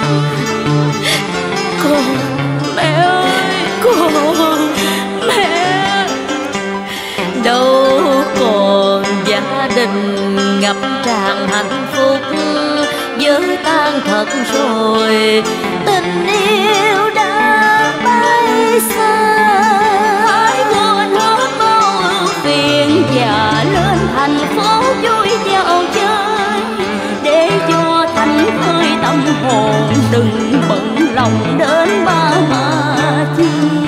Con, Mẹ ơi, con, mẹ. đâu còn gia đình ngập tràn hạnh phúc, vỡ tan thật rồi, tình yêu đã bay xa. Hãy quên hết bao ưu phiền và lên thành phố vui dạo chơi, để cho thành thơi tâm hồn, đừng bận lòng đến ba má chi.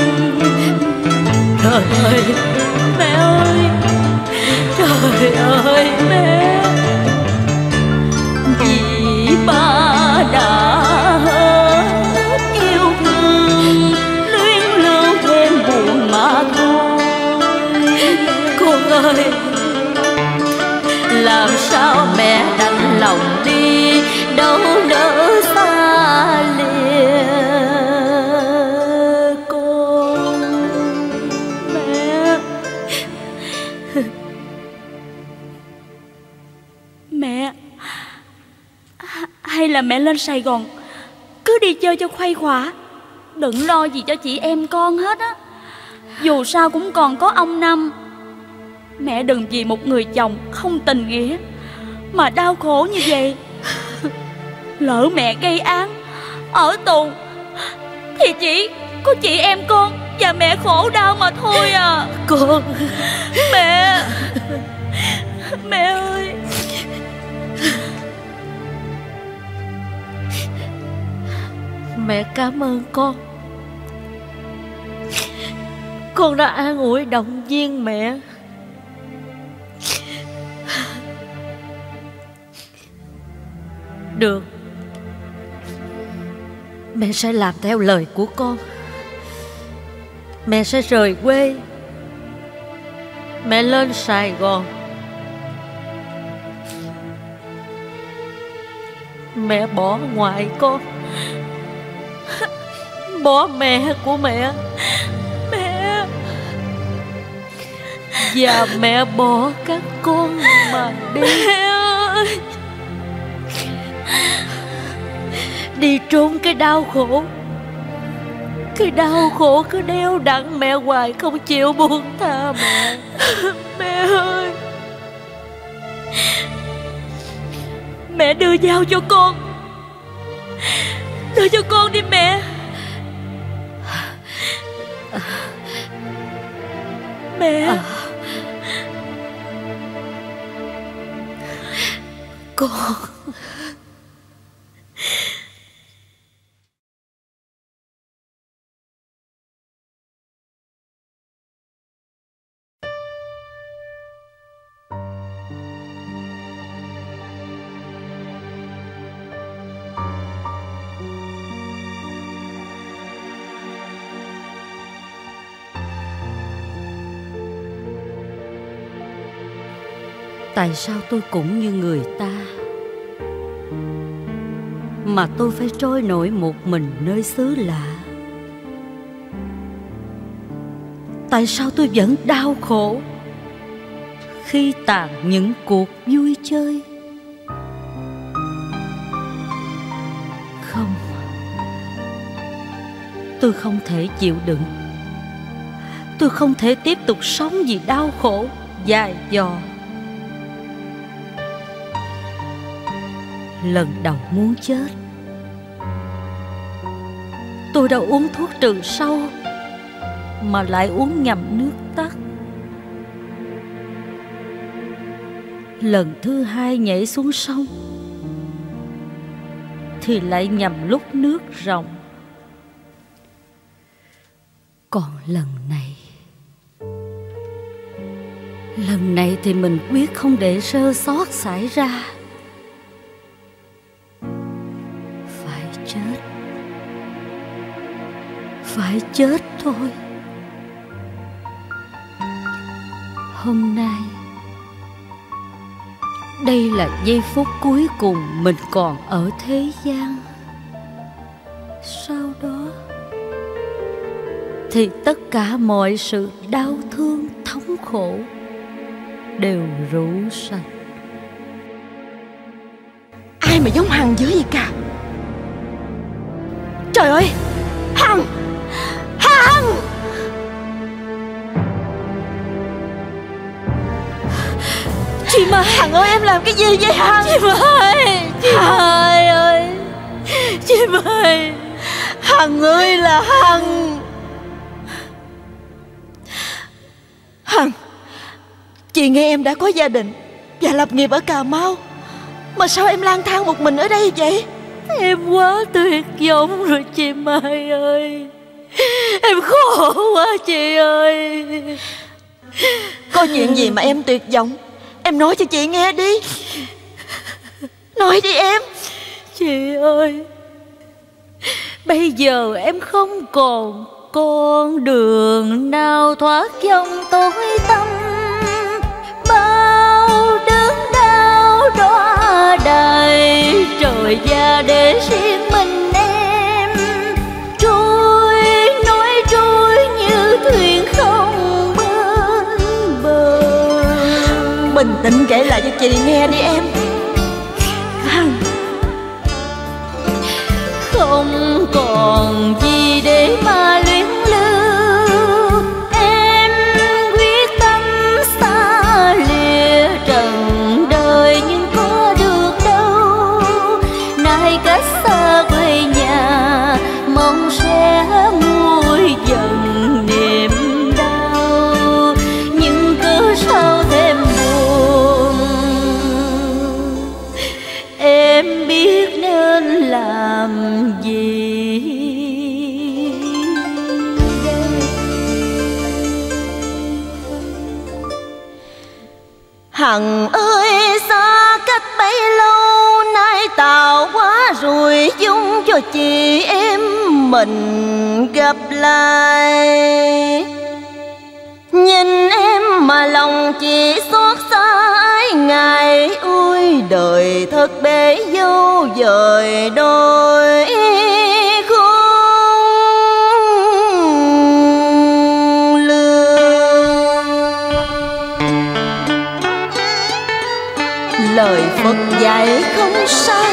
Trời ơi, Mẹ ơi, trời ơi mẹ. Vì ba đã hết yêu thương, luyến lưu thêm buồn mà thôi. con ơi, làm sao mẹ đành lòng đi, đâu nỡ xa lìa con. Mẹ. Mẹ, hay là mẹ lên Sài Gòn cứ đi chơi cho khuây khỏa, đừng lo gì cho chị em con hết á. Dù sao cũng còn có ông Năm. Mẹ đừng vì một người chồng không tình nghĩa mà đau khổ như vậy. Lỡ mẹ gây án ở tù thì chỉ có chị em con và mẹ khổ đau mà thôi à. Con, Mẹ, mẹ ơi. mẹ cảm ơn con. Con đã an ủi động viên mẹ. Được, mẹ sẽ làm theo lời của con. Mẹ sẽ rời quê, mẹ lên Sài Gòn. Mẹ bỏ ngoại con, bỏ mẹ của mẹ, Mẹ. và mẹ bỏ các con mà đi. Mẹ ơi. Đi trốn cái đau khổ. Cái đau khổ cứ đeo đặng mẹ hoài, không chịu buông tha mẹ. Mẹ ơi. Mẹ đưa dao cho con, đưa cho con đi mẹ. mẹ. Con. Tại sao tôi cũng như người ta mà tôi phải trôi nổi một mình nơi xứ lạ? Tại sao tôi vẫn đau khổ khi tàn những cuộc vui chơi? Không, tôi không thể chịu đựng. Tôi không thể tiếp tục sống vì đau khổ dài dò. Lần đầu muốn chết, tôi đã uống thuốc trừ sâu mà lại uống nhầm nước tắt. Lần thứ hai nhảy xuống sông thì lại nhầm lúc nước ròng. Còn lần này thì mình quyết không để sơ sót xảy ra. Phải chết thôi. Hôm nay, đây là giây phút cuối cùng mình còn ở thế gian. Sau đó thì tất cả mọi sự đau thương thống khổ đều rũ sạch. Ai mà giống Hằng dữ vậy cả? Trời ơi, Hằng! Hằng! Chị Mai! Hằng ơi, em làm cái gì vậy Hằng? Chị Mai! Chị Mai ơi! Chị Mai! Hằng ơi là Hằng! Hằng! Chị nghe em đã có gia đình và lập nghiệp ở Cà Mau, mà sao em lang thang một mình ở đây vậy? Em quá tuyệt vọng rồi chị Mai ơi. Em khổ quá chị ơi. Có chuyện gì mà em tuyệt vọng? Em nói cho chị nghe đi. Nói đi em. Chị ơi, bây giờ em không còn con đường nào thoát dòng tối tăm. Bao đớn đau đọa đầy trời ra để riêng mình em. Trôi nói trôi như thuyền không bên bờ. Bình tĩnh kể lại cho chị nghe đi em. Không còn gì để mà luyến lưu, em quyết tâm xa lìa trần đời nhưng có được đâu. Nay cách xa quê nhà, mong sẽ nguôi dần niềm đau, nhưng cứ sao thêm buồn. Em biết nên làm gì đây? Hằng ơi, xa cách bấy lâu nay tạo quá rồi dung cho chị em mình gặp lại. Nhìn em mà lòng chỉ xót xa ái ngại. Ôi đời thật bể dâu dời đôi khôn lường. Lời Phật dạy không sai,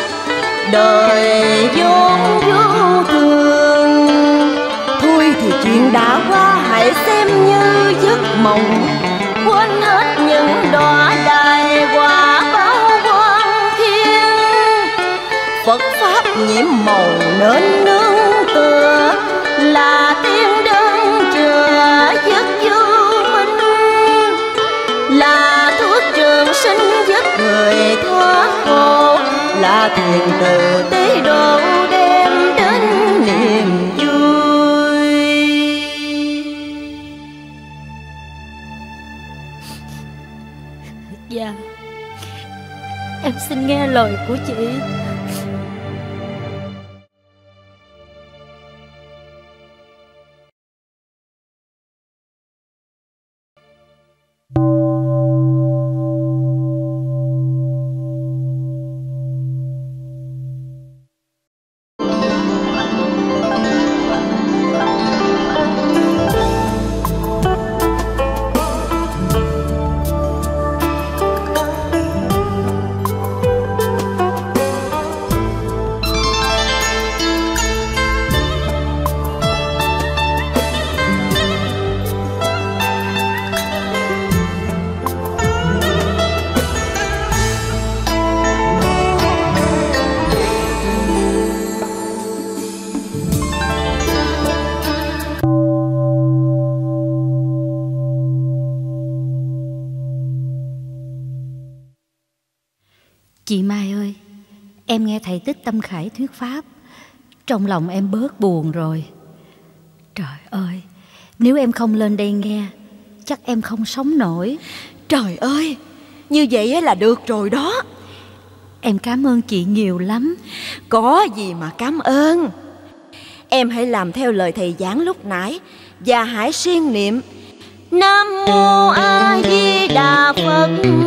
đời vốn vô thường. Thôi thì chuyện đã qua hãy xem như giấc mộng, quên hết những đọa đài quả bao quan thiên. Phật pháp nhiễm màu nên nương tựa là tiên đơn chừa giấc du mơ. sinh giúp người thoát khổ, là thuyền từ tế độ đem đến niềm vui. Dạ, em xin nghe lời của chị. Chị Mai ơi, em nghe thầy Tích Tâm Khải thuyết pháp, trong lòng em bớt buồn rồi. Trời ơi, nếu em không lên đây nghe, chắc em không sống nổi. Trời ơi, như vậy là được rồi đó. Em cảm ơn chị nhiều lắm. Có gì mà cảm ơn. Em hãy làm theo lời thầy giảng lúc nãy và hãy siêng niệm Nam Mô A Di Đà Phật,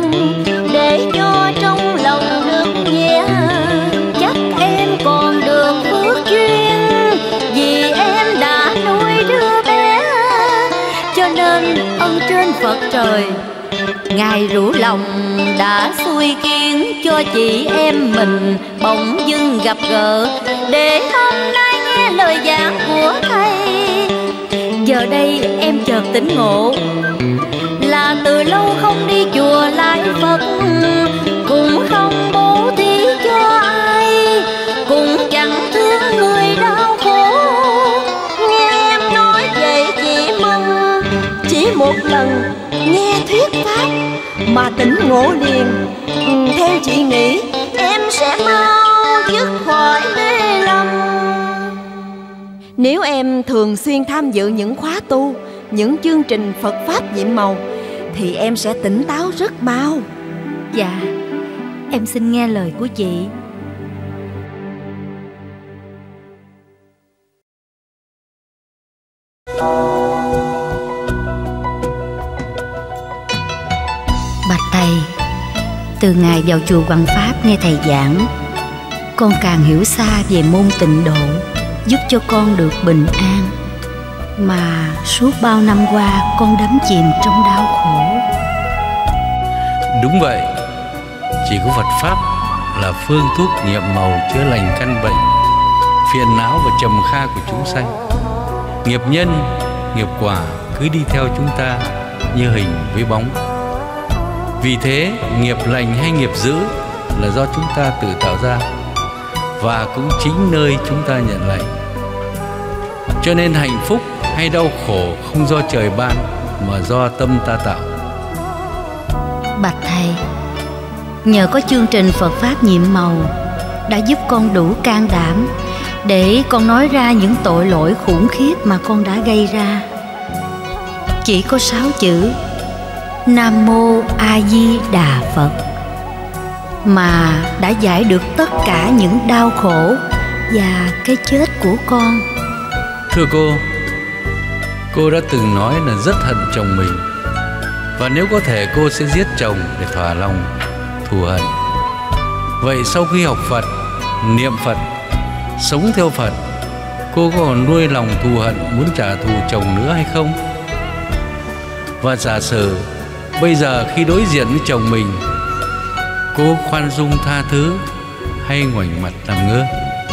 để cho trong lòng được nhẹ. Chắc em còn được phước duyên, vì em đã nuôi đứa bé, cho nên ơn trên Phật trời Ngài rủ lòng đã xui khiến cho chị em mình bỗng dưng gặp gỡ, để hôm nay nghe lời giảng của thầy. Giờ đây em chợt tỉnh ngộ, là từ lâu không đi chùa lại Phật, cũng không bố thí cho ai, cũng chẳng thương người đau khổ. Nghe em nói vậy chị mừng, chỉ một lần nghe thuyết pháp mà tỉnh ngộ liền. Theo chị nghĩ em sẽ mau dứt khỏi mê lầm. Nếu em thường xuyên tham dự những khóa tu, những chương trình Phật Pháp nhiệm màu, thì em sẽ tỉnh táo rất mau. Dạ, em xin nghe lời của chị. Bạch thầy, từ ngày vào chùa Hoàng Pháp nghe thầy giảng, con càng hiểu xa về môn tịnh độ, giúp cho con được bình an. Mà suốt bao năm qua con đắm chìm trong đau khổ. Đúng vậy, chỉ có Phật Pháp là phương thuốc nhiệm màu chữa lành căn bệnh, phiền não và trầm kha của chúng sanh. Nghiệp nhân, nghiệp quả cứ đi theo chúng ta như hình với bóng. Vì thế, nghiệp lành hay nghiệp dữ là do chúng ta tự tạo ra, và cũng chính nơi chúng ta nhận lấy. Cho nên hạnh phúc hay đau khổ không do trời ban, mà do tâm ta tạo. Bạch thầy, nhờ có chương trình Phật Pháp nhiệm màu đã giúp con đủ can đảm để con nói ra những tội lỗi khủng khiếp mà con đã gây ra. Chỉ có 6 chữ Nam Mô A Di Đà Phật mà đã giải được tất cả những đau khổ và cái chết của con. Thưa cô đã từng nói là rất hận chồng mình, và nếu có thể cô sẽ giết chồng để thỏa lòng thù hận. Vậy sau khi học Phật, niệm Phật, sống theo Phật, cô có còn nuôi lòng thù hận muốn trả thù chồng nữa hay không? Và giả sử bây giờ khi đối diện với chồng mình, cô khoan dung tha thứ hay ngoảnh mặt làm ngơ?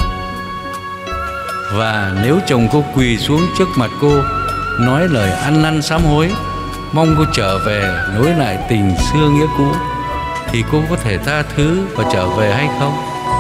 Và nếu chồng cô quỳ xuống trước mặt cô, nói lời ăn năn sám hối, mong cô trở về nối lại tình xưa nghĩa cũ, thì cô có thể tha thứ và trở về hay không?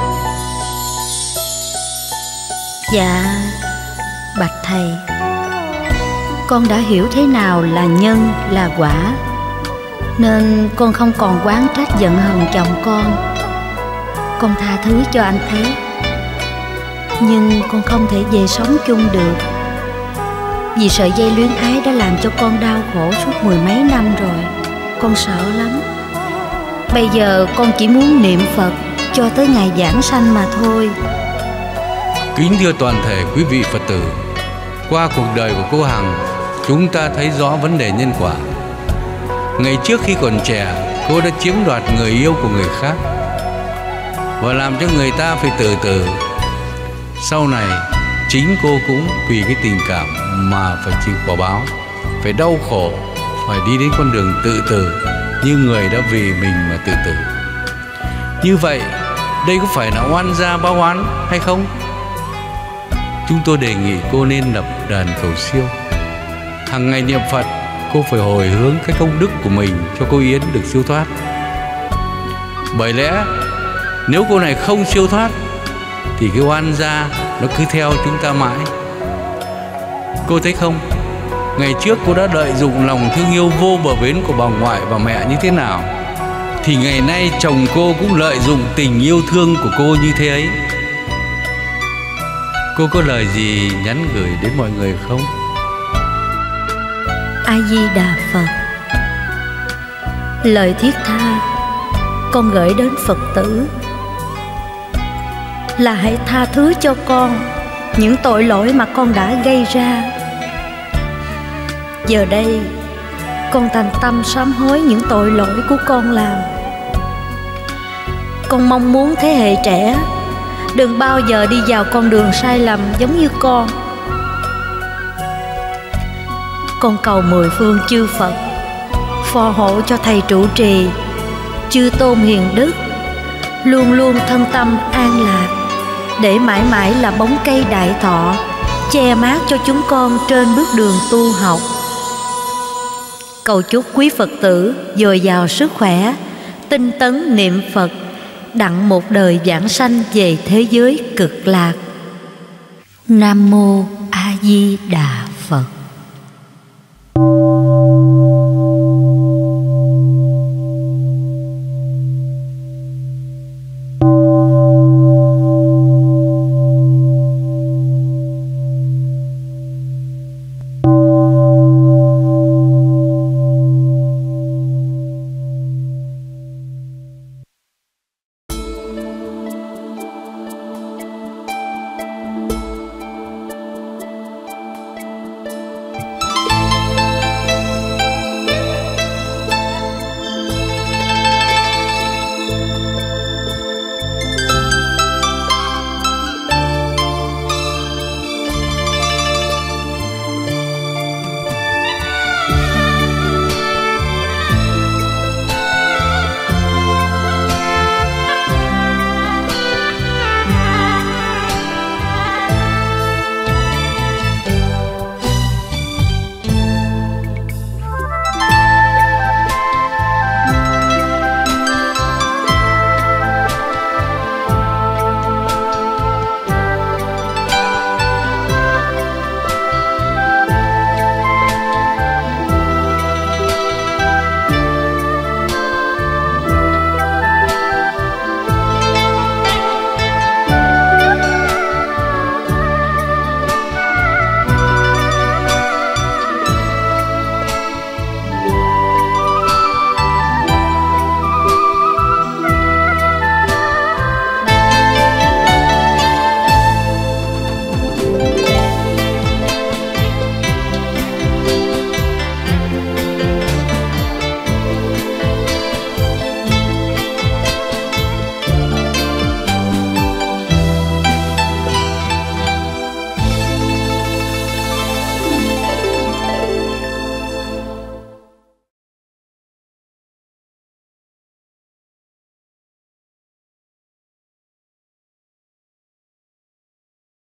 Dạ, bạch thầy, con đã hiểu thế nào là nhân là quả. nên con không còn oán trách giận hờn chồng con tha thứ cho anh ấy. Nhưng con không thể về sống chung được, vì sợi dây luyến ái đã làm cho con đau khổ suốt 10 mấy năm rồi. Con sợ lắm. Bây giờ con chỉ muốn niệm Phật cho tới ngày giảng sanh mà thôi. Kính thưa toàn thể quý vị Phật tử, qua cuộc đời của cô Hằng, chúng ta thấy rõ vấn đề nhân quả. Ngày trước khi còn trẻ, cô đã chiếm đoạt người yêu của người khác và làm cho người ta phải tự tử. Sau này, chính cô cũng vì cái tình cảm mà phải chịu quả báo, phải đau khổ, phải đi đến con đường tự tử như người đã vì mình mà tự tử. Như vậy, đây có phải là oan gia báo oán hay không? Chúng tôi đề nghị cô nên lập đàn cầu siêu. Hàng ngày niệm Phật, cô phải hồi hướng cái công đức của mình cho cô Yến được siêu thoát. Bởi lẽ nếu cô này không siêu thoát thì cái oan gia nó cứ theo chúng ta mãi. Cô thấy không, ngày trước cô đã lợi dụng lòng thương yêu vô bờ bến của bà ngoại và mẹ như thế nào, thì ngày nay chồng cô cũng lợi dụng tình yêu thương của cô như thế ấy. Cô có lời gì nhắn gửi đến mọi người không? A Di Đà Phật. Lời thiết tha con gửi đến Phật tử là hãy tha thứ cho con những tội lỗi mà con đã gây ra. Giờ đây con thành tâm sám hối những tội lỗi của con làm. Con mong muốn thế hệ trẻ đừng bao giờ đi vào con đường sai lầm giống như con. Con cầu mười phương chư Phật phò hộ cho thầy trụ trì, chư tôn hiền đức luôn luôn thân tâm an lạc, để mãi mãi là bóng cây đại thọ che mát cho chúng con trên bước đường tu học. Cầu chúc quý Phật tử dồi dào sức khỏe, tinh tấn niệm Phật, đặng một đời vãng sanh về thế giới cực lạc. Nam mô A Di Đà Phật.